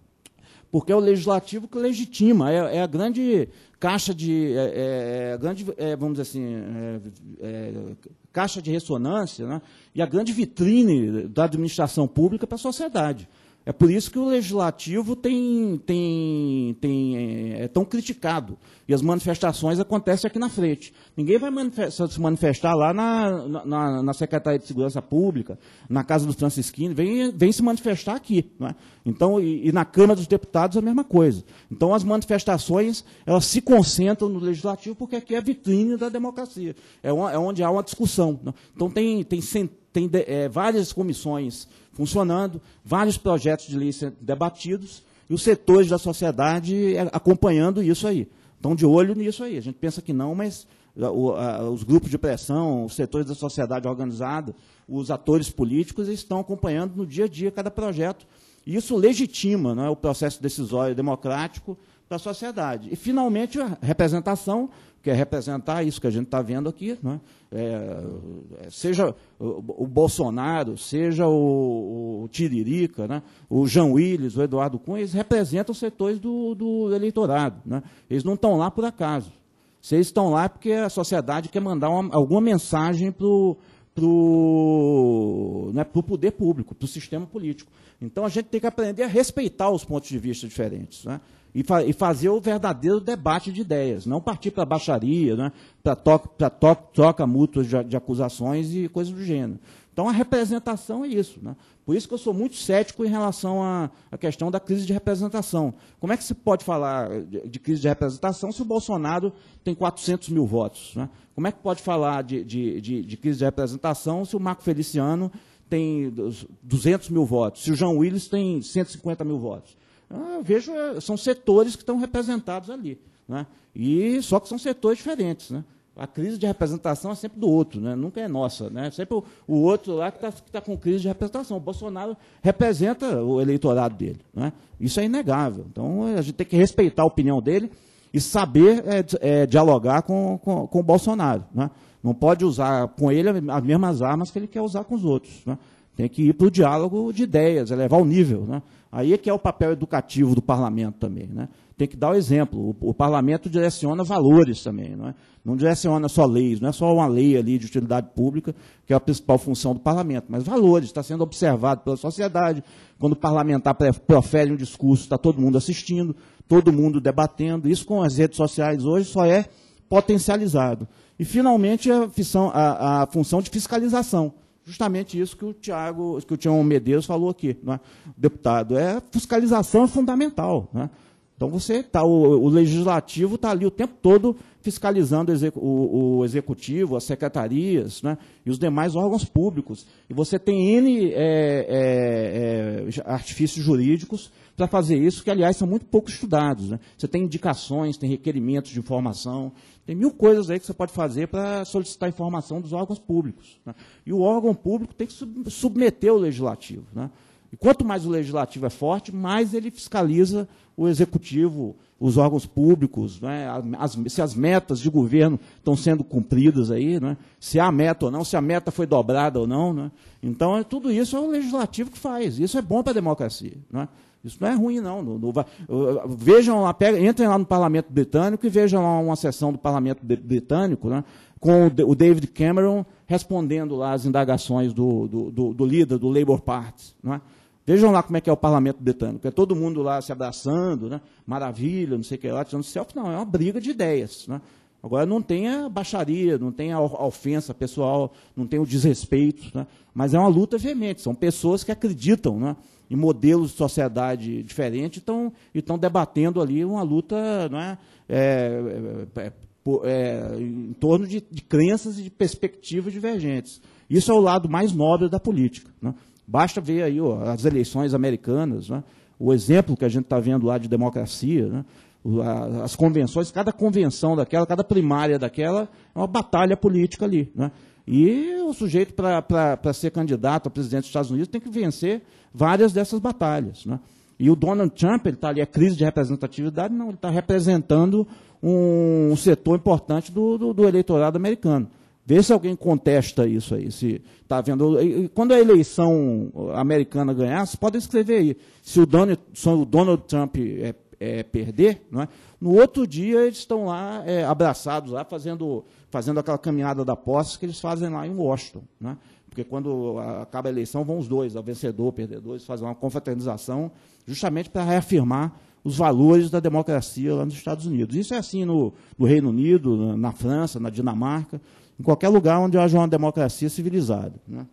Porque é o legislativo que legitima, é, é a grande caixa de, é, é, a grande, é, vamos dizer assim, é, é, caixa de ressonância, né? E a grande vitrine da administração pública para a sociedade. É por isso que o legislativo tem, tem, tem, é, é tão criticado. E as manifestações acontecem aqui na frente. Ninguém vai manifestar, se manifestar lá na, na, na Secretaria de Segurança Pública, na Casa dos Francisquinos, vem, vem se manifestar aqui, não é? Então, e, e na Câmara dos Deputados a mesma coisa. Então, as manifestações elas se concentram no legislativo porque aqui é a vitrine da democracia. É, uma, é onde há uma discussão, não? Então, tem, tem, tem é, várias comissões funcionando, vários projetos de lei sendo debatidos e os setores da sociedade acompanhando isso aí. Estão de olho nisso aí. A gente pensa que não, mas o, a, os grupos de pressão, os setores da sociedade organizada, os atores políticos estão acompanhando no dia a dia cada projeto. E isso legitima, não é, o processo decisório democrático da sociedade. E, finalmente, a representação, que é representar isso que a gente está vendo aqui, não é? É, seja o, o Bolsonaro, seja o, o Tiririca, né? O Jean Willis, o Eduardo Cunha, eles representam os setores do, do eleitorado, né? Eles não estão lá por acaso. Se eles estão lá é porque a sociedade quer mandar uma, alguma mensagem para o pro, né, pro poder público, para o sistema político. Então, a gente tem que aprender a respeitar os pontos de vista diferentes, né? E, fa e fazer o verdadeiro debate de ideias, não partir para a baixaria, né, para troca mútua de, de acusações e coisas do gênero. Então, a representação é isso, né? Por isso que eu sou muito cético em relação à, à questão da crise de representação. Como é que se pode falar de, de crise de representação se o Bolsonaro tem quatrocentos mil votos, né? Como é que pode falar de, de, de, de crise de representação se o Marco Feliciano tem duzentos mil votos, se o Jean Willis tem cento e cinquenta mil votos? Eu vejo, são setores que estão representados ali, né? E só que são setores diferentes, né? A crise de representação é sempre do outro, né? Nunca é nossa, né? Sempre o, o outro lá que está tá com crise de representação. O Bolsonaro representa o eleitorado dele, né? Isso é inegável. Então, a gente tem que respeitar a opinião dele e saber é, é, dialogar com, com, com o Bolsonaro, né? Não pode usar com ele as mesmas armas que ele quer usar com os outros, né? Tem que ir para o diálogo de ideias, elevar o nível, né? Aí é que é o papel educativo do parlamento também, né? Tem que dar o exemplo. O, o parlamento direciona valores também, não é? Não direciona só leis, não é só uma lei ali de utilidade pública, que é a principal função do parlamento, mas valores, está sendo observado pela sociedade. Quando o parlamentar profere um discurso, está todo mundo assistindo, todo mundo debatendo. Isso com as redes sociais hoje só é potencializado. E, finalmente, a função, a, a função de fiscalização. Justamente isso que o Tiago, que o Tião Medeiros falou aqui, não é? Deputado, é fiscalização é fundamental, né? Então você tá, o, o legislativo está ali o tempo todo fiscalizando o, o executivo, as secretarias, né, e os demais órgãos públicos. E você tem N é, é, é, artifícios jurídicos para fazer isso, que, aliás, são muito pouco estudados, né? Você tem indicações, tem requerimentos de informação, tem mil coisas aí que você pode fazer para solicitar informação dos órgãos públicos, né? E o órgão público tem que submeter o legislativo, né? E quanto mais o legislativo é forte, mais ele fiscaliza o executivo, os órgãos públicos, né, as, se as metas de governo estão sendo cumpridas aí, né, se há meta ou não, se a meta foi dobrada ou não. Né. Então, é, tudo isso é o legislativo que faz. Isso é bom para a democracia. Né. Isso não é ruim, não. No, no, vejam lá, pega, entrem lá no Parlamento Britânico e vejam lá uma sessão do Parlamento Britânico, né, com o David Cameron respondendo lá as indagações do, do, do, do líder do Labour Party. Né. Vejam lá como é que é o parlamento britânico. É todo mundo lá se abraçando, né? Maravilha, não sei o que lá, tirando selfie. Não, é uma briga de ideias. Né? Agora, não tem a baixaria, não tem a ofensa pessoal, não tem o desrespeito, né? Mas é uma luta veemente. São pessoas que acreditam, né, em modelos de sociedade diferentes e estão debatendo ali uma luta, né, é, é, é, em torno de, de crenças e de perspectivas divergentes. Isso é o lado mais nobre da política. Né? Basta ver aí ó, as eleições americanas, né? O exemplo que a gente está vendo lá de democracia, né? As convenções, cada convenção daquela, cada primária daquela, é uma batalha política ali. Né? E o sujeito, para ser candidato a presidente dos Estados Unidos, tem que vencer várias dessas batalhas. Né? E o Donald Trump, ele está ali, a crise de representatividade, não, ele está representando um, um setor importante do, do, do eleitorado americano. Vê se alguém contesta isso aí. Se tá vendo, quando a eleição americana ganhar, vocês podem escrever aí. Se o Donald, se o Donald Trump é, é, perder, não é? No outro dia eles estão lá é, abraçados, lá, fazendo, fazendo aquela caminhada da posse que eles fazem lá em Washington. Não é? Porque quando acaba a eleição vão os dois, o vencedor, o perdedor, eles fazem uma confraternização justamente para reafirmar os valores da democracia lá nos Estados Unidos. Isso é assim no, no Reino Unido, na França, na Dinamarca, em qualquer lugar onde haja uma democracia civilizada. Né?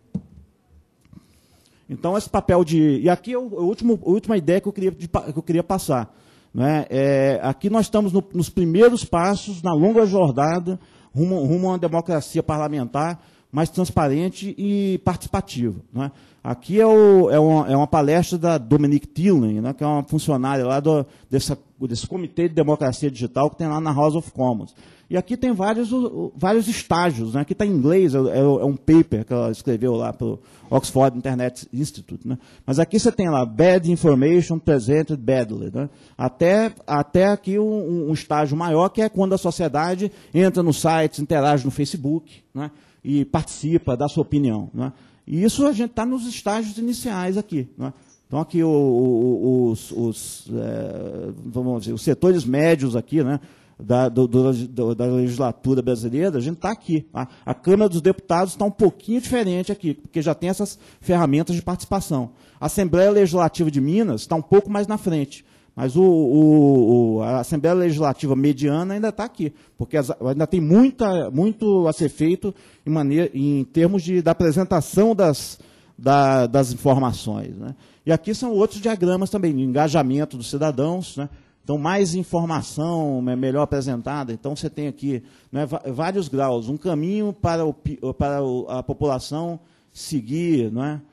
Então, esse papel de... E aqui é o, o último, a última ideia que eu queria, de, que eu queria passar. Né? É, aqui nós estamos no, nos primeiros passos, na longa jornada, rumo, rumo a uma democracia parlamentar mais transparente e participativa. Né? Aqui é, o, é, uma, é uma palestra da Dominique Thielen, né, que é uma funcionária lá do, dessa, desse Comitê de Democracia Digital que tem lá na House of Commons. E aqui tem vários, vários estágios. Né? Aqui está em inglês, é, é um paper que ela escreveu lá para o Oxford Internet Institute. Né? Mas aqui você tem lá, Bad Information Presented Badly. Né? Até, até aqui um, um estágio maior, que é quando a sociedade entra nos sites, interage no Facebook, né? E participa, dá sua opinião. Né? E isso a gente está nos estágios iniciais aqui. Né? Então, aqui o, o, os, os, é, vamos dizer, os setores médios aqui, né, da, do, do, da legislatura brasileira, a gente está aqui. A, a Câmara dos Deputados está um pouquinho diferente aqui, porque já tem essas ferramentas de participação. A Assembleia Legislativa de Minas está um pouco mais na frente. Mas o, o, a Assembleia Legislativa mediana ainda está aqui, porque as, ainda tem muita, muito a ser feito em, maneira, em termos de, da apresentação das, da, das informações. Né? E aqui são outros diagramas também, de engajamento dos cidadãos, né? Então, mais informação melhor apresentada. Então, você tem aqui, né, vários graus, um caminho para, o, para a população seguir, não é?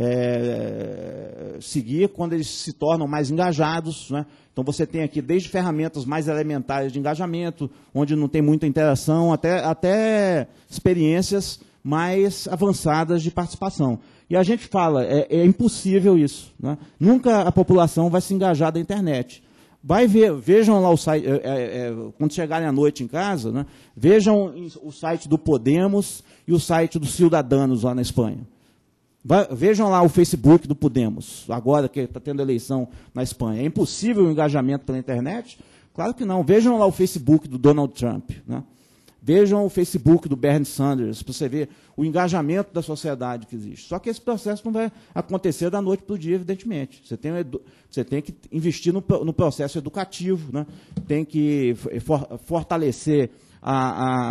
É, seguir quando eles se tornam mais engajados. Né? Então, você tem aqui desde ferramentas mais elementares de engajamento, onde não tem muita interação, até, até experiências mais avançadas de participação. E a gente fala, é, é impossível isso. Né? Nunca a população vai se engajar da internet. Vai ver, vejam lá o site, é, é, quando chegarem à noite em casa, né? Vejam o site do Podemos e o site dos Ciudadanos lá na Espanha. Vai, vejam lá o Facebook do Podemos, agora que está tendo eleição na Espanha. É impossível o engajamento pela internet? Claro que não. Vejam lá o Facebook do Donald Trump, né? Vejam o Facebook do Bernie Sanders, para você ver o engajamento da sociedade que existe. Só que esse processo não vai acontecer da noite para o dia, evidentemente. Você tem, você tem que investir no, no processo educativo, né? Tem que for, fortalecer a,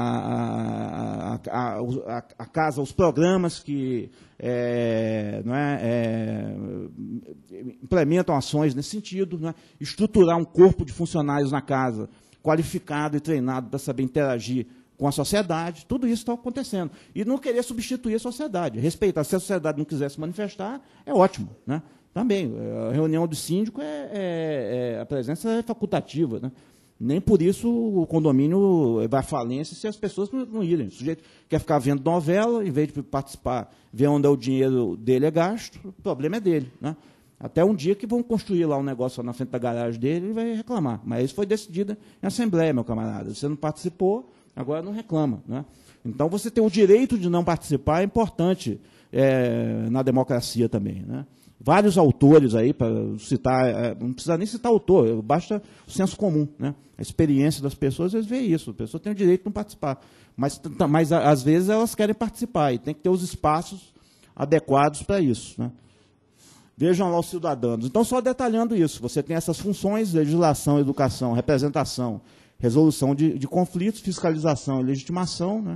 a, a, a, a, a casa, os programas que é, não é, é, implementam ações nesse sentido, né? Estruturar um corpo de funcionários na casa qualificado e treinado para saber interagir com a sociedade. Tudo isso está acontecendo. E não querer substituir a sociedade. Respeitar. Se a sociedade não quiser se manifestar, é ótimo, né? Também, a reunião do síndico, é, é, é, a presença é facultativa, né? Nem por isso o condomínio vai à falência se as pessoas não, não irem. O sujeito quer ficar vendo novela, em vez de participar, ver onde é o dinheiro dele é gasto, o problema é dele, né? Até um dia que vão construir lá um negócio na frente da garagem dele, ele vai reclamar. Mas isso foi decidido em assembleia, meu camarada. Você não participou, agora não reclama, né? Então, você ter o direito de não participar é importante é, na democracia também, né? Vários autores aí, para citar, é, não precisa nem citar autor, basta o senso comum, né? A experiência das pessoas, eles veem isso. A pessoa tem o direito de não participar. Mas, mas, às vezes, elas querem participar e tem que ter os espaços adequados para isso, né? Vejam lá os cidadãos. Então, só detalhando isso, você tem essas funções: legislação, educação, representação, resolução de, de conflitos, fiscalização e legitimação, né?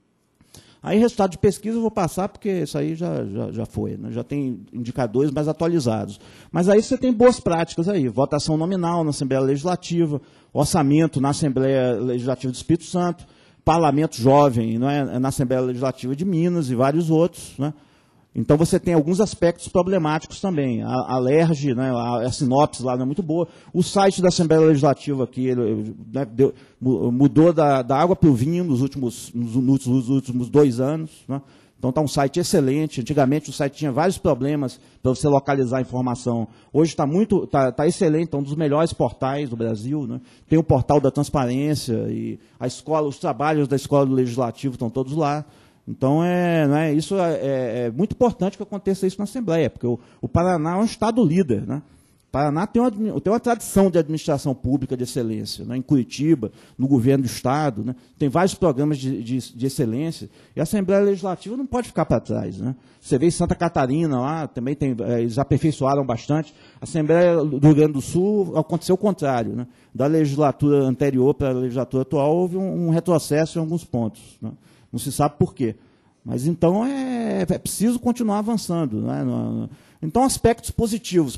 Aí, resultado de pesquisa, eu vou passar, porque isso aí já, já, já foi, né? Já tem indicadores mais atualizados. Mas aí você tem boas práticas aí: votação nominal na Assembleia Legislativa, orçamento na Assembleia Legislativa do Espírito Santo, parlamento jovem, não é, na Assembleia Legislativa de Minas e vários outros, né? Então, você tem alguns aspectos problemáticos também. A, a LERJ, né, a, a sinopse lá não é muito boa. O site da Assembleia Legislativa aqui, ele, né, deu, mudou da, da água para o vinho nos últimos, nos, nos últimos dois anos, né? Então, está um site excelente. Antigamente, o site tinha vários problemas para você localizar a informação. Hoje está muito, tá, tá excelente, é um dos melhores portais do Brasil, né? Tem o portal da transparência, e a escola, os trabalhos da Escola do Legislativo estão todos lá. Então, é, não é, isso é, é muito importante que aconteça isso na Assembleia, porque o, o Paraná é um estado líder, né? O Paraná tem uma, tem uma tradição de administração pública de excelência, né? Em Curitiba, no governo do estado, né? Tem vários programas de, de, de excelência, e a Assembleia Legislativa não pode ficar para trás, né? Você vê em Santa Catarina lá, também tem, eles aperfeiçoaram bastante. A Assembleia do Rio Grande do Sul aconteceu o contrário, né? Da legislatura anterior para a legislatura atual, houve um, um retrocesso em alguns pontos, né? Não se sabe por quê. Mas, então, é, é preciso continuar avançando, né? Então, aspectos positivos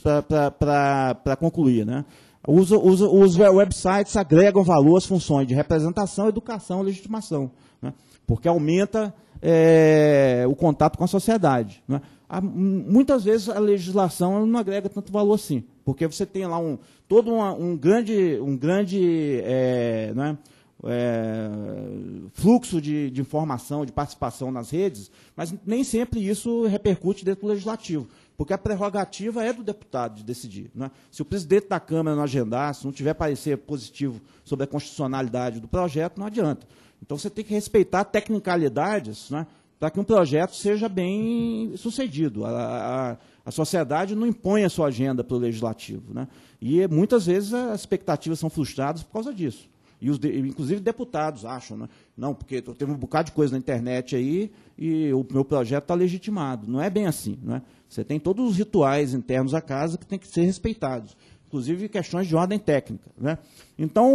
para concluir, né? Os, os, os websites agregam valor às funções de representação, educação e legitimação, né? Porque aumenta é, o contato com a sociedade, né? Há, muitas vezes a legislação não agrega tanto valor assim, porque você tem lá um, todo uma, um grande, um grande é, né? É, fluxo de, de informação, de participação nas redes, mas nem sempre isso repercute dentro do legislativo, porque a prerrogativa é do deputado de decidir, né? Se o presidente da Câmara não agendar, se não tiver parecer positivo sobre a constitucionalidade do projeto, não adianta. Então, você tem que respeitar tecnicalidades, né, para que um projeto seja bem sucedido. A, a, a sociedade não impõe a sua agenda para o legislativo, né? E, muitas vezes, as expectativas são frustradas por causa disso. E os, inclusive, deputados acham, né? Não, porque teve um bocado de coisa na internet aí e o meu projeto está legitimado. Não é bem assim, né? Você tem todos os rituais internos à casa que têm que ser respeitados, inclusive questões de ordem técnica, né? Então,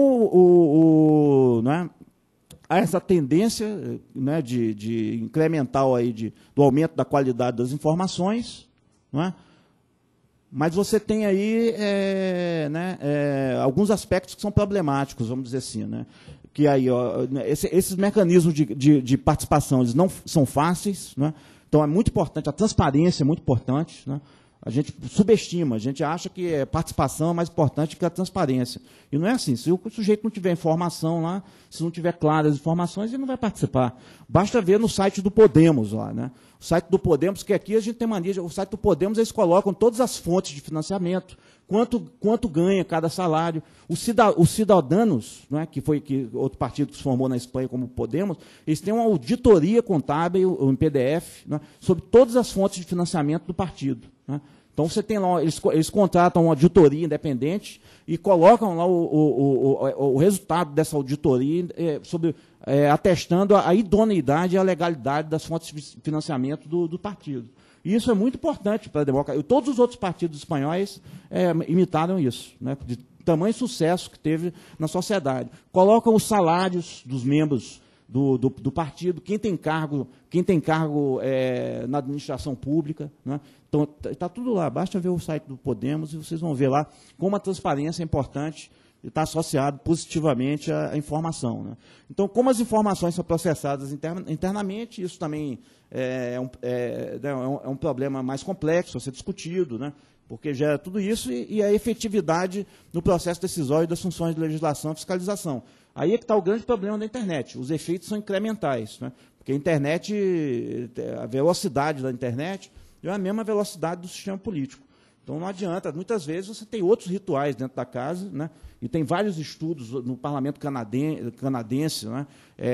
o, o, né, há essa tendência, né, de, de incremental aí de, do aumento da qualidade das informações, né? Mas você tem aí é, né, é, alguns aspectos que são problemáticos, vamos dizer assim, né? Que aí, ó, esse, esses mecanismos de, de, de participação, eles não são fáceis, né? Então é muito importante, a transparência é muito importante, né? A gente subestima, a gente acha que a participação é mais importante que a transparência. E não é assim. Se o sujeito não tiver informação lá, se não tiver claras informações, ele não vai participar. Basta ver no site do Podemos lá, né? O site do Podemos, que aqui a gente tem mania, o site do Podemos, eles colocam todas as fontes de financiamento, quanto, quanto ganha cada salário. Os, cida, os cidadãos, né, que foi que outro partido que se formou na Espanha, como Podemos, eles têm uma auditoria contábil, em P D F, né, sobre todas as fontes de financiamento do partido. Né. Então, você tem lá, eles, eles contratam uma auditoria independente e colocam lá o, o, o, o resultado dessa auditoria é, sobre, é, atestando a, a idoneidade e a legalidade das fontes de financiamento do, do partido. E isso é muito importante para a democracia. Todos os outros partidos espanhóis é, imitaram isso, né, de tamanho sucesso que teve na sociedade. Colocam os salários dos membros do, do, do partido, quem tem cargo, quem tem cargo é, na administração pública. Né? Então, está tudo lá. Basta ver o site do Podemos e vocês vão ver lá como a transparência é importante e está associado positivamente à, à informação. Né? Então, como as informações são processadas interna, internamente, isso também é um, é, é, um, é um problema mais complexo a ser discutido, né? Porque gera tudo isso e, e a efetividade no processo decisório das funções de legislação e fiscalização. Aí é que está o grande problema da internet. Os efeitos são incrementais, né? Porque a internet, a velocidade da internet é a mesma velocidade do sistema político. Então, não adianta. Muitas vezes você tem outros rituais dentro da casa, né? E tem vários estudos no parlamento canadense, canadense né?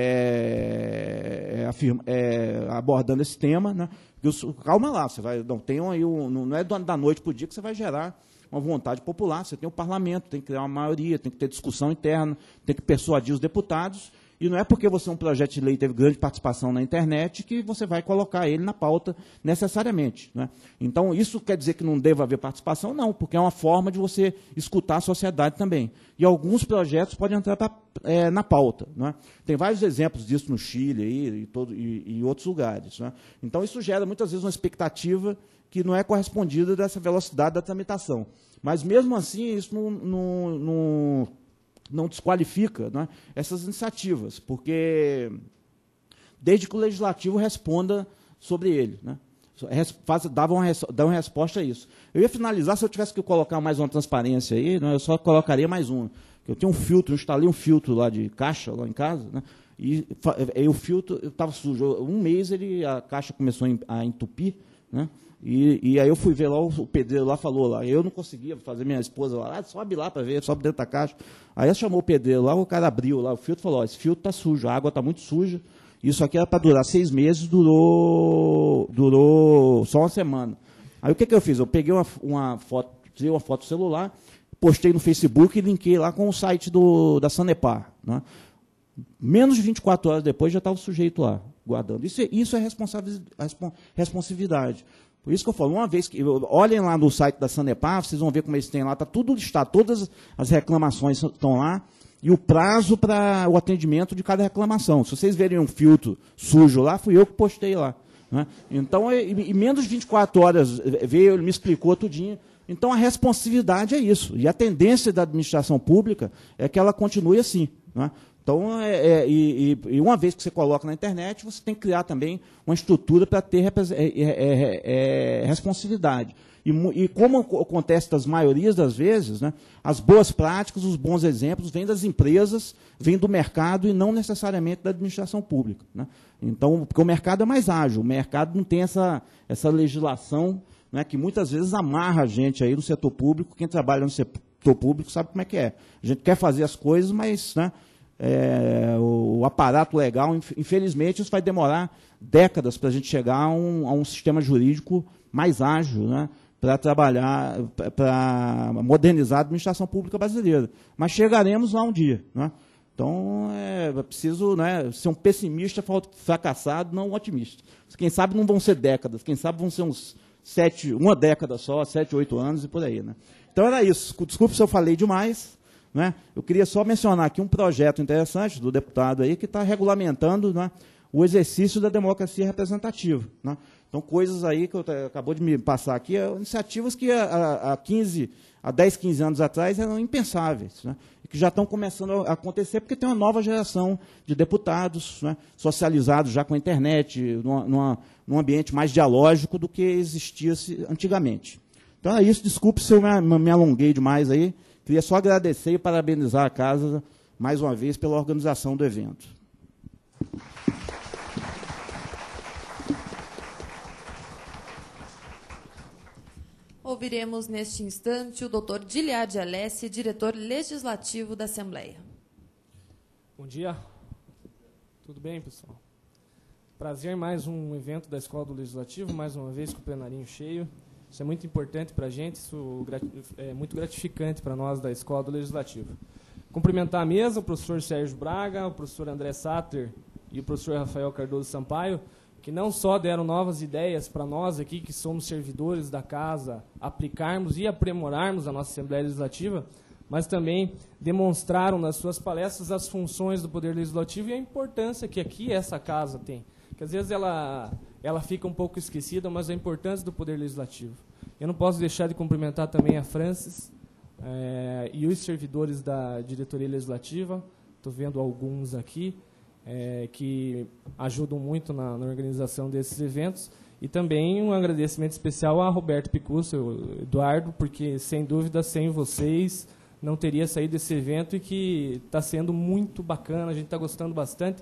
é, é, afirma, é, abordando esse tema. Né? Eu, calma lá, você vai, não, tem aí um, não é da noite para o dia que você vai gerar uma vontade popular. Você tem o parlamento, tem que criar uma maioria, tem que ter discussão interna, tem que persuadir os deputados. E não é porque você é um projeto de lei e teve grande participação na internet que você vai colocar ele na pauta necessariamente. Né? Então, isso quer dizer que não deva haver participação? Não, porque é uma forma de você escutar a sociedade também. E alguns projetos podem entrar pra, é, na pauta. Né? Tem vários exemplos disso no Chile aí, e, todo, e, e outros lugares. Né? Então, isso gera muitas vezes uma expectativa que não é correspondida dessa velocidade da tramitação. Mas, mesmo assim, isso não... não, não não desqualifica, né, essas iniciativas, porque desde que o legislativo responda sobre ele, né, faz, dava uma, dá uma resposta a isso. Eu ia finalizar, se eu tivesse que colocar mais uma transparência aí, né, eu só colocaria mais uma. Eu tenho um filtro, eu instalei um filtro lá de caixa, lá em casa, né, e, e o filtro estava sujo. Um mês ele, a caixa começou a entupir, né, E, e aí eu fui ver lá, o pedreiro lá falou lá, eu não conseguia fazer minha esposa lá, ah, sobe lá para ver, sobe dentro da caixa. Aí ela chamou o pedreiro lá, o cara abriu lá o filtro e falou, ó, esse filtro está sujo, a água está muito suja, isso aqui era para durar seis meses, durou, durou só uma semana. Aí o que, que eu fiz? Eu peguei uma, uma foto, tirei uma foto do celular, postei no Facebook e linkei lá com o site do, da Sanepar. Né? Menos de vinte e quatro horas depois já estava o sujeito lá, guardando. Isso é, isso é responsividade. Por isso que eu falo, uma vez que... Olhem lá no site da Sanepar, vocês vão ver como eles têm lá, está tudo listado, todas as reclamações estão lá, e o prazo para o atendimento de cada reclamação. Se vocês verem um filtro sujo lá, fui eu que postei lá. Né? Então, em menos de vinte e quatro horas, veio, ele me explicou tudinho. Então, a responsividade é isso. E a tendência da administração pública é que ela continue assim. Né? Então, é, é, e, e uma vez que você coloca na internet, você tem que criar também uma estrutura para ter é, é, é, responsividade. E, e como acontece das maiorias das vezes, né, as boas práticas, os bons exemplos vêm das empresas, vêm do mercado e não necessariamente da administração pública. Né? Então, porque o mercado é mais ágil, o mercado não tem essa, essa legislação, né, que muitas vezes amarra a gente aí no setor público. Quem trabalha no setor público sabe como é que é. A gente quer fazer as coisas, mas... Né, É, o, o aparato legal, infelizmente, isso vai demorar décadas para a gente chegar a um, a um sistema jurídico mais ágil, né, para trabalhar, para modernizar a administração pública brasileira. Mas chegaremos lá um dia. Né? Então, é preciso, né, ser um pessimista fracassado, não um otimista. Quem sabe não vão ser décadas, quem sabe vão ser uns sete, uma década só, sete, oito anos e por aí. Né? Então, era isso. Desculpe se eu falei demais. Né? Eu queria só mencionar aqui um projeto interessante do deputado aí que está regulamentando, né, o exercício da democracia representativa. Né? Então, coisas aí que eu, acabou de me passar aqui, iniciativas que há, há, quinze, há dez, quinze anos atrás eram impensáveis, né? E que já estão começando a acontecer porque tem uma nova geração de deputados, né, socializados já com a internet, numa, numa, num ambiente mais dialógico do que existia antigamente. Então é isso, desculpe se eu me, me alonguei demais aí. Queria só agradecer e parabenizar a casa, mais uma vez, pela organização do evento. Ouviremos neste instante o doutor Diliade Alessi, diretor legislativo da Assembleia. Bom dia. Tudo bem, pessoal? Prazer, mais um evento da Escola do Legislativo, mais uma vez com o plenarinho cheio. Isso é muito importante para a gente, isso é muito gratificante para nós da Escola do Legislativo. Cumprimentar a mesa, o professor Sérgio Braga, o professor André Satter e o professor Rafael Cardoso Sampaio, que não só deram novas ideias para nós aqui, que somos servidores da casa, aplicarmos e aprimorarmos a nossa Assembleia Legislativa, mas também demonstraram nas suas palestras as funções do Poder Legislativo e a importância que aqui essa casa tem. Que às vezes ela, ela fica um pouco esquecida, mas a importância do Poder Legislativo. Eu não posso deixar de cumprimentar também a Francis é, e os servidores da Diretoria Legislativa, estou vendo alguns aqui, É, que ajudam muito na, na organização desses eventos, e também um agradecimento especial a Roberto Picucci, Eduardo, porque, sem dúvida, sem vocês, não teria saído esse evento, e que está sendo muito bacana, a gente está gostando bastante.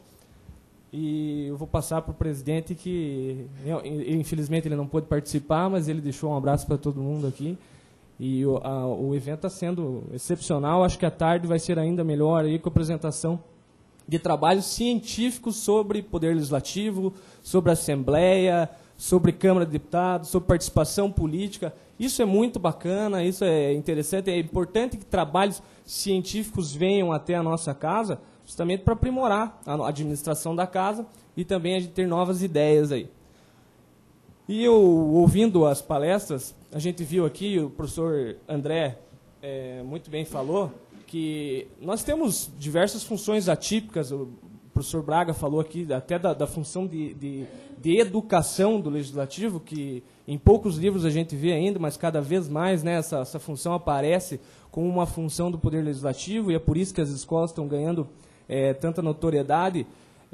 E eu vou passar para o presidente, que, infelizmente, ele não pôde participar, mas ele deixou um abraço para todo mundo aqui. E o, a, o evento está sendo excepcional, acho que à tarde vai ser ainda melhor, aí, com a apresentação de trabalhos científicos sobre Poder Legislativo, sobre Assembleia, sobre Câmara de Deputados, sobre participação política. Isso é muito bacana, isso é interessante, é importante que trabalhos científicos venham até a nossa casa, justamente para aprimorar a administração da casa e também a gente ter novas ideias aí. E eu, ouvindo as palestras, a gente viu aqui, o professor André é, muito bem falou, que nós temos diversas funções atípicas, o professor Braga falou aqui até da, da função de, de, de educação do Legislativo, que em poucos livros a gente vê ainda, mas cada vez mais, né, essa, essa função aparece como uma função do Poder Legislativo, e é por isso que as escolas estão ganhando é, tanta notoriedade.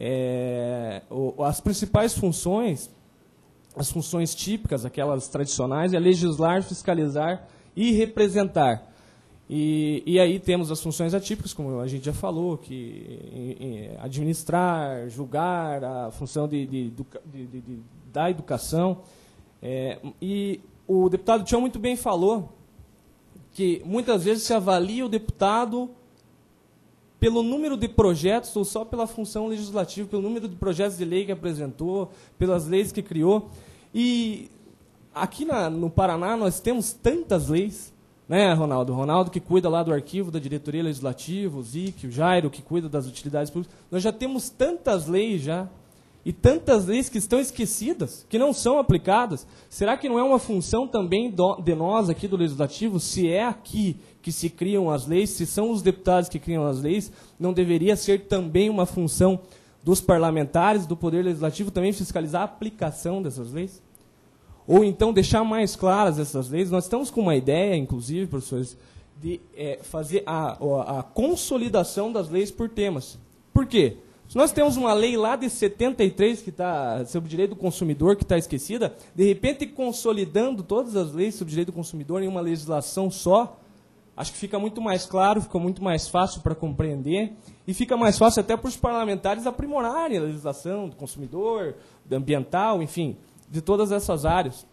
É, o, as principais funções, as funções típicas, aquelas tradicionais, é legislar, fiscalizar e representar. E, e aí temos as funções atípicas, como a gente já falou, que em, em, administrar, julgar, a função de, de, de, de, de, da educação. É, e o deputado Tião muito bem falou que muitas vezes se avalia o deputado pelo número de projetos ou só pela função legislativa, pelo número de projetos de lei que apresentou, pelas leis que criou. E aqui na, no Paraná nós temos tantas leis, né, Ronaldo? Ronaldo que cuida lá do arquivo da Diretoria Legislativa, o Zic, o Jairo que cuida das utilidades públicas. Nós já temos tantas leis já, e tantas leis que estão esquecidas, que não são aplicadas. Será que não é uma função também do, de nós aqui do Legislativo, se é aqui que se criam as leis, se são os deputados que criam as leis, não deveria ser também uma função dos parlamentares, do Poder Legislativo, também fiscalizar a aplicação dessas leis? Ou então deixar mais claras essas leis? Nós estamos com uma ideia, inclusive, professores, de é, fazer a, a consolidação das leis por temas. Por quê? Se nós temos uma lei lá de setenta e três, que está sobre o direito do consumidor, que está esquecida, de repente consolidando todas as leis sobre o direito do consumidor em uma legislação só, acho que fica muito mais claro, fica muito mais fácil para compreender, e fica mais fácil até para os parlamentares aprimorarem a legislação do consumidor, do ambiental, enfim, de todas essas áreas.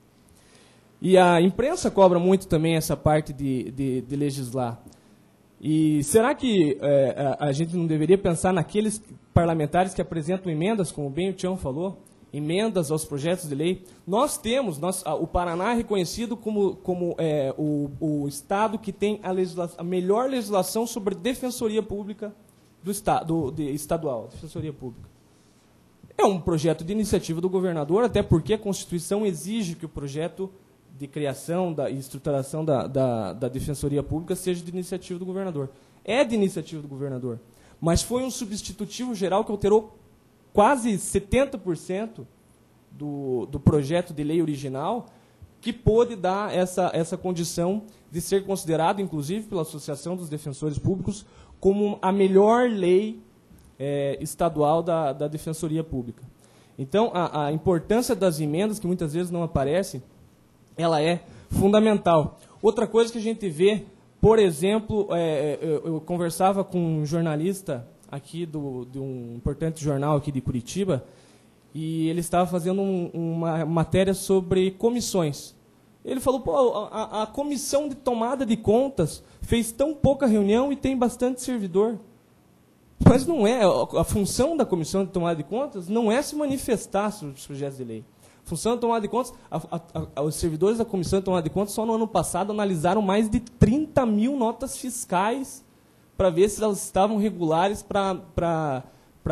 E a imprensa cobra muito também essa parte de, de, de legislar. E será que é, a, a gente não deveria pensar naqueles parlamentares que apresentam emendas, como bem o Tião falou, emendas aos projetos de lei? Nós temos, nós, a, o Paraná é reconhecido como, como é, o, o estado que tem a, legisla, a melhor legislação sobre defensoria pública do estado, de, estadual, defensoria pública. É um projeto de iniciativa do governador, até porque a Constituição exige que o projeto de criação da, e estruturação da, da, da Defensoria Pública seja de iniciativa do governador. É de iniciativa do governador, mas foi um substitutivo geral que alterou quase setenta por cento do, do projeto de lei original, que pôde dar essa, essa condição de ser considerado, inclusive pela Associação dos Defensores Públicos, como a melhor lei é, estadual da, da Defensoria Pública. Então, a, a importância das emendas, que muitas vezes não aparecem, ela é fundamental. Outra coisa que a gente vê, por exemplo, é, eu, eu conversava com um jornalista aqui do, de um importante jornal aqui de Curitiba, e ele estava fazendo um, uma matéria sobre comissões. Ele falou, pô, a, a comissão de tomada de contas fez tão pouca reunião e tem bastante servidor. Mas não é, a, a função da comissão de tomada de contas não é se manifestar sobre os projetos de lei. A função de tomada de contas, a, a, a, os servidores da comissão de tomada de contas só no ano passado analisaram mais de trinta mil notas fiscais para ver se elas estavam regulares para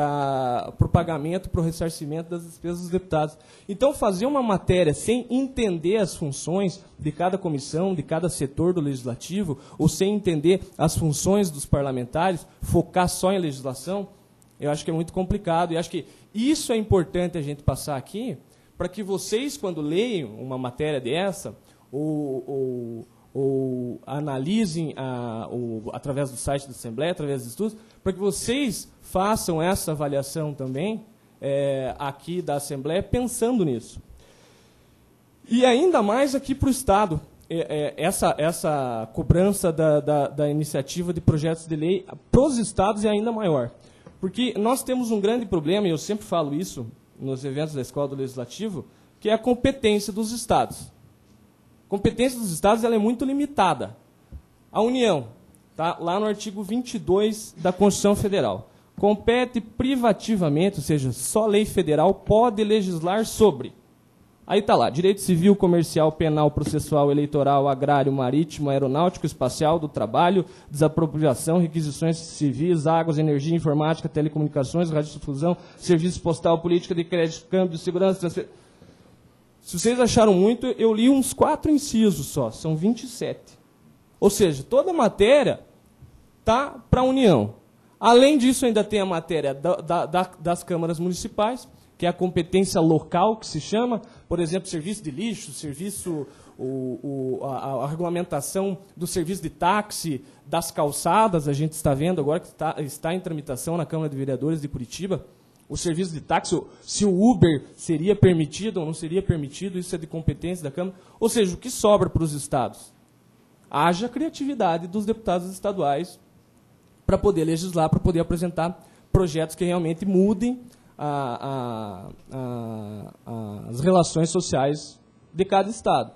o pagamento, para o ressarcimento das despesas dos deputados. Então, fazer uma matéria sem entender as funções de cada comissão, de cada setor do legislativo, ou sem entender as funções dos parlamentares, focar só em legislação, eu acho que é muito complicado. E acho que isso é importante a gente passar aqui, para que vocês, quando leiam uma matéria dessa, ou, ou, ou analisem a, ou, através do site da Assembleia, através dos estudos, para que vocês façam essa avaliação também é, aqui da Assembleia, pensando nisso. E ainda mais aqui para o Estado, é, é, essa, essa cobrança da, da, da iniciativa de projetos de lei para os Estados é ainda maior. Porque nós temos um grande problema, e eu sempre falo isso nos eventos da Escola do Legislativo, que é a competência dos Estados. A competência dos Estados ela é muito limitada. A União, tá, lá no artigo vinte e dois da Constituição Federal, compete privativamente, ou seja, só lei federal pode legislar sobre. Aí está lá, direito civil, comercial, penal, processual, eleitoral, agrário, marítimo, aeronáutico, espacial, do trabalho, desapropriação, requisições civis, águas, energia, informática, telecomunicações, radiodifusão, serviço postal, política de crédito, câmbio, segurança, transferência. Se vocês acharam muito, eu li uns quatro incisos só, são vinte e sete. Ou seja, toda a matéria está para a União. Além disso, ainda tem a matéria da, da, da, das câmaras municipais, que é a competência local, que se chama, por exemplo, serviço de lixo, serviço, o, o, a, a regulamentação do serviço de táxi, das calçadas, a gente está vendo agora que está, está em tramitação na Câmara de Vereadores de Curitiba, o serviço de táxi, se o Uber seria permitido ou não seria permitido, isso é de competência da Câmara. Ou seja, o que sobra para os estados? Haja criatividade dos deputados estaduais para poder legislar, para poder apresentar projetos que realmente mudem A, a, a, as relações sociais de cada estado.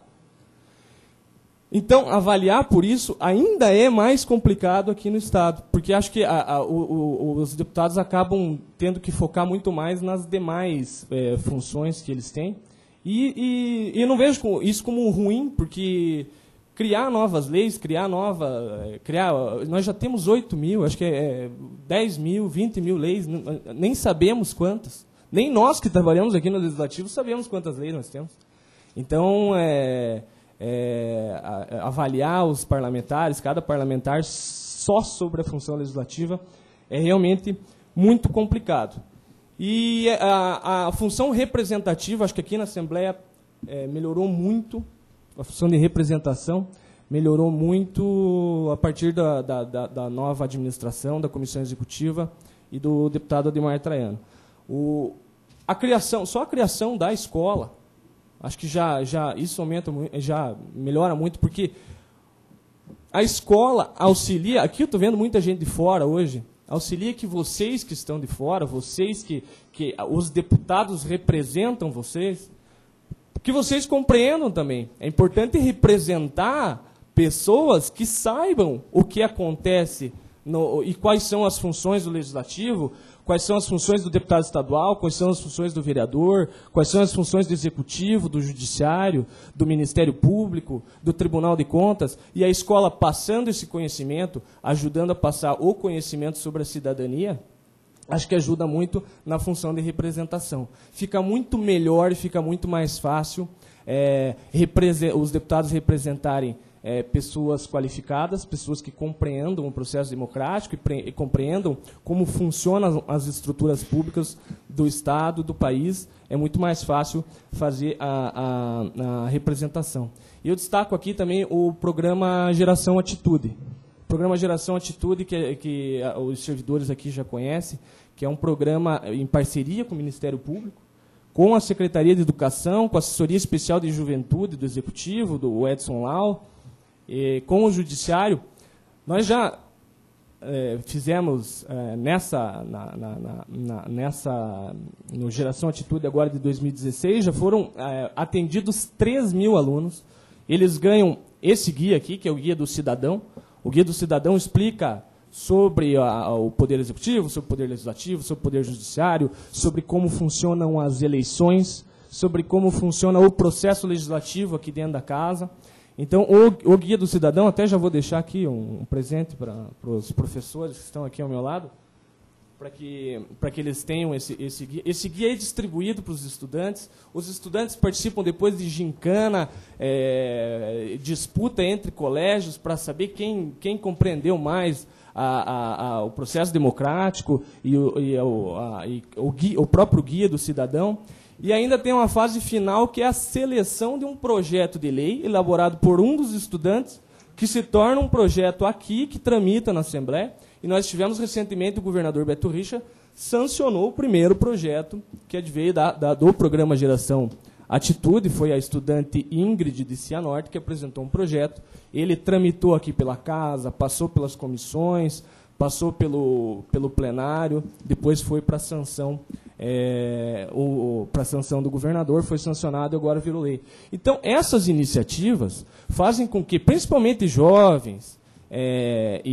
Então, avaliar por isso ainda é mais complicado aqui no estado, porque acho que a, a, o, o, os deputados acabam tendo que focar muito mais nas demais é, funções que eles têm. E, e, e eu não vejo isso como ruim, porque criar novas leis, criar nova... criar, nós já temos oito mil, acho que é dez mil, vinte mil leis, nem sabemos quantas. Nem nós que trabalhamos aqui no Legislativo sabemos quantas leis nós temos. Então, é, é, avaliar os parlamentares, cada parlamentar, só sobre a função legislativa, é realmente muito complicado. E a, a função representativa, acho que aqui na Assembleia é, melhorou muito. A função de representação melhorou muito a partir da, da, da, da nova administração, da comissão executiva e do deputado Ademar Traiano. O, a criação, só a criação da escola, acho que já, já, isso aumenta, já melhora muito, porque a escola auxilia, aqui eu estou vendo muita gente de fora hoje, auxilia que vocês que estão de fora, vocês que, que os deputados representam vocês, que vocês compreendam também. É importante representar pessoas que saibam o que acontece no, e quais são as funções do Legislativo, quais são as funções do deputado estadual, quais são as funções do vereador, quais são as funções do Executivo, do Judiciário, do Ministério Público, do Tribunal de Contas, e a escola passando esse conhecimento, ajudando a passar o conhecimento sobre a cidadania, acho que ajuda muito na função de representação. Fica muito melhor e fica muito mais fácil é, os deputados representarem é, pessoas qualificadas, pessoas que compreendam o processo democrático e, e compreendam como funcionam as estruturas públicas do Estado, do país. É muito mais fácil fazer a, a, a representação. E eu destaco aqui também o programa Geração Atitude. O programa Geração Atitude, que, que os servidores aqui já conhecem, que é um programa em parceria com o Ministério Público, com a Secretaria de Educação, com a Assessoria Especial de Juventude do Executivo, do Edson Lau, e com o Judiciário. Nós já é, fizemos é, nessa, na, na, na, nessa no Geração Atitude agora de dois mil e dezesseis, já foram é, atendidos três mil alunos. eles ganham esse guia aqui, que é o Guia do Cidadão. O Guia do Cidadão explica sobre a, o Poder Executivo, sobre o Poder Legislativo, sobre o Poder Judiciário, sobre como funcionam as eleições, sobre como funciona o processo legislativo aqui dentro da casa. Então, o, o Guia do Cidadão, até já vou deixar aqui um, um presente para os professores que estão aqui ao meu lado, para que, para que eles tenham esse, esse guia. Esse guia é distribuído para os estudantes. Os estudantes participam depois de gincana, é, disputa entre colégios para saber quem, quem compreendeu mais a, a, a, o processo democrático e, o, e, o, a, e o, guia, o próprio Guia do Cidadão. E ainda tem uma fase final, que é a seleção de um projeto de lei elaborado por um dos estudantes, que se torna um projeto aqui, que tramita na Assembleia. E nós tivemos recentemente, o governador Beto Richa sancionou o primeiro projeto, que veio da, da, do programa Geração Atitude, foi a estudante Ingrid de Cianorte que apresentou um projeto. Ele tramitou aqui pela casa, passou pelas comissões, passou pelo, pelo plenário, depois foi para a sanção, é, para a sanção do governador, foi sancionado e agora virou lei. Então, essas iniciativas fazem com que, principalmente jovens, É,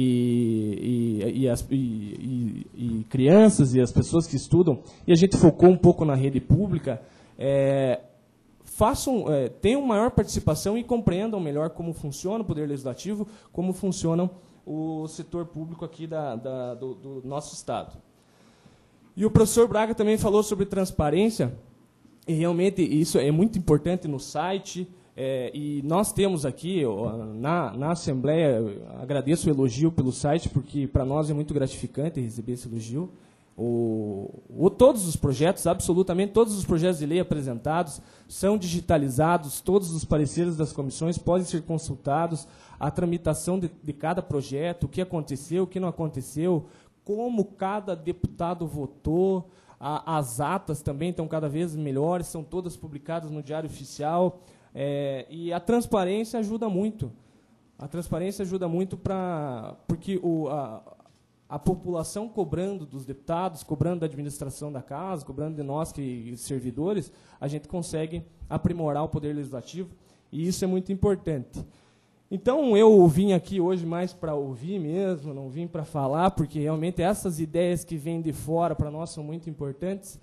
e, e, e, as, e, e, e crianças e as pessoas que estudam, e a gente focou um pouco na rede pública, é, façam, é, tenham maior participação e compreendam melhor como funciona o Poder Legislativo, como funciona o setor público aqui da, da, do, do nosso Estado. E o professor Braga também falou sobre transparência, e realmente isso é muito importante no site. É, e nós temos aqui, na, na Assembleia, agradeço o elogio pelo site, porque para nós é muito gratificante receber esse elogio. O, o, todos os projetos, absolutamente todos os projetos de lei apresentados, são digitalizados, todos os pareceres das comissões podem ser consultados, a tramitação de, de cada projeto, o que aconteceu, o que não aconteceu, como cada deputado votou, a, as atas também estão cada vez melhores, são todas publicadas no Diário Oficial. É, e a transparência ajuda muito. A transparência ajuda muito para porque o, a, a população cobrando dos deputados, cobrando da administração da casa, cobrando de nós que servidores, a gente consegue aprimorar o Poder Legislativo, e isso é muito importante. Então, eu vim aqui hoje mais para ouvir mesmo, não vim para falar, porque realmente essas ideias que vêm de fora para nós são muito importantes.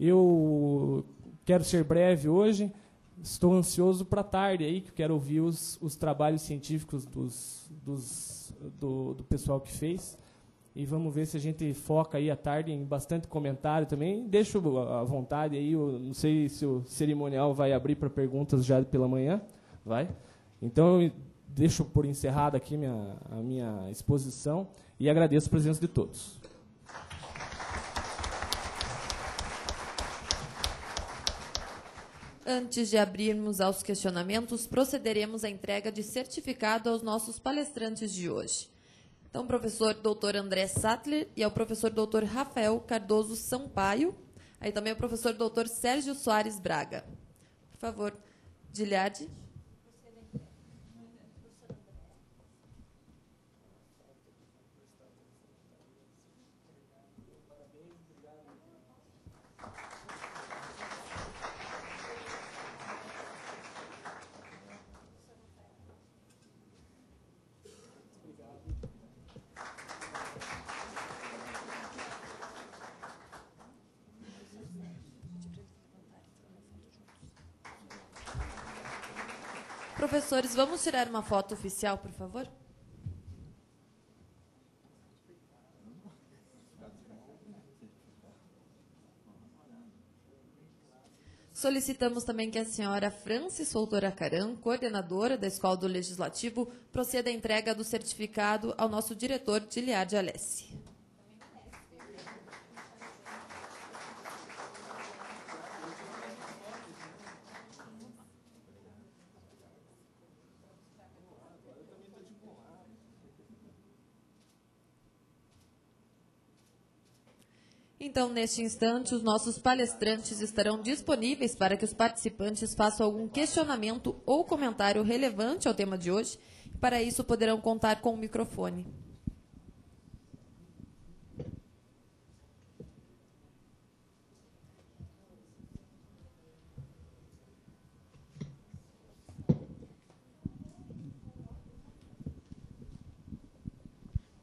Eu quero ser breve hoje. Estou ansioso para a tarde, aí, que quero ouvir os, os trabalhos científicos dos, dos, do, do pessoal que fez. E vamos ver se a gente foca aí à tarde em bastante comentário também. Deixo à vontade aí, eu não sei se o cerimonial vai abrir para perguntas já pela manhã. Vai. Então, eu deixo por encerrada aqui minha, a minha exposição e agradeço a presença de todos. Antes de abrirmos aos questionamentos, procederemos à entrega de certificado aos nossos palestrantes de hoje. Então, professor doutor André Sattler e ao professor doutor Rafael Cardoso Sampaio, aí também o professor doutor Sérgio Soares Braga. Por favor, Giliardi. Professores, vamos tirar uma foto oficial, por favor? Solicitamos também que a senhora Francis Soutora Caram, coordenadora da Escola do Legislativo, proceda à entrega do certificado ao nosso diretor, Giliardi Alessi. Então, neste instante, os nossos palestrantes estarão disponíveis para que os participantes façam algum questionamento ou comentário relevante ao tema de hoje. Para isso, poderão contar com o microfone.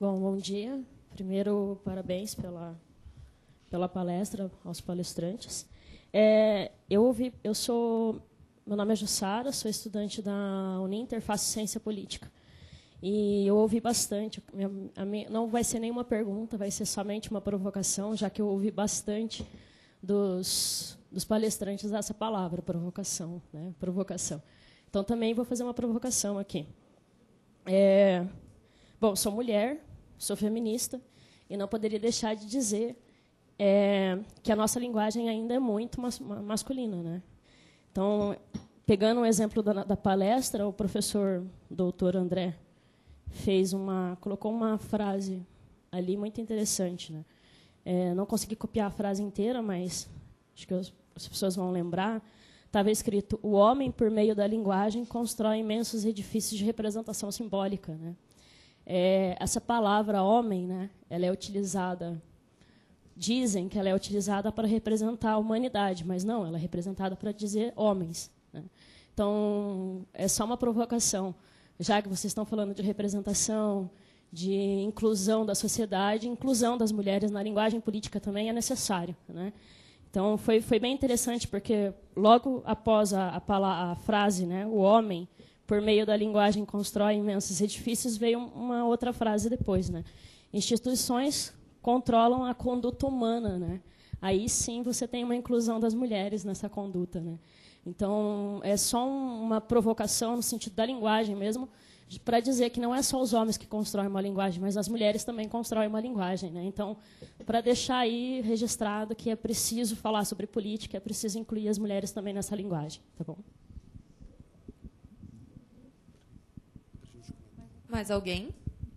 Bom, bom dia. Primeiro, parabéns pela, pela palestra aos palestrantes. É, eu, ouvi, eu sou... Meu nome é Jussara, sou estudante da Uninter, faço Ciência Política. E eu ouvi bastante. A minha, não vai ser nenhuma pergunta, vai ser somente uma provocação, já que eu ouvi bastante dos, dos palestrantes essa palavra, provocação, né? Provocação. Então, também vou fazer uma provocação aqui. É, bom, sou mulher, sou feminista, e não poderia deixar de dizer é, que a nossa linguagem ainda é muito mas, masculina, né? Então, pegando um exemplo da, da palestra, o professor doutor André fez uma, colocou uma frase ali muito interessante, né? É, não consegui copiar a frase inteira, mas acho que os, as pessoas vão lembrar. Estava escrito: o homem, por meio da linguagem, constrói imensos edifícios de representação simbólica, né? É, essa palavra homem, né, ela é utilizada, dizem que ela é utilizada para representar a humanidade, mas não, ela é representada para dizer homens, né? Então, é só uma provocação. Já que vocês estão falando de representação, de inclusão da sociedade, inclusão das mulheres na linguagem política também é necessário, né? Então, foi, foi bem interessante, porque logo após a, a, a frase, né, o homem, por meio da linguagem, constrói imensos edifícios, veio uma outra frase depois, né? Instituições controlam a conduta humana, né? Aí sim você tem uma inclusão das mulheres nessa conduta, né? Então, é só um, uma provocação no sentido da linguagem mesmo, para dizer que não é só os homens que constroem uma linguagem, mas as mulheres também constroem uma linguagem, né? Então, para deixar aí registrado que é preciso falar sobre política, é preciso incluir as mulheres também nessa linguagem, tá bom? Mais alguém?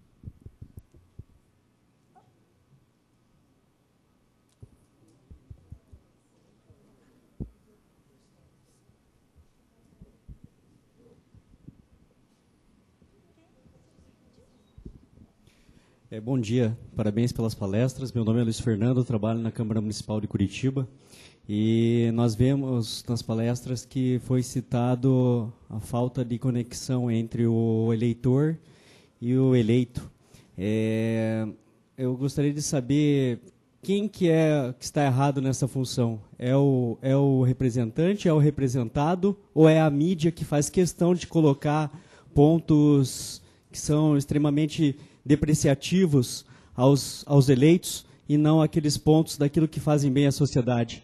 É, bom dia, parabéns pelas palestras. Meu nome é Luiz Fernando, trabalho na Câmara Municipal de Curitiba. E nós vemos nas palestras que foi citado a falta de conexão entre o eleitor e o eleito. É, eu gostaria de saber quem que, é, que está errado nessa função. É o, é o representante, é o representado, ou é a mídia que faz questão de colocar pontos que são extremamente depreciativos aos, aos eleitos e não aqueles pontos daquilo que fazem bem à sociedade?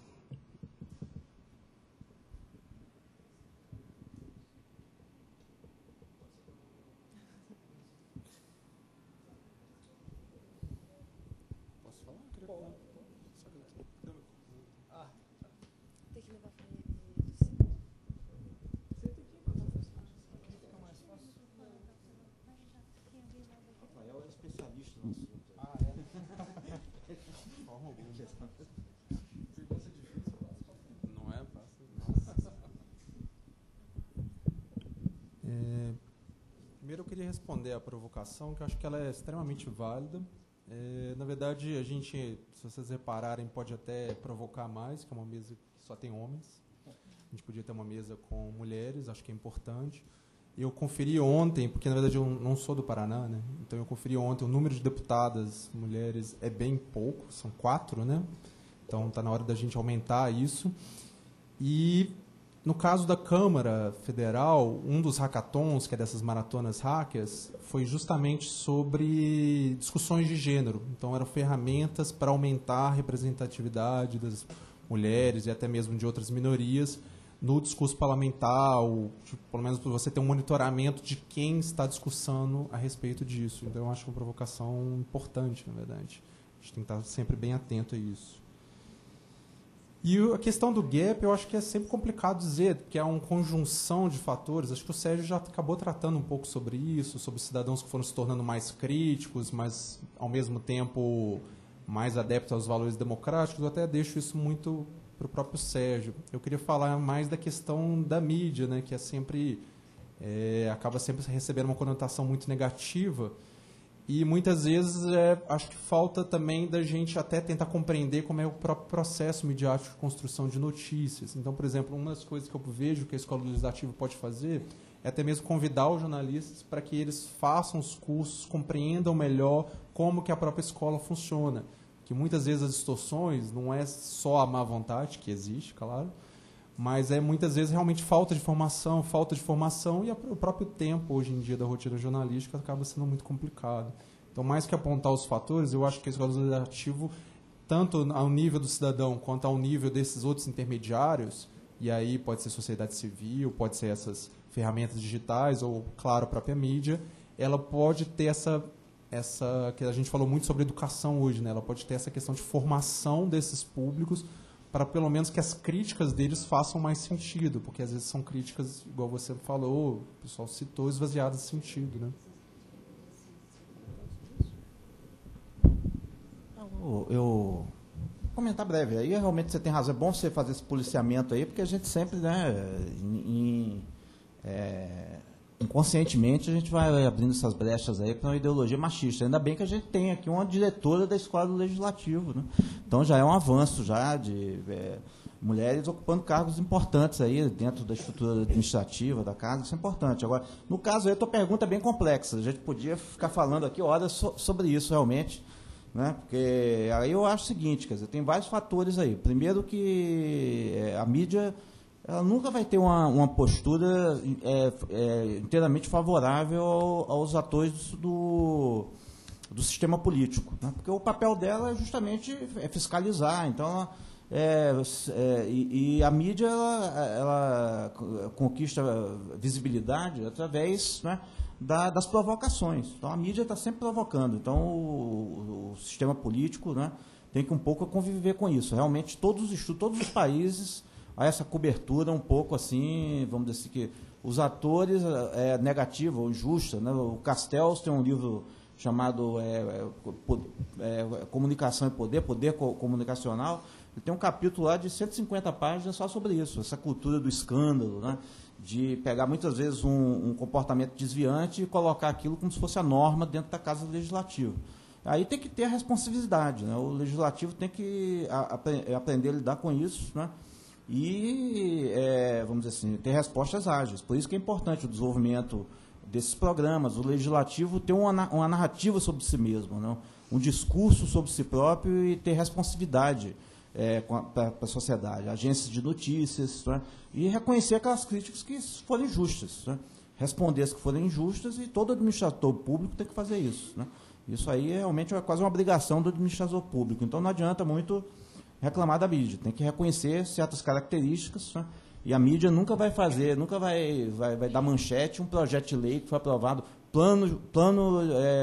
Primeiro eu queria responder à provocação, que eu acho que ela é extremamente válida. É, na verdade, a gente, se vocês repararem, pode até provocar mais, que é uma mesa que só tem homens. A gente podia ter uma mesa com mulheres, acho que é importante. Eu conferi ontem, porque na verdade eu não sou do Paraná, né? Então eu conferi ontem, o número de deputadas mulheres é bem pouco, são quatro, né? Então está na hora da gente aumentar isso. E no caso da Câmara Federal, um dos hackathons, que é dessas maratonas hackers, foi justamente sobre discussões de gênero. Então, eram ferramentas para aumentar a representatividade das mulheres e até mesmo de outras minorias no discurso parlamentar, ou, tipo, pelo menos para você ter um monitoramento de quem está discussando a respeito disso. Então, eu acho uma provocação importante, na verdade. A gente tem que estar sempre bem atento a isso. E a questão do gap, eu acho que é sempre complicado dizer, porque é uma conjunção de fatores. Acho que o Sérgio já acabou tratando um pouco sobre isso, sobre cidadãos que foram se tornando mais críticos, mas, ao mesmo tempo, mais adeptos aos valores democráticos. Eu até deixo isso muito para o próprio Sérgio. Eu queria falar mais da questão da mídia, né, que é sempre, é, acaba sempre recebendo uma conotação muito negativa. E muitas vezes é, acho que falta também da gente até tentar compreender como é o próprio processo midiático de construção de notícias. Então, por exemplo, uma das coisas que eu vejo que a Escola Legislativa pode fazer é até mesmo convidar os jornalistas para que eles façam os cursos, compreendam melhor como que a própria escola funciona. Que muitas vezes as distorções não é só a má vontade, que existe, claro, mas é muitas vezes realmente falta de formação, falta de formação e a, o próprio tempo, hoje em dia, da rotina jornalística acaba sendo muito complicado. Então, mais que apontar os fatores, eu acho que a escola legislativa, tanto ao nível do cidadão quanto ao nível desses outros intermediários, e aí pode ser sociedade civil, pode ser essas ferramentas digitais ou, claro, a própria mídia, ela pode ter essa, essa que a gente falou muito sobre educação hoje, né? Ela pode ter essa questão de formação desses públicos para, pelo menos, que as críticas deles façam mais sentido, porque às vezes são críticas, igual você falou, o pessoal citou, esvaziadas de sentido, né? Eu, eu vou comentar breve. Aí realmente você tem razão. É bom você fazer esse policiamento aí, porque a gente sempre, né, em, em, é, inconscientemente, a gente vai abrindo essas brechas aí para uma ideologia machista. Ainda bem que a gente tem aqui uma diretora da Escola do Legislativo, né? Então já é um avanço já de é, mulheres ocupando cargos importantes aí dentro da estrutura administrativa da casa. Isso é importante. Agora, no caso aí, a tua pergunta é bem complexa. A gente podia ficar falando aqui horas so, sobre isso realmente. Né? Porque aí eu acho o seguinte, quer dizer, tem vários fatores aí. Primeiro que é, a mídia ela nunca vai ter uma, uma postura é, é, inteiramente favorável ao, aos atores do, do sistema político. Né? Porque o papel dela é justamente é fiscalizar. Então, é, é, e, e a mídia ela, ela conquista visibilidade através, né, Da, das provocações. Então, a mídia está sempre provocando. Então, o, o sistema político, né, tem que um pouco conviver com isso. Realmente, todos os estudos, todos os países, há essa cobertura um pouco assim, vamos dizer assim, que os atores é negativa ou injusta. Né? O Castells tem um livro chamado é, é, Comunicação e Poder, Poder Comunicacional. Ele tem um capítulo lá de cento e cinquenta páginas só sobre isso, essa cultura do escândalo, né? De pegar muitas vezes um, um comportamento desviante e colocar aquilo como se fosse a norma dentro da Casa Legislativa. Aí tem que ter a responsabilidade, né? O Legislativo tem que a, a, aprender a lidar com isso, né? E, é, vamos dizer assim, ter respostas ágeis. Por isso que é importante o desenvolvimento desses programas, o Legislativo ter uma, uma narrativa sobre si mesmo, né? Um discurso sobre si próprio e ter responsividade É, para a sociedade, agências de notícias, né? E reconhecer aquelas críticas que forem justas, né? Responder as que forem injustas, e todo administrador público tem que fazer isso, né? Isso aí é realmente é quase uma obrigação do administrador público. Então não adianta muito reclamar da mídia, tem que reconhecer certas características, né? E a mídia nunca vai fazer, nunca vai, vai, vai dar manchete um projeto de lei que foi aprovado, plano, plano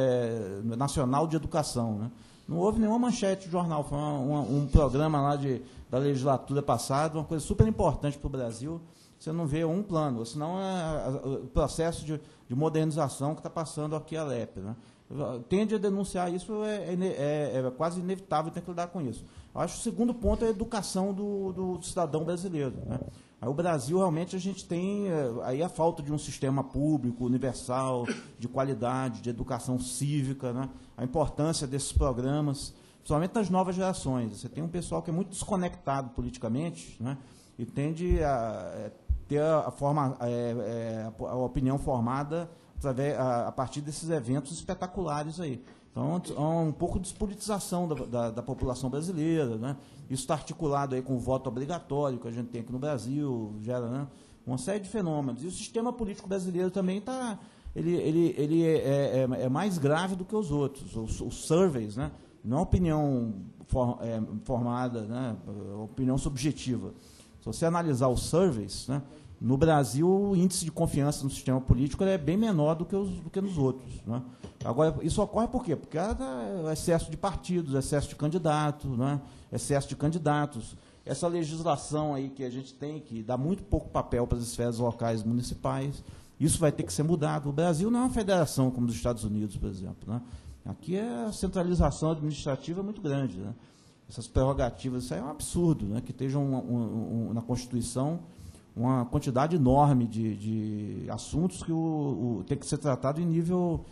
é, nacional de educação, né? Não houve nenhuma manchete de jornal, foi uma, uma, um programa lá de, da legislatura passada, uma coisa super importante para o Brasil. Você não vê um plano, senão é o processo de, de modernização que está passando aqui a L E P, né? Tende a denunciar isso, é, é, é quase inevitável ter que lidar com isso. Eu acho que o segundo ponto é a educação do, do cidadão brasileiro, né? Aí o Brasil, realmente, a gente tem aí a falta de um sistema público, universal, de qualidade, de educação cívica, né? A importância desses programas, principalmente nas novas gerações. Você tem um pessoal que é muito desconectado politicamente, né? E tende a ter a, forma, é, é, a opinião formada através, a, a partir desses eventos espetaculares aí. Então, há um pouco de despolitização da, da, da população brasileira, né? Isso está articulado aí com o voto obrigatório que a gente tem aqui no Brasil, gera, né, uma série de fenômenos. E o sistema político brasileiro também está, ele, ele, ele é, é, é mais grave do que os outros. Os, os surveys, né, não é opinião for, é, formada, né, opinião subjetiva. Se você analisar os surveys, né, no Brasil, o índice de confiança no sistema político é bem menor do que, os, do que nos outros, né? Agora, isso ocorre por quê? Porque há excesso de partidos, excesso de candidatos, né? excesso de candidatos. Essa legislação aí que a gente tem, que dá muito pouco papel para as esferas locais municipais, isso vai ter que ser mudado. O Brasil não é uma federação como os Estados Unidos, por exemplo, né? Aqui a centralização administrativa é muito grande, né? Essas prerrogativas, isso aí é um absurdo, né? Que estejam um, um, um, na Constituição uma quantidade enorme de, de assuntos que o, o, tem que ser tratado em nível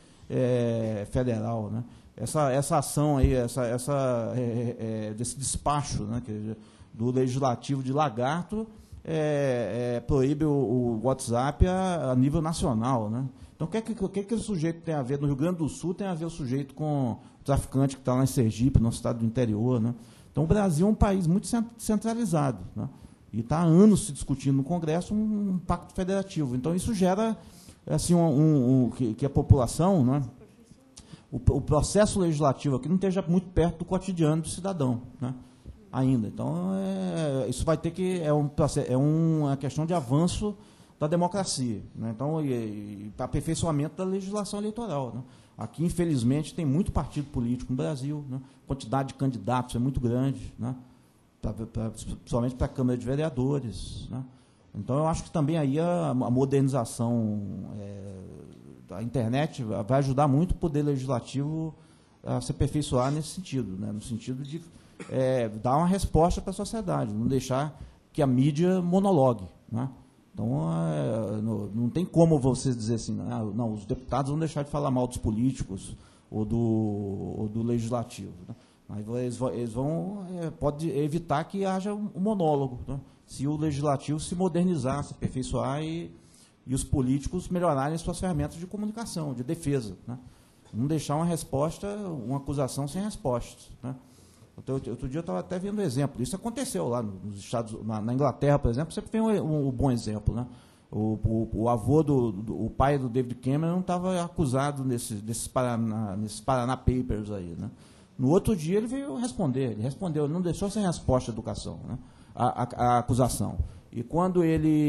é, federal, né? Essa, essa ação aí, essa, essa, é, é, desse despacho, né, que, do legislativo de lagarto, é, é, proíbe o, o WhatsApp a, a nível nacional, né? Então, o que, que, que, que o sujeito tem a ver? No Rio Grande do Sul tem a ver o sujeito com o traficante que está lá em Sergipe, no estado do interior, né? Então, o Brasil é um país muito centralizado, né? E está há anos se discutindo no Congresso um, um pacto federativo. Então, isso gera assim, um, um, um, que, que a população, né? o, o processo legislativo aqui não esteja muito perto do cotidiano do cidadão, né? Ainda. Então, é, isso vai ter que... É, um, é uma questão de avanço da democracia, né? Então, e, e aperfeiçoamento da legislação eleitoral, né? Aqui, infelizmente, tem muito partido político no Brasil, né? A quantidade de candidatos é muito grande, né? Pra, pra, principalmente para a Câmara de Vereadores, né? Então, eu acho que também aí a, a modernização é, da internet vai ajudar muito o Poder Legislativo a se aperfeiçoar nesse sentido, né? No sentido de é, dar uma resposta para a sociedade, não deixar que a mídia monologue, né? Então, é, não, não tem como você dizer assim, ah, não, os deputados vão deixar de falar mal dos políticos ou do, ou do legislativo, né? Mas eles vão, eles vão é, pode evitar que haja um monólogo, né? Se o legislativo se modernizar, se aperfeiçoar e, e os políticos melhorarem suas ferramentas de comunicação, de defesa, né? Não deixar uma resposta, uma acusação sem resposta, né? Outro, outro dia eu estava até vendo exemplo. Isso aconteceu lá nos Estados, na, na Inglaterra, por exemplo, sempre tem um, um, um bom exemplo, né? O, o, o avô do, do o pai do David Cameron estava acusado nesse, nesses, Paraná, nesses Paraná Papers aí, né? No outro dia ele veio responder, ele respondeu, ele não deixou sem resposta a educação, né? a, a, a acusação. E quando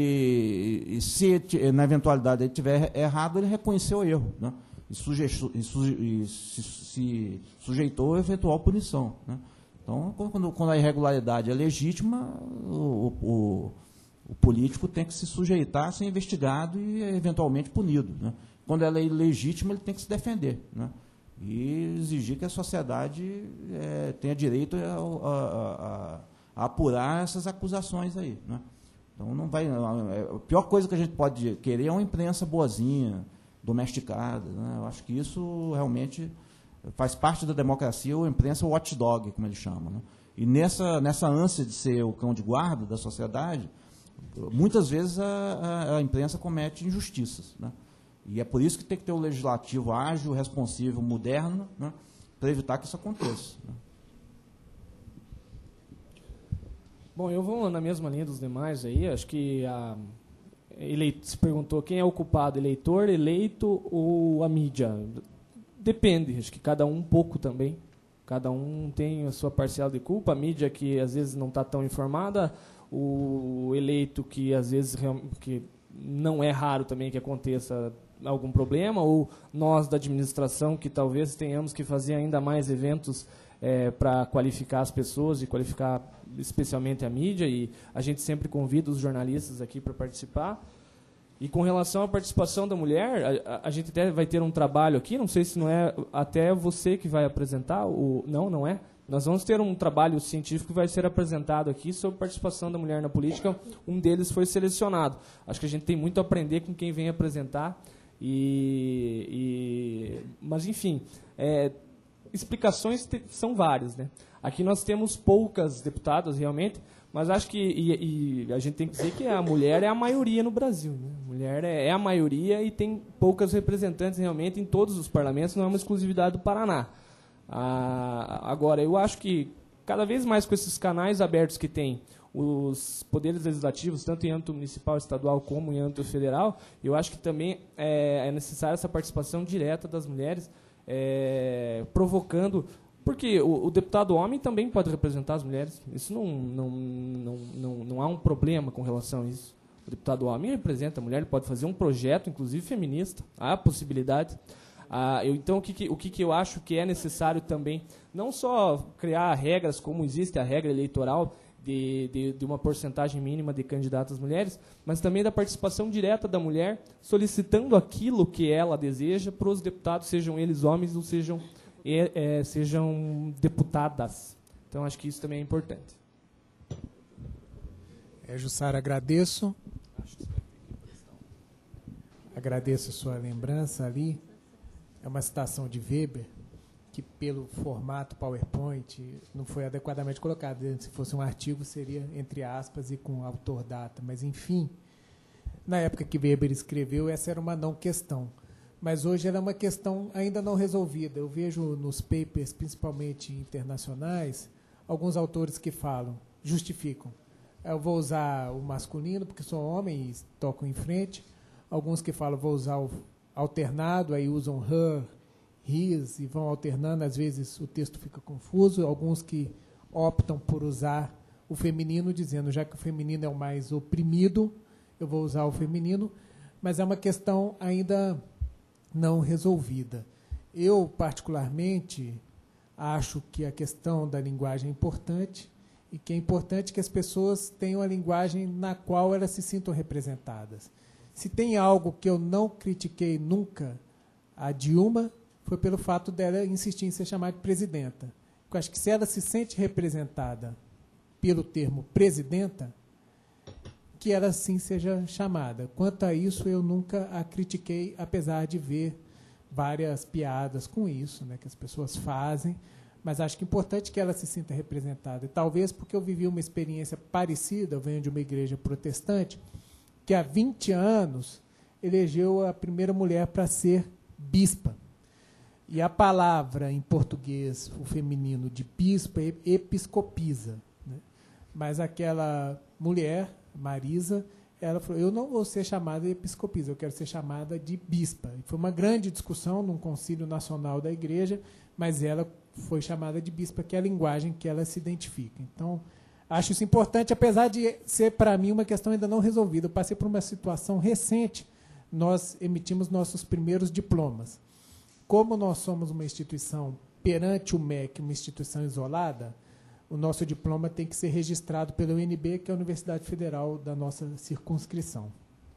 ele, se na eventualidade ele tiver errado, ele reconheceu o erro, né? E, sujeitou, e, suje, e se, se sujeitou a eventual punição, né? Então, quando, quando a irregularidade é legítima, o, o, o político tem que se sujeitar a ser investigado e eventualmente punido, né? Quando ela é ilegítima, ele tem que se defender, né? E exigir que a sociedade é, tenha direito a, a, a, a apurar essas acusações aí, né? Então, não vai, a pior coisa que a gente pode querer é uma imprensa boazinha, domesticada, né? Eu acho que isso realmente faz parte da democracia, ou imprensa watchdog, como eles chamam, né? E nessa, nessa ânsia de ser o cão de guarda da sociedade, muitas vezes a, a, a imprensa comete injustiças, né? E é por isso que tem que ter o legislativo ágil, responsivo, moderno, né? Para evitar que isso aconteça, né? Bom, eu vou na mesma linha dos demais aí. Acho que a eleito, se perguntou quem é o culpado, eleitor, eleito ou a mídia? Depende, acho que cada um um pouco também. Cada um tem a sua parcela de culpa. A mídia que às vezes não está tão informada, o eleito que às vezes que não é raro também que aconteça algum problema, ou nós da administração que talvez tenhamos que fazer ainda mais eventos é, para qualificar as pessoas e qualificar especialmente a mídia, e a gente sempre convida os jornalistas aqui para participar. E com relação à participação da mulher, a, a gente até vai ter um trabalho aqui, não sei se não é até você que vai apresentar, o, não, não é? Nós vamos ter um trabalho científico que vai ser apresentado aqui sobre participação da mulher na política, um deles foi selecionado. Acho que a gente tem muito a aprender com quem vem apresentar, e, e, mas enfim, é, explicações te, são várias, né? Aqui nós temos poucas deputadas realmente, mas acho que e, e a gente tem que dizer que a mulher é a maioria no Brasil, né? A mulher é, é a maioria e tem poucas representantes realmente em todos os parlamentos, não é uma exclusividade do Paraná. Ah, agora, eu acho que cada vez mais com esses canais abertos que tem os poderes legislativos, tanto em âmbito municipal, estadual, como em âmbito federal, eu acho que também é, é necessária essa participação direta das mulheres, é, provocando... Porque o, o deputado homem também pode representar as mulheres. Isso não, não, não, não, não há um problema com relação a isso. O deputado homem representa a mulher, ele pode fazer um projeto, inclusive feminista. Há a possibilidade. Ah, eu, então, o, que, que, o que, que eu acho que é necessário também, não só criar regras, como existe a regra eleitoral, de, de, de uma porcentagem mínima de candidatas mulheres, mas também da participação direta da mulher, solicitando aquilo que ela deseja para os deputados, sejam eles homens ou sejam... E, é, sejam deputadas. Então, acho que isso também é importante. É, Jussara, agradeço. Agradeço a sua lembrança ali. É uma citação de Weber, que pelo formato PowerPoint não foi adequadamente colocado. Se fosse um artigo, seria entre aspas e com autor data. Mas, enfim, na época que Weber escreveu, essa era uma não questão. Mas hoje ela é uma questão ainda não resolvida. Eu vejo nos papers, principalmente internacionais, alguns autores que falam, justificam. Eu vou usar o masculino porque sou homem e toco em frente. Alguns que falam, vou usar o alternado, aí usam her, his, e vão alternando. Às vezes o texto fica confuso. Alguns que optam por usar o feminino, dizendo, já que o feminino é o mais oprimido, eu vou usar o feminino. Mas é uma questão ainda não resolvida. Eu, particularmente, acho que a questão da linguagem é importante e que é importante que as pessoas tenham a linguagem na qual elas se sintam representadas. Se tem algo que eu não critiquei nunca a Dilma, foi pelo fato dela insistir em ser chamada de presidenta. Eu acho que se ela se sente representada pelo termo presidenta, que ela sim seja chamada. Quanto a isso, eu nunca a critiquei, apesar de ver várias piadas com isso, né, que as pessoas fazem, mas acho que é importante que ela se sinta representada. E talvez porque eu vivi uma experiência parecida, eu venho de uma igreja protestante, que há vinte anos elegeu a primeira mulher para ser bispa. E a palavra em português, o feminino de bispa, é episcopisa. Né? Mas aquela mulher, Marisa, ela falou, eu não vou ser chamada de episcopisa, eu quero ser chamada de bispa. E foi uma grande discussão num concílio nacional da igreja, mas ela foi chamada de bispa, que é a linguagem que ela se identifica. Então, acho isso importante, apesar de ser, para mim, uma questão ainda não resolvida. Eu passei por uma situação recente, nós emitimos nossos primeiros diplomas. Como nós somos uma instituição, perante o M E C, uma instituição isolada, o nosso diploma tem que ser registrado pela U N B, que é a Universidade Federal da nossa circunscrição.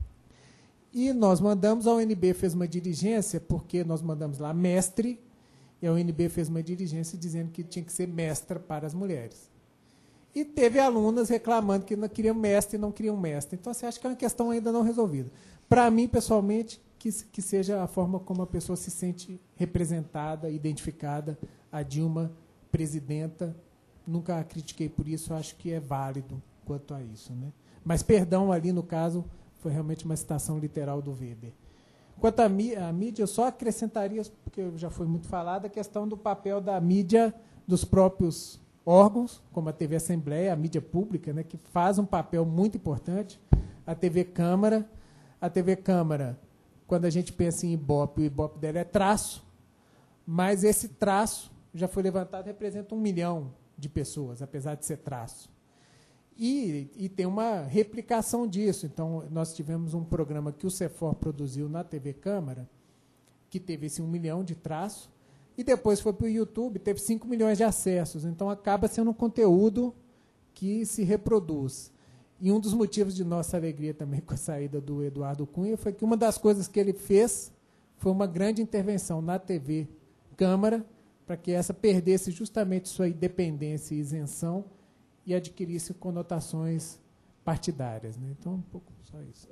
E nós mandamos, a U N B fez uma diligência, porque nós mandamos lá mestre, e a U N B fez uma diligência dizendo que tinha que ser mestra para as mulheres. E teve alunas reclamando que não queriam mestre e não queriam mestre. Então, você acha que é uma questão ainda não resolvida. Para mim, pessoalmente, que, que seja a forma como a pessoa se sente representada, identificada, a Dilma, presidenta. Nunca a critiquei por isso, acho que é válido quanto a isso. Né? Mas, perdão, ali no caso, foi realmente uma citação literal do Weber. Quanto à mídia, eu só acrescentaria, porque já foi muito falado, a questão do papel da mídia, dos próprios órgãos, como a T V Assembleia, a mídia pública, né, que faz um papel muito importante, a T V Câmara. A T V Câmara, quando a gente pensa em Ibope, o Ibope dela é traço, mas esse traço já foi levantado, representa um milhão de pessoas, apesar de ser traço. E, e tem uma replicação disso. Então, nós tivemos um programa que o Cefor produziu na T V Câmara, que teve esse um milhão de traço, e depois foi para o YouTube, teve cinco milhões de acessos. Então, acaba sendo um conteúdo que se reproduz. E um dos motivos de nossa alegria também com a saída do Eduardo Cunha foi que uma das coisas que ele fez foi uma grande intervenção na T V Câmara, para que essa perdesse justamente sua independência e isenção e adquirisse conotações partidárias. Né? Então, um pouco só isso.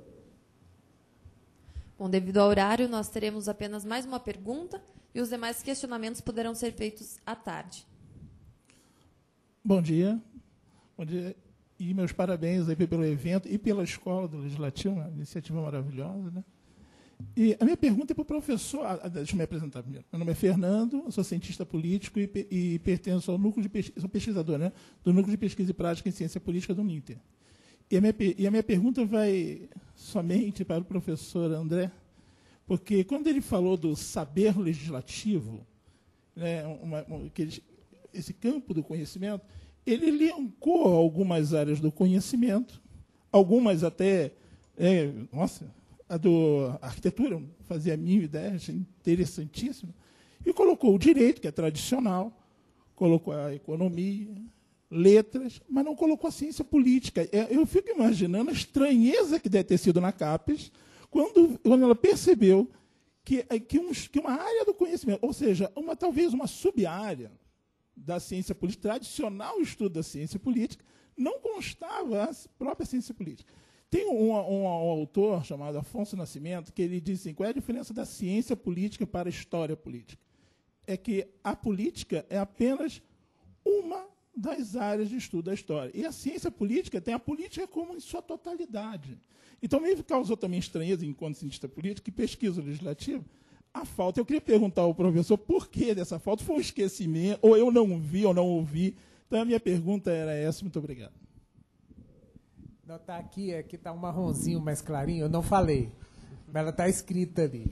Bom, devido ao horário, nós teremos apenas mais uma pergunta e os demais questionamentos poderão ser feitos à tarde. Bom dia. Bom dia. E meus parabéns aí pelo evento e pela Escola do Legislativo, uma iniciativa maravilhosa. Né? E a minha pergunta é para o professor. Ah, deixa eu me apresentar primeiro. Meu nome é Fernando, eu sou cientista político e, e pertenço ao núcleo de pesquisa, sou pesquisador, né? Do Núcleo de Pesquisa e Prática em Ciência Política do Ninter. E a minha, e a minha pergunta vai somente para o professor André, porque quando ele falou do saber legislativo, né, uma, uma, que esse campo do conhecimento, ele elencou algumas áreas do conhecimento, algumas até, é, nossa, a do a arquitetura, fazia a minha ideia, achei interessantíssimo, e colocou o direito, que é tradicional, colocou a economia, letras, mas não colocou a ciência política. Eu fico imaginando a estranheza que deve ter sido na CAPES quando, quando ela percebeu que, que, um, que uma área do conhecimento, ou seja, uma, talvez uma sub-área da ciência política, tradicional estudo da ciência política, não constava a própria ciência política. Tem um, um, um autor chamado Afonso Nascimento que ele diz assim, qual é a diferença da ciência política para a história política? é que a política é apenas uma das áreas de estudo da história. E a ciência política tem a política como em sua totalidade. Então, me causou também estranheza, enquanto cientista político, que pesquisa o legislativo, a falta. Eu queria perguntar ao professor por que dessa falta. Foi um esquecimento, ou eu não vi, ou não ouvi. Então, a minha pergunta era essa. Muito obrigado. Não, está aqui, aqui está um marronzinho mais clarinho. Eu não falei, mas ela está escrita ali.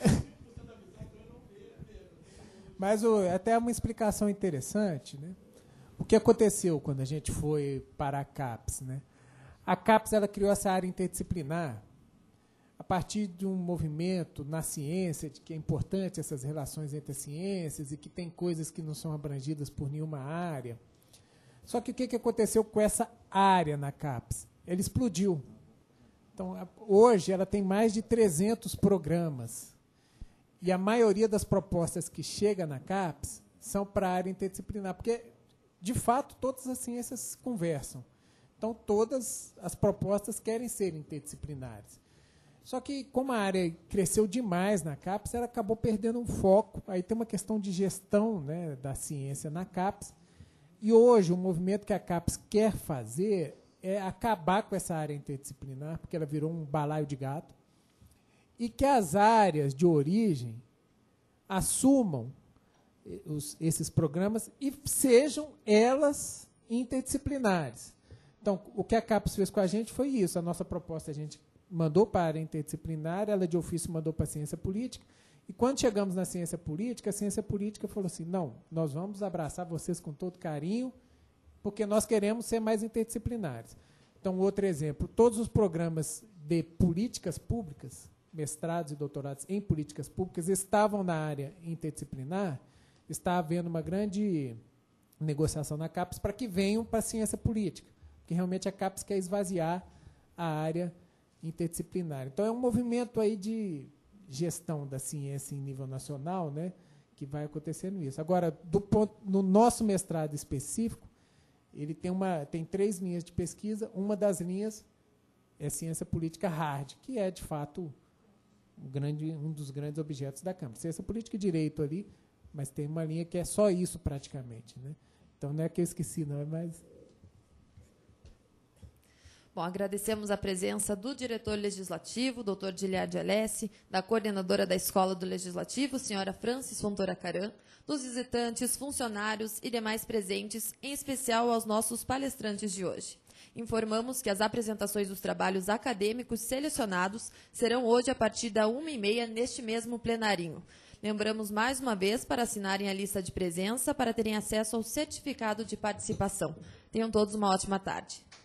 Mas o, até uma explicação interessante, né? O que aconteceu quando a gente foi para a CAPES, né? A CAPES ela criou essa área interdisciplinar a partir de um movimento na ciência de que é importante essas relações entre as ciências e que tem coisas que não são abrangidas por nenhuma área. Só que o que aconteceu com essa área na CAPES? Ela explodiu. Então, hoje ela tem mais de trezentos programas. E a maioria das propostas que chega na CAPES são para a área interdisciplinar, porque, de fato, todas as ciências conversam. Então, todas as propostas querem ser interdisciplinares. Só que, como a área cresceu demais na CAPES, ela acabou perdendo um foco. Aí tem uma questão de gestão, né, da ciência na CAPES. E hoje, o movimento que a CAPES quer fazer é acabar com essa área interdisciplinar, porque ela virou um balaio de gato, e que as áreas de origem assumam os, esses programas e sejam elas interdisciplinares. Então, o que a CAPES fez com a gente foi isso. A nossa proposta a gente mandou para a área interdisciplinar, ela de ofício mandou para a ciência política, e quando chegamos na ciência política, a ciência política falou assim, não, nós vamos abraçar vocês com todo carinho, porque nós queremos ser mais interdisciplinares. Então, outro exemplo, todos os programas de políticas públicas, mestrados e doutorados em políticas públicas, estavam na área interdisciplinar, está havendo uma grande negociação na CAPES para que venham para a ciência política, porque realmente a CAPES quer esvaziar a área interdisciplinar. Então, é um movimento aí de gestão da ciência em nível nacional, né, que vai acontecendo isso. Agora, do ponto, no nosso mestrado específico, ele tem, uma, tem três linhas de pesquisa. Uma das linhas é ciência política hard, que é, de fato, um, grande, um dos grandes objetos da Câmara. Ciência política e direito ali, mas tem uma linha que é só isso, praticamente, né? Então, não é que eu esqueci, não, é mais... Bom, agradecemos a presença do diretor legislativo, doutor Giliard Alessi, da coordenadora da Escola do Legislativo, senhora Francis Fontoura Caram, dos visitantes, funcionários e demais presentes, em especial aos nossos palestrantes de hoje. Informamos que as apresentações dos trabalhos acadêmicos selecionados serão hoje a partir da uma e meia neste mesmo plenarinho. Lembramos mais uma vez para assinarem a lista de presença para terem acesso ao certificado de participação. Tenham todos uma ótima tarde.